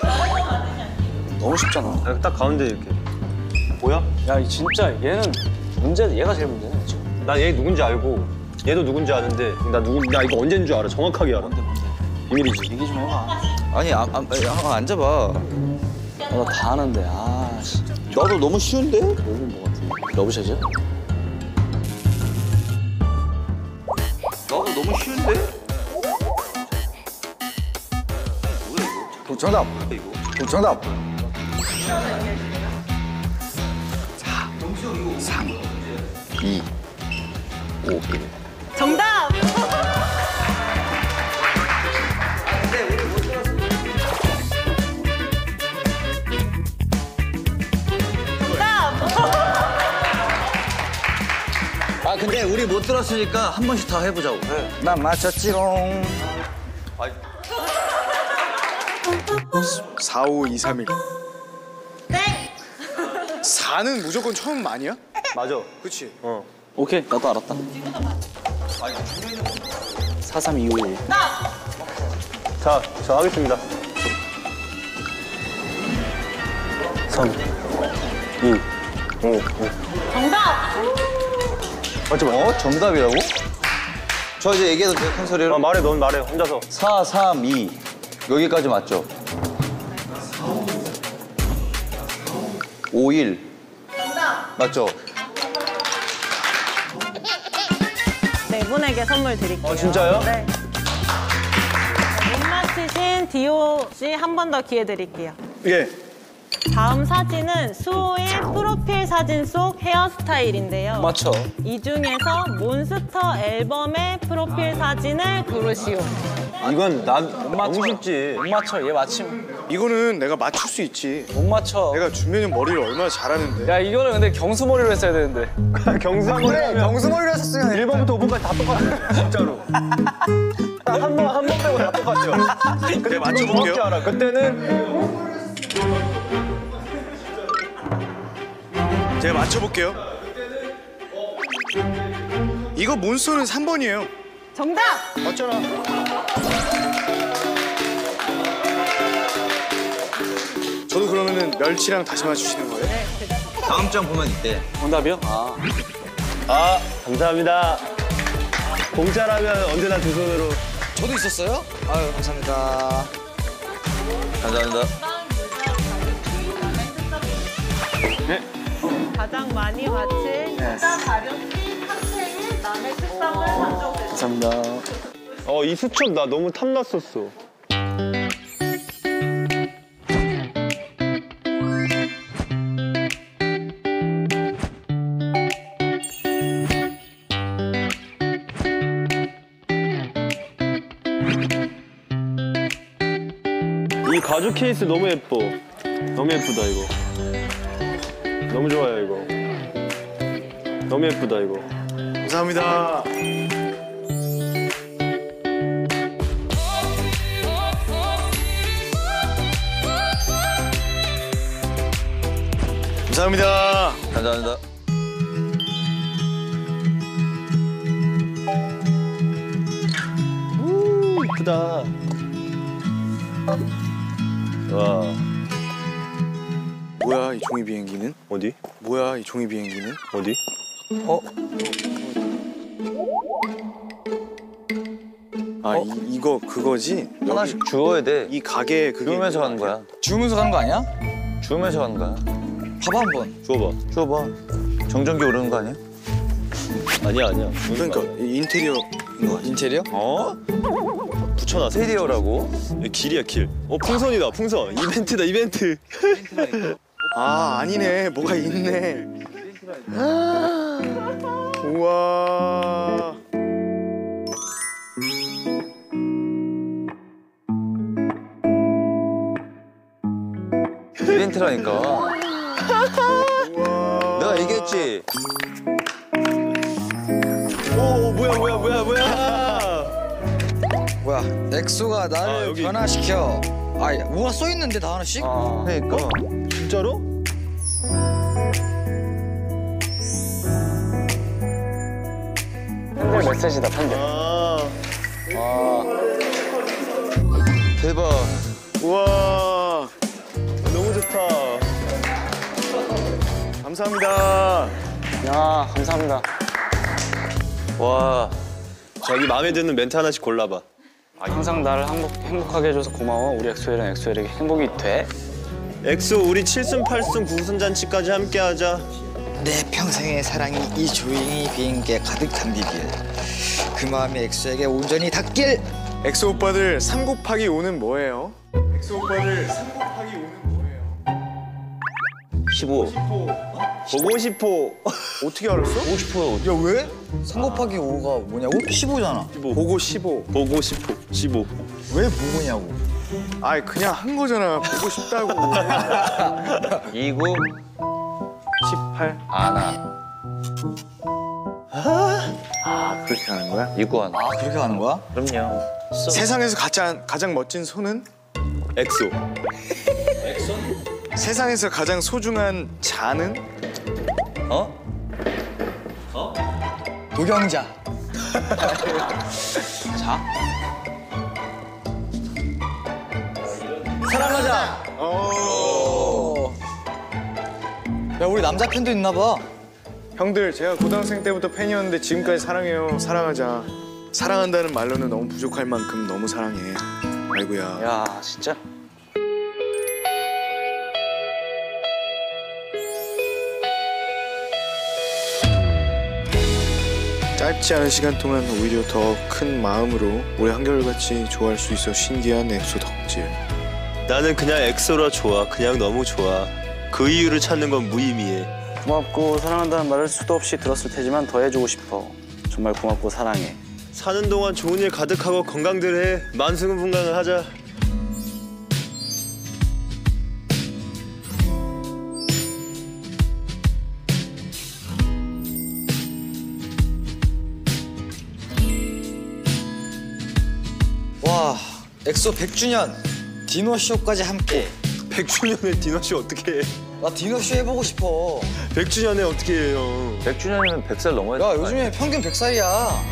너무 쉽잖아.
딱 가운데 이렇게. 뭐야?
야, 진짜 얘는 얘가 제일 문제네, 지금.
난 얘 누군지 알고 얘도 누군지 아는데 나 이거 언제인 줄 알아. 정확하게 알아. 비밀이지.
얘기 좀 해봐.
아니 앉아봐.
나 다 아는데, 아, 씨.
나도 너무 쉬운데?
모르는 뭐 같아. 러브샷이야?
나도 너무 쉬운데?
정답. 정답.
3, 2, 5, 1.
정답!
아 근데 우리 못 들었으니까 한 번씩 다 해보자고.
난 맞췄지롱.
4, 5, 2, 3일.
네!
4는 무조건 처음 아니야?
맞아.
그치?
오케이, 나도 알았다. 4, 3, 2, 5, 1.
자, 저 하겠습니다. 3, 2, 5.
정답!
맞죠? 정답이라고? 저 이제 얘기해도 돼요? 큰 소리로?
말해, 넌 말해, 혼자서.
4, 3, 2. 여기까지 맞죠? 5, 1.
정답!
맞죠?
네 분에게 선물 드릴게요.
진짜요?
네. 못 맞히신 디오 씨 한 번 더 기회 드릴게요.
예.
다음 사진은 수호의 프로필 사진 속 헤어스타일인데요.
맞춰.
이 중에서 몬스터 앨범의 프로필 사진을 고르시오.
이건 난
못 맞춰.
너무 쉽지.
못 맞춰, 얘 맞히면.
이거는 내가 맞출 수 있지.
못 맞춰.
내가 준면이 형 머리를 얼마나 잘하는데.
야, 이거는 근데 경수머리로 했어야 되는데.
경수머리.
경수머리로 했었으면
1번부터 5번까지 다 똑같아. 진짜로. 한 번 빼고 다 똑같죠.
내가 맞춰볼게요.
정확히 알아. 그때는
제가 맞춰볼게요. 이거 몬스터는 3번이에요.
정답!
맞잖아. 저도 그러면은 멸치랑 다시마 주시는 거예요?
다음 장 보면 있대.
정답이요?
아, 감사합니다. 공짜라면 언제나 두 손으로.
저도 있었어요? 아유, 감사합니다.
감사합니다.
네.
가장 많이 맞힌 여자 발효티 칵테일 남의 특산물 3종 세트.
감사합니다.
이 수첩 나 너무 탐났었어. 이 가죽 케이스 너무 예뻐. 너무 예쁘다 이거. 너무 좋아요 이거. 너무 예쁘다 이거.
감사합니다. 감사합니다.
감사합니다.
이쁘다. 와.
뭐야 이 종이 비행기는?
어디?
뭐야 이 종이 비행기는?
어디?
이거 그거지?
하나씩 주워야 돼.
이 가게 그게
주우면서 가는 거야.
주우면서 가는 거 아니야?
주우면서 가는 거야.
봐봐 한번.
주워봐.
정전기 오르는 거 아니야?
아니야.
그러니까 인테리어인 거 같아.
인테리어?
붙여놨어.
인테리어라고?
길이야 길. 풍선이다 풍선. 이벤트다 이벤트.
아니네. 뭐가 있네. 우와.
이벤트라니까. 내가 얘기했지.
오 뭐야.
뭐야? 엑소가 나를
여기.
변화시켜. 뭐가 써 있는데 다 하나씩?
그러니까.
진짜로?
팬들 메시지다 팬들.
대박.
우와.
너무 좋다.
감사합니다.
야 감사합니다.
와.
자기 마음에 드는 멘트 하나씩 골라봐.
항상 나를 행복하게 해줘서 고마워. 우리 엑소이랑 엑소엘에게 행복이 돼.
엑소 우리 7승 8승 9승 잔치까지 함께하자.
내 평생의 사랑이 이 조용히 비행기에 가득한 비길. 그 마음이 엑소에게 온전히 닿길.
엑소 오빠들 3 곱하기 5는 뭐예요? 엑소 오빠들 3 곱하기 5는 뭐예요?
15.
보고 싶어.
어떻게 알았어?
보고 싶어요.
야 왜? 3 곱하기 5가 뭐냐고? 15잖아.
보고 15.
보고 싶어. 15.
왜 보고냐고?
그냥 한 거잖아. 보고 싶다고.
29.
18.
아나.
그렇게 하는 거야?
29 하나.
그렇게 가는 거야?
그럼요.
세상에서 가장 멋진 손은?
엑소.
세상에서 가장 소중한 자는?
도경자.
자. 사랑하자.
야 우리 남자 팬도 있나 봐.
형들 제가 고등학생 때부터 팬이었는데 지금까지 사랑해요. 사랑하자. 사랑한다는 말로는 너무 부족할 만큼 너무 사랑해. 아이고야.
야 진짜.
짧지 않은 시간 동안 오히려 더 큰 마음으로 우리 한결같이 좋아할 수 있어 신기한 엑소 덕질.
나는 그냥 엑소라 좋아. 그냥 너무 좋아. 그 이유를 찾는 건 무의미해.
고맙고 사랑한다는 말을 수도 없이 들었을 테지만 더 해주고 싶어. 정말 고맙고 사랑해.
사는 동안 좋은 일 가득하고 건강들 해. 만승분강을 하자.
와 엑소 100주년 디너쇼까지 함께.
100주년에 디너쇼 어떻게 해?
나 디너쇼 해보고 싶어.
100주년에 어떻게 해요?
100주년이면 100살 넘어야 돼.
야 요즘에 평균 100살이야.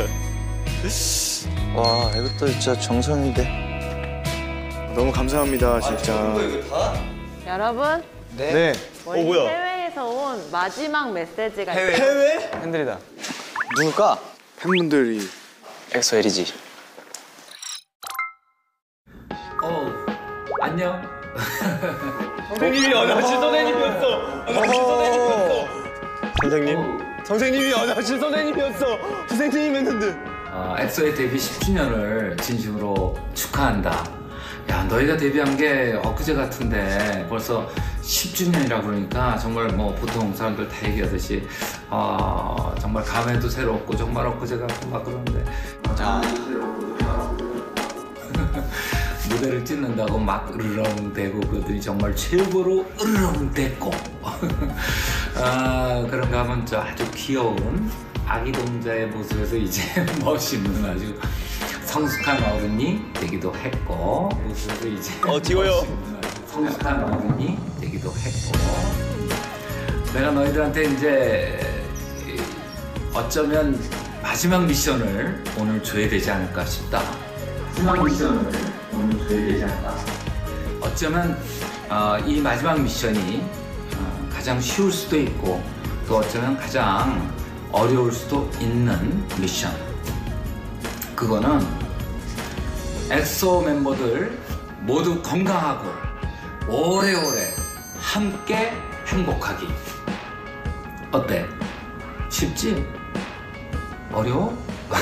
와 이것도 진짜 정성인데.
너무 감사합니다 진짜.
여러분,
네.
저희
뭐야?
해외에서 온 마지막 메시지가 있어요.
해외?
팬들이다.
누굴까?
팬분들이.
엑소엘이지.
안녕.
선생님이 연하신 선생님이었어. 선생님이 연하신 선생님이었어. 선생님 했는데.
엑소의 데뷔 10주년을 진심으로 축하한다. 야, 너희가 데뷔한 게 엊그제 같은데 벌써 10주년이라 그러니까 정말 뭐 보통 사람들 다 얘기하듯이 정말 감회도 새롭고 정말 엊그제 같고 막 그러는데 무대를 찍는다고 막 으르렁대고 그들이 정말 최고로 으르렁댔고 그런가 하면 저 아주 귀여운 아기 동자의 모습에서 이제 멋있는 아주 성숙한 어른이 되기도 했고 모습에서 이제
디오요.
성숙한 어른이 되기도 했고 내가 너희들한테 이제 어쩌면 마지막 미션을 오늘 줘야 되지 않을까 싶다. 마지막 미션을 오늘 줘야 되지 않을까. 어쩌면 이 마지막 미션이 가장 쉬울 수도 있고 또 어쩌면 가장 어려울 수도 있는 미션. 그거는 엑소 멤버들 모두 건강하고 오래오래 함께 행복하기. 어때? 쉽지? 어려워?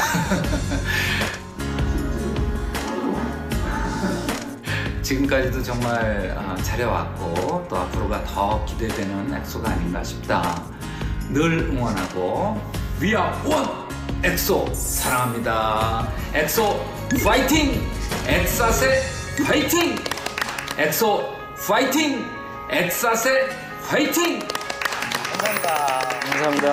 지금까지도 정말 잘해왔고 또 앞으로가 더 기대되는 엑소가 아닌가 싶다. 늘 응원하고 We are one! 엑소 사랑합니다. 엑소 파이팅! 엑사세 파이팅! 엑소 파이팅! 엑사세 파이팅!
감사합니다.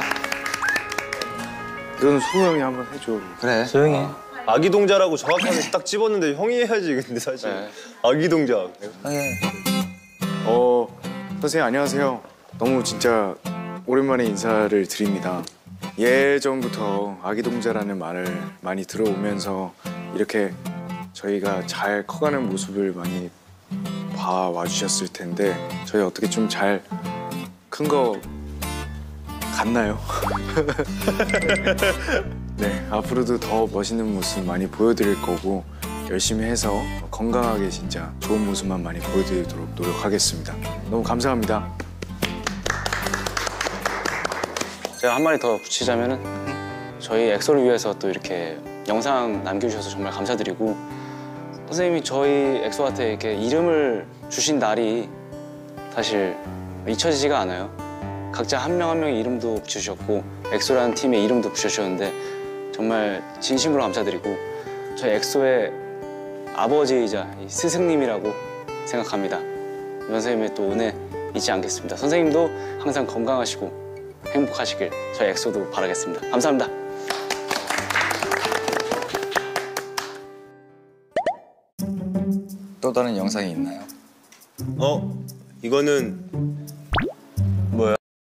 이건 소호 형이 한번 해줘.
그래.
조용히 해.
아기 동자라고 정확하게 딱 집었는데 형이 해야지 근데 사실. 아기 동자.
선생님 안녕하세요. 너무 진짜 오랜만에 인사를 드립니다. 예전부터 아기 동자라는 말을 많이 들어오면서 이렇게 저희가 잘 커가는 모습을 많이 봐와 주셨을 텐데 저희 어떻게 좀 잘 큰 거 같나요? 네, 앞으로도 더 멋있는 모습 많이 보여드릴 거고 열심히 해서 건강하게 진짜 좋은 모습만 많이 보여드리도록 노력하겠습니다. 너무 감사합니다.
제가 한 마디 더 붙이자면은 저희 엑소를 위해서 또 이렇게 영상 남겨주셔서 정말 감사드리고 선생님이 저희 엑소한테 이렇게 이름을 주신 날이 사실 잊혀지지가 않아요. 각자 한 명 한 명의 이름도 붙여주셨고 엑소라는 팀의 이름도 붙여주셨는데 정말 진심으로 감사드리고 저희 엑소의 아버지이자 스승님이라고 생각합니다. 이번 선생님의 또 은혜 잊지 않겠습니다. 선생님도 항상 건강하시고 행복하시길 저희 엑소도 바라겠습니다. 감사합니다.
또 다른 영상이 있나요?
이거는 뭐야?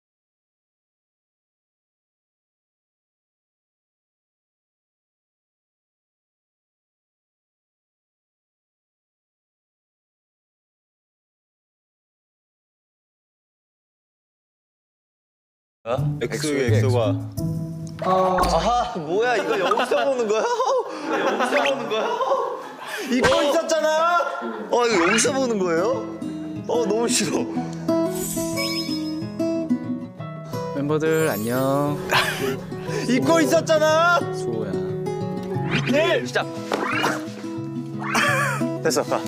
엑소의 엑소가.
아하, 뭐야 이거 여기서 보는 거야? 여기서 보는 거야? 이거 있었잖아. 이거 여기서 보는 거예요? 너무 싫어.
멤버들 안녕.
잊고 있었잖아.
수호야.
네. 시작.
됐어, 가.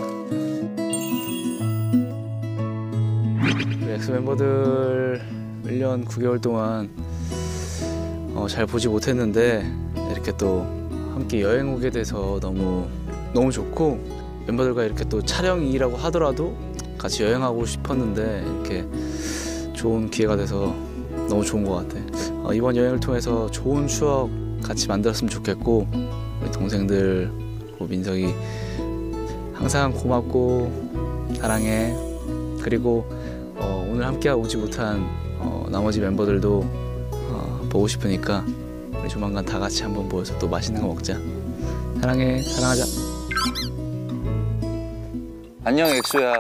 우리 엑소 멤버들 1년 9개월 동안 잘 보지 못했는데 이렇게 또 함께 여행 오게 돼서 너무 좋고 멤버들과 이렇게 또 촬영이라고 하더라도 같이 여행하고 싶었는데 이렇게 좋은 기회가 돼서 너무 좋은 것 같아. 이번 여행을 통해서 좋은 추억 같이 만들었으면 좋겠고 우리 동생들 그리고 민석이 항상 고맙고 사랑해. 그리고 오늘 함께 오지 못한 나머지 멤버들도 보고 싶으니까 우리 조만간 다 같이 한번 모여서 또 맛있는 거 먹자. 사랑해. 사랑하자.
안녕 엑소야.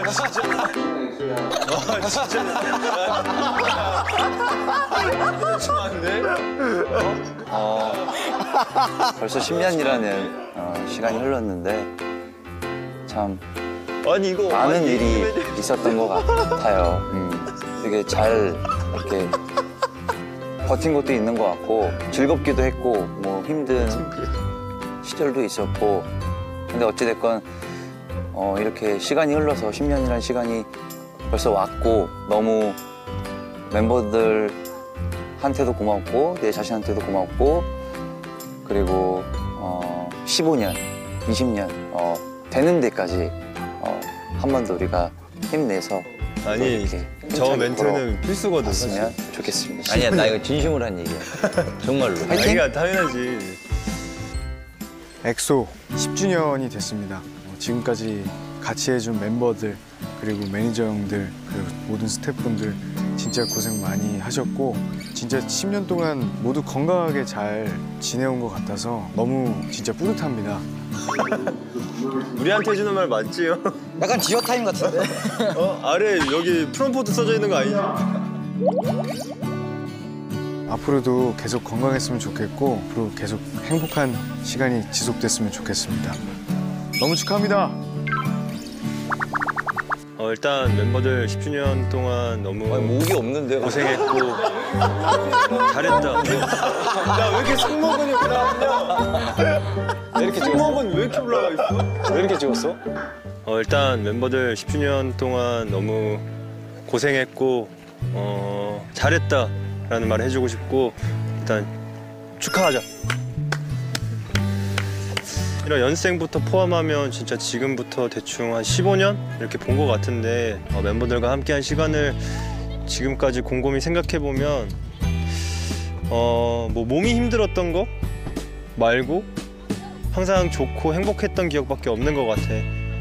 벌써 10년이라는 시간이 흘렀는데 참
이거
많은 일이 있었던 것 같아요. 되게 잘 이렇게 버틴 것도 있는 것 같고 즐겁기도 했고 뭐 힘든 시절도 있었고 근데 어찌됐건 이렇게 시간이 흘러서 10년이라는 시간이 벌써 왔고 너무 멤버들한테도 고맙고 내 자신한테도 고맙고 그리고 15년, 20년 되는 데까지 한 번 더 우리가 힘내서
아니 저 멘트는 필수거든.
했으면 좋겠습니다.
아니야, 나 이거 진심으로 한 얘기야. 정말로.
아니가 당연하지.
엑소 10주년이 됐습니다. 지금까지 같이 해준 멤버들 그리고 매니저 형들 그리고 모든 스태프분들 진짜 고생 많이 하셨고 진짜 10년 동안 모두 건강하게 잘 지내온 것 같아서 너무 진짜 뿌듯합니다.
우리한테 해주는 말 맞지요?
약간 지어 타임 같은데?
아래 여기 프롬포트 써져 있는 거 아니지?
앞으로도 계속 건강했으면 좋겠고 앞으로 계속 행복한 시간이 지속됐으면 좋겠습니다. 너무 축하합니다.
일단 멤버들 10주년 동안 너무
목이 없는데요?
고생했고 잘했다. 야, 왜 이렇게 승모근이 올라왔냐?
왜 이렇게 찍었어?
승모근 왜 이렇게 올라가 있어?
왜 이렇게 찍었어?
일단 멤버들 10주년 동안 너무 고생했고 잘했다라는 말을 해주고 싶고 일단 축하하자. 이런 연생부터 포함하면 진짜 지금부터 대충 한 15년 이렇게 본 것 같은데 멤버들과 함께한 시간을 지금까지 곰곰이 생각해보면 뭐 몸이 힘들었던 거 말고 항상 좋고 행복했던 기억밖에 없는 것 같아.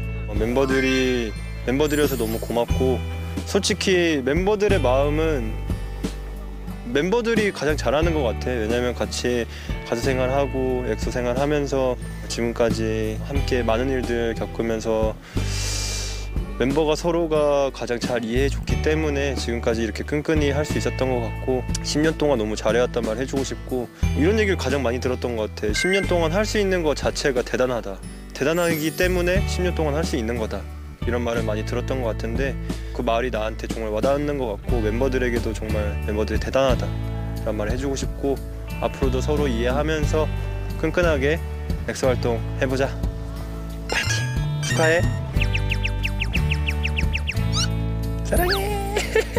멤버들이어서 너무 고맙고 솔직히 멤버들의 마음은 멤버들이 가장 잘하는 것 같아. 왜냐면 같이 가수 생활하고 엑소 생활하면서 지금까지 함께 많은 일들 겪으면서 멤버가 서로가 가장 잘 이해해줬기 때문에 지금까지 이렇게 끈끈이 할 수 있었던 것 같고 10년 동안 너무 잘해왔단 말 해주고 싶고 이런 얘기를 가장 많이 들었던 것 같아. 10년 동안 할 수 있는 것 자체가 대단하다. 대단하기 때문에 10년 동안 할 수 있는 거다. 이런 말을 많이 들었던 것 같은데 그 말이 나한테 정말 와닿는 것 같고 멤버들에게도 정말 멤버들이 대단하다 라는 말을 해주고 싶고 앞으로도 서로 이해하면서 끈끈하게 엑소 활동 해보자. 파이팅! 축하해!
사랑해!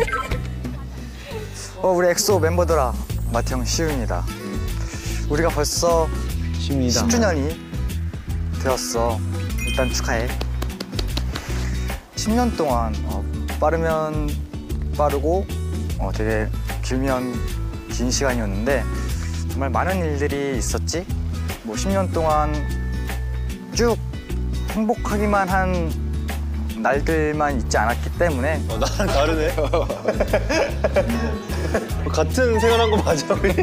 우리 엑소 멤버들아, 마태형 시윤이다. 우리가 벌써 10주년이 되었어. 일단 축하해. 10년 동안 빠르면 빠르고 되게 길면 긴 시간이었는데 정말 많은 일들이 있었지. 뭐 10년 동안 쭉 행복하기만 한 날들만 있지 않았기 때문에
나랑 다르네. 같은 생활한 거 맞아 우리?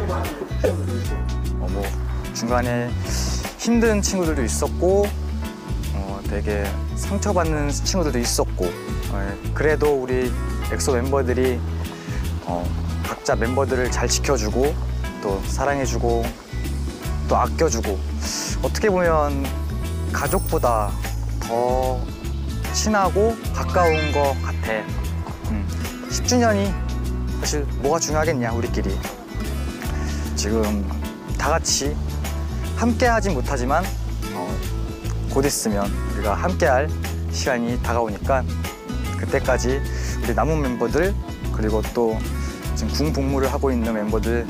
뭐 중간에 힘든 친구들도 있었고 되게 상처받는 친구들도 있었고 그래도 우리 엑소 멤버들이 각자 멤버들을 잘 지켜주고 또 사랑해주고 또 아껴주고 어떻게 보면 가족보다 더 친하고 가까운 것 같아. 10주년이 사실 뭐가 중요하겠냐 우리끼리. 지금 다 같이 함께 하진 못하지만 곧 있으면 우리가 함께할 시간이 다가오니까 그때까지 우리 남은 멤버들 그리고 또 지금 군 복무를 하고 있는 멤버들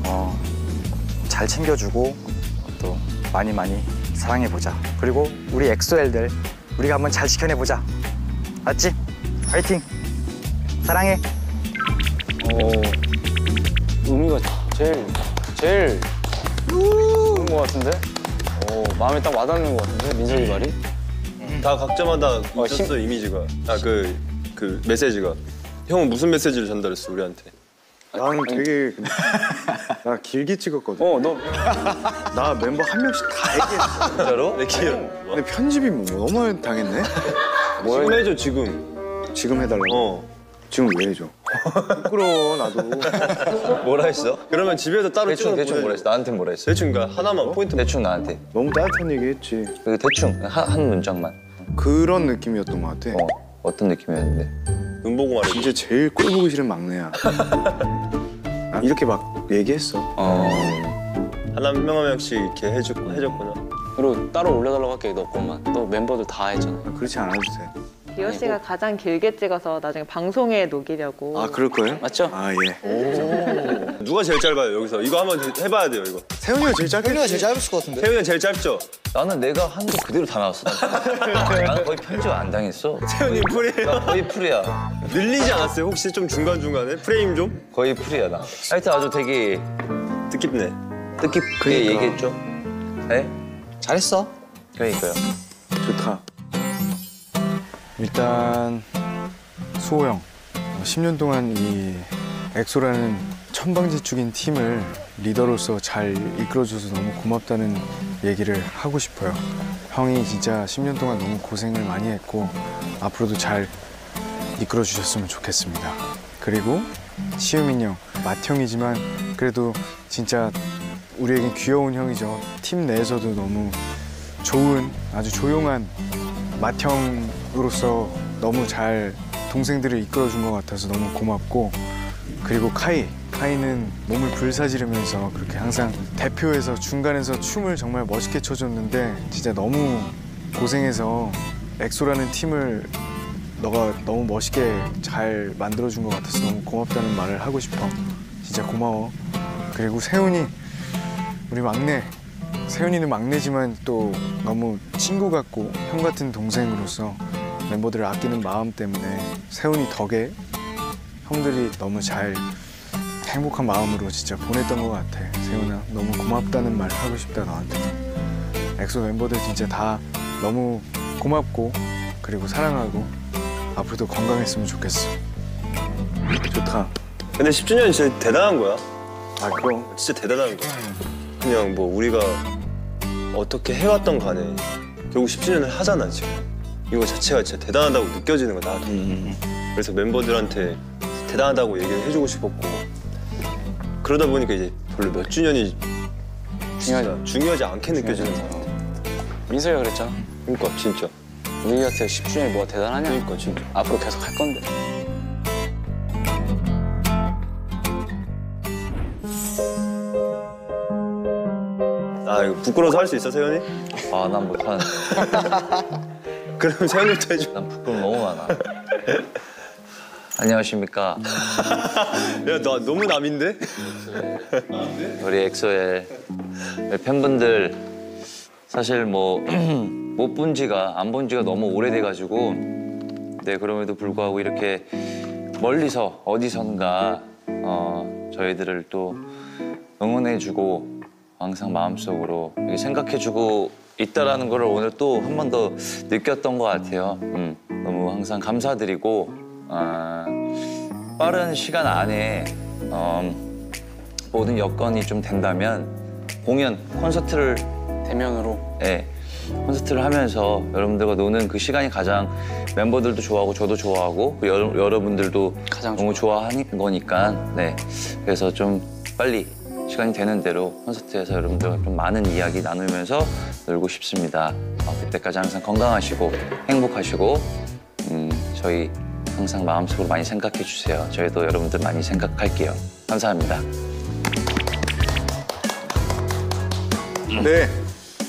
잘 챙겨주고 또 많이 사랑해보자. 그리고 우리 엑소엘들 우리가 한번 잘 지켜내보자. 알았지? 화이팅! 사랑해!
의미가 제일 좋은 것 같은데? 마음에 딱 와닿는 것 같은데? 민석이 말이?
다 각자마다 있었어 이미지가. 그 메시지가. 형은 무슨 메시지를 전달했어 우리한테?
나는 되게 나 길게 찍었거든. 나 멤버 한 명씩 다 얘기했어.
진짜로? 내 기억.
근데 편집이 너무 당했네.
지금 해줘 지금.
지금 해달라고. 지금 왜 해줘? 부끄러워 나도.
뭐라 했어?
그러면 집에서 따로
대충 뭐라 했어? 나한테 뭐라 했어?
대충 하나만 포인트.
대충 나한테.
너무 따뜻한 얘기 했지.
대충 한 문장만.
그런 느낌이었던 것 같아.
어떤 느낌이었는데?
눈 보고 말해.
진짜 제일 꼴 보기 싫은 막내야. 난 이렇게 막 얘기했어.
한 명씩 이렇게 해줬구나.
그리고 따로 올려달라고 할게 너 것만. 너 멤버들 다 했잖아.
그렇지 않아도 돼.
기호 씨가 가장 길게 찍어서 나중에 방송에 녹이려고.
아 그럴 거예요?
맞죠?
아 예.
오.
누가 제일 짧아요 여기서? 이거 한번 해봐야 돼요 이거. 세훈이가 제일 짧겠지?
세훈이가 제일 짧을 것 같은데?
세훈이가 제일 짧죠?
나는 내가 한 거 그대로 다 나왔어. 나는 거의 편집 안 당했어.
세훈이 풀이에요?
나 거의 풀이야.
늘리지 않았어요? 혹시 좀 중간중간에? 프레임 좀?
거의 풀이야 나. 하여튼 아주 되게
뜻깊네.
뜻깊게 얘기했죠. 네?
잘했어.
그러니까요.
좋다. 일단 수호 형 10년 동안 이 엑소라는 천방지축인 팀을 리더로서 잘 이끌어줘서 너무 고맙다는 얘기를 하고 싶어요. 형이 진짜 10년 동안 너무 고생을 많이 했고 앞으로도 잘 이끌어 주셨으면 좋겠습니다. 그리고 시우민 형, 맏형이지만 그래도 진짜 우리에겐 귀여운 형이죠. 팀 내에서도 너무 좋은 아주 조용한 맏형으로서 너무 잘 동생들을 이끌어준 것 같아서 너무 고맙고, 그리고 카이는 몸을 불사지르면서 그렇게 항상 대표에서 중간에서 춤을 정말 멋있게 춰줬는데 진짜 너무 고생해서 엑소라는 팀을 너가 너무 멋있게 잘 만들어준 것 같아서 너무 고맙다는 말을 하고 싶어. 진짜 고마워. 그리고 세훈이, 우리 막내. 세훈이는 막내지만 또 너무 친구 같고 형 같은 동생으로서 멤버들을 아끼는 마음 때문에 세훈이 덕에 형들이 너무 잘 행복한 마음으로 진짜 보냈던 것 같아. 세훈아, 너무 고맙다는 말 하고 싶다 너한테. 엑소 멤버들 진짜 다 너무 고맙고 그리고 사랑하고 앞으로도 건강했으면 좋겠어.
좋다. 근데 10주년 진짜 대단한 거야.
아 그럼
진짜 대단한 거야. 그냥 뭐 우리가 어떻게 해왔던 간에 결국 10주년을 하잖아 지금. 이거 자체가 진짜 대단하다고 느껴지는 거야 나도. 그래서 멤버들한테 대단하다고 얘기를 해주고 싶었고, 그러다 보니까 이제 별로 몇 주년이 중요하지 않게 느껴지는 것 같아.
민석이가 그랬잖아.
그러니까 진짜
우리한테 10주년이 뭐가 대단하냐.
그러니까 진짜
앞으로 계속 할 건데.
아 이거 부끄러워서 할 수 있어 세현이?
아 난 못하는데.
그럼 세현이부터 해줘.
난 부끄러움 너무 많아. 안녕하십니까.
야 나 너무 남인데?
우리 엑소의 팬분들, 사실 뭐 못 본 지가 안 본 지가 너무 오래돼가지고, 네 그럼에도 불구하고 이렇게 멀리서 어디선가 저희들을 또 응원해주고 항상 마음속으로 이렇게 생각해주고 있다라는 걸 오늘 또 한 번 더 느꼈던 것 같아요. 너무 항상 감사드리고, 빠른 시간 안에 모든 여건이 좀 된다면 공연, 콘서트를
대면으로,
네, 콘서트를 하면서 여러분들과 노는 그 시간이 가장 멤버들도 좋아하고 저도 좋아하고 여러분들도 가장 너무 좋아하는 거니까, 네, 그래서 좀 빨리 시간이 되는 대로 콘서트에서 여러분들과 좀 많은 이야기 나누면서 놀고 싶습니다. 그때까지 항상 건강하시고 행복하시고 저희 항상 마음속으로 많이 생각해 주세요. 저희도 여러분들 많이 생각할게요. 감사합니다.
네.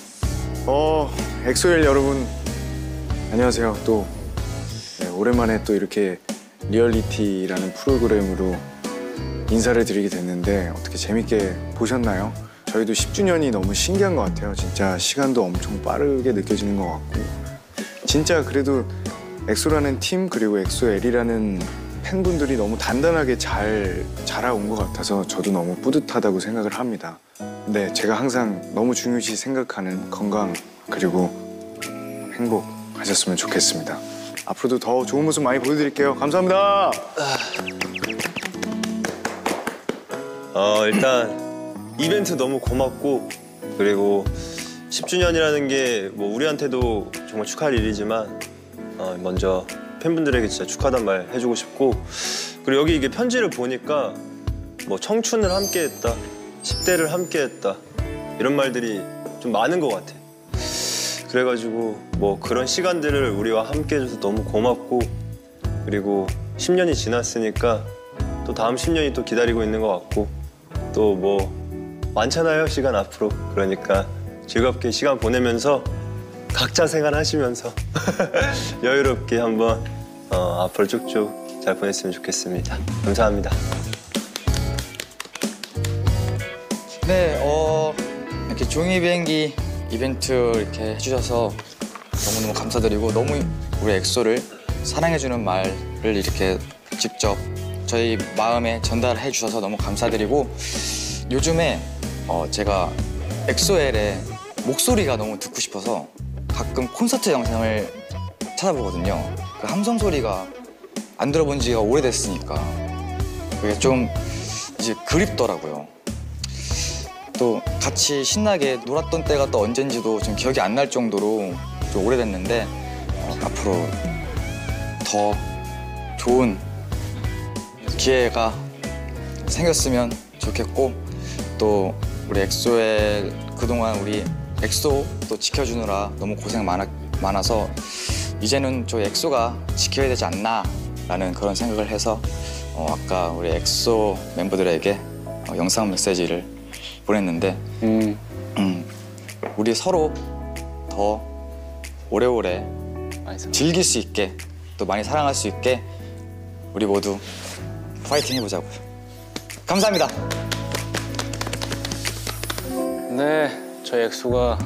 엑소엘 여러분 안녕하세요. 또 네, 오랜만에 또 이렇게 리얼리티라는 프로그램으로 인사를 드리게 됐는데 어떻게 재밌게 보셨나요? 저희도 10주년이 너무 신기한 것 같아요. 진짜 시간도 엄청 빠르게 느껴지는 것 같고, 진짜 그래도 엑소라는 팀 그리고 엑소엘이라는 팬분들이 너무 단단하게 잘 자라온 것 같아서 저도 너무 뿌듯하다고 생각을 합니다. 네, 제가 항상 너무 중요시 생각하는 건강 그리고 행복 하셨으면 좋겠습니다. 앞으로도 더 좋은 모습 많이 보여드릴게요. 감사합니다.
일단 이벤트 너무 고맙고, 그리고 10주년이라는 게 뭐 우리한테도 정말 축하할 일이지만 먼저 팬분들에게 진짜 축하하단 말 해주고 싶고, 그리고 여기 이게 편지를 보니까 뭐 청춘을 함께했다, 10대를 함께했다 이런 말들이 좀 많은 것 같아. 그래가지고 뭐 그런 시간들을 우리와 함께해줘서 너무 고맙고, 그리고 10년이 지났으니까 또 다음 10년이 또 기다리고 있는 것 같고, 또 뭐 많잖아요 시간 앞으로. 그러니까 즐겁게 시간 보내면서 각자 생활하시면서 여유롭게 한번 앞으로 쭉쭉 잘 보냈으면 좋겠습니다. 감사합니다.
네, 이렇게 종이 비행기 이벤트 이렇게 해주셔서 너무너무 감사드리고 너무 우리 엑소를 사랑해주는 말을 이렇게 직접 저희 마음에 전달해 주셔서 너무 감사드리고 요즘에 제가 엑소엘의 목소리가 너무 듣고 싶어서 가끔 콘서트 영상을 찾아보거든요. 그 함성 소리가 안 들어본 지가 오래됐으니까 그게 좀 이제 그립더라고요. 또 같이 신나게 놀았던 때가 또 언젠지도 좀 기억이 안 날 정도로 좀 오래됐는데 앞으로 더 좋은 기회가 생겼으면 좋겠고 또 우리 엑소의 그동안 우리 엑소 또 지켜주느라 너무 고생 많아서 이제는 저희 엑소가 지켜야 되지 않나 라는 그런 생각을 해서 아까 우리 엑소 멤버들에게 영상 메시지를 보냈는데 우리 서로 더 오래오래 즐길 수 있게 또 많이 사랑할 수 있게 우리 모두 파이팅 해보자고요. 감사합니다.
네, 저희 엑소가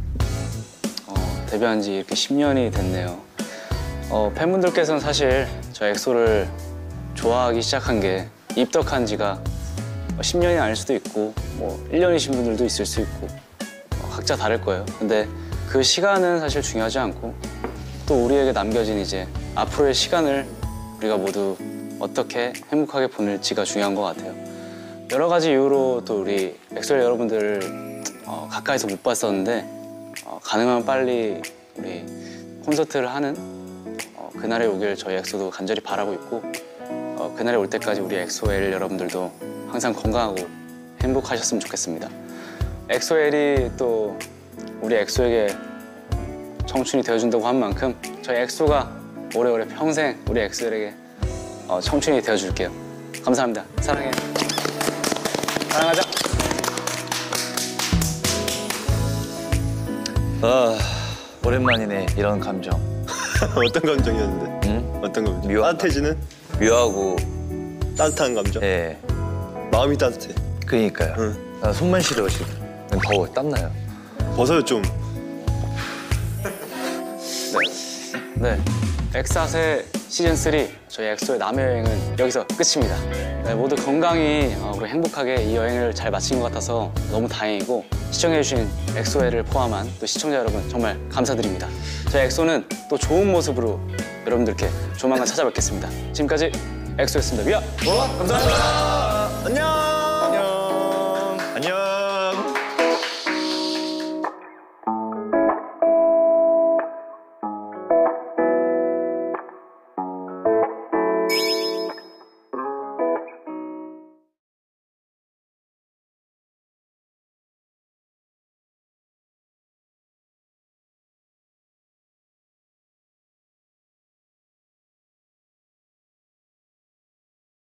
데뷔한 지 이렇게 10년이 됐네요. 팬분들께서는 사실 저희 엑소를 좋아하기 시작한 게 입덕한 지가 10년이 아닐 수도 있고 뭐 1년이신 분들도 있을 수 있고 각자 다를 거예요. 근데 그 시간은 사실 중요하지 않고 또 우리에게 남겨진 이제 앞으로의 시간을 우리가 모두 어떻게 행복하게 보낼지가 중요한 것 같아요. 여러 가지 이유로 또 우리 엑소엘 여러분들을 가까이서 못 봤었는데 가능하면 빨리 우리 콘서트를 하는 그날이 오길 저희 엑소도 간절히 바라고 있고 그날이 올 때까지 우리 엑소엘 여러분들도 항상 건강하고 행복하셨으면 좋겠습니다. 엑소엘이 또 우리 엑소에게 청춘이 되어준다고 한 만큼 저희 엑소가 오래오래 평생 우리 엑소엘에게 청춘이 되어줄게요. 감사합니다. 사랑해. 사랑하자.
오랜만이네 이런 감정.
어떤 감정이었는데?
응?
어떤 감정? 따뜻해지는?
묘하고
따뜻한 감정?
예.
마음이 따뜻해.
그러니까요.
응.
나 손만 시려 지금. 더워, 땀나요.
벗어요 좀.
네, 엑사세 시즌3 저희 엑소의 남해 여행은 여기서 끝입니다. 네, 모두 건강히 그리고 행복하게 이 여행을 잘 마친 것 같아서 너무 다행이고 시청해주신 엑소엘을 포함한 또 시청자 여러분 정말 감사드립니다. 저희 엑소는 또 좋은 모습으로 여러분들께 조만간 찾아뵙겠습니다. 지금까지 엑소였습니다. 위아!
감사합니다. 안녕!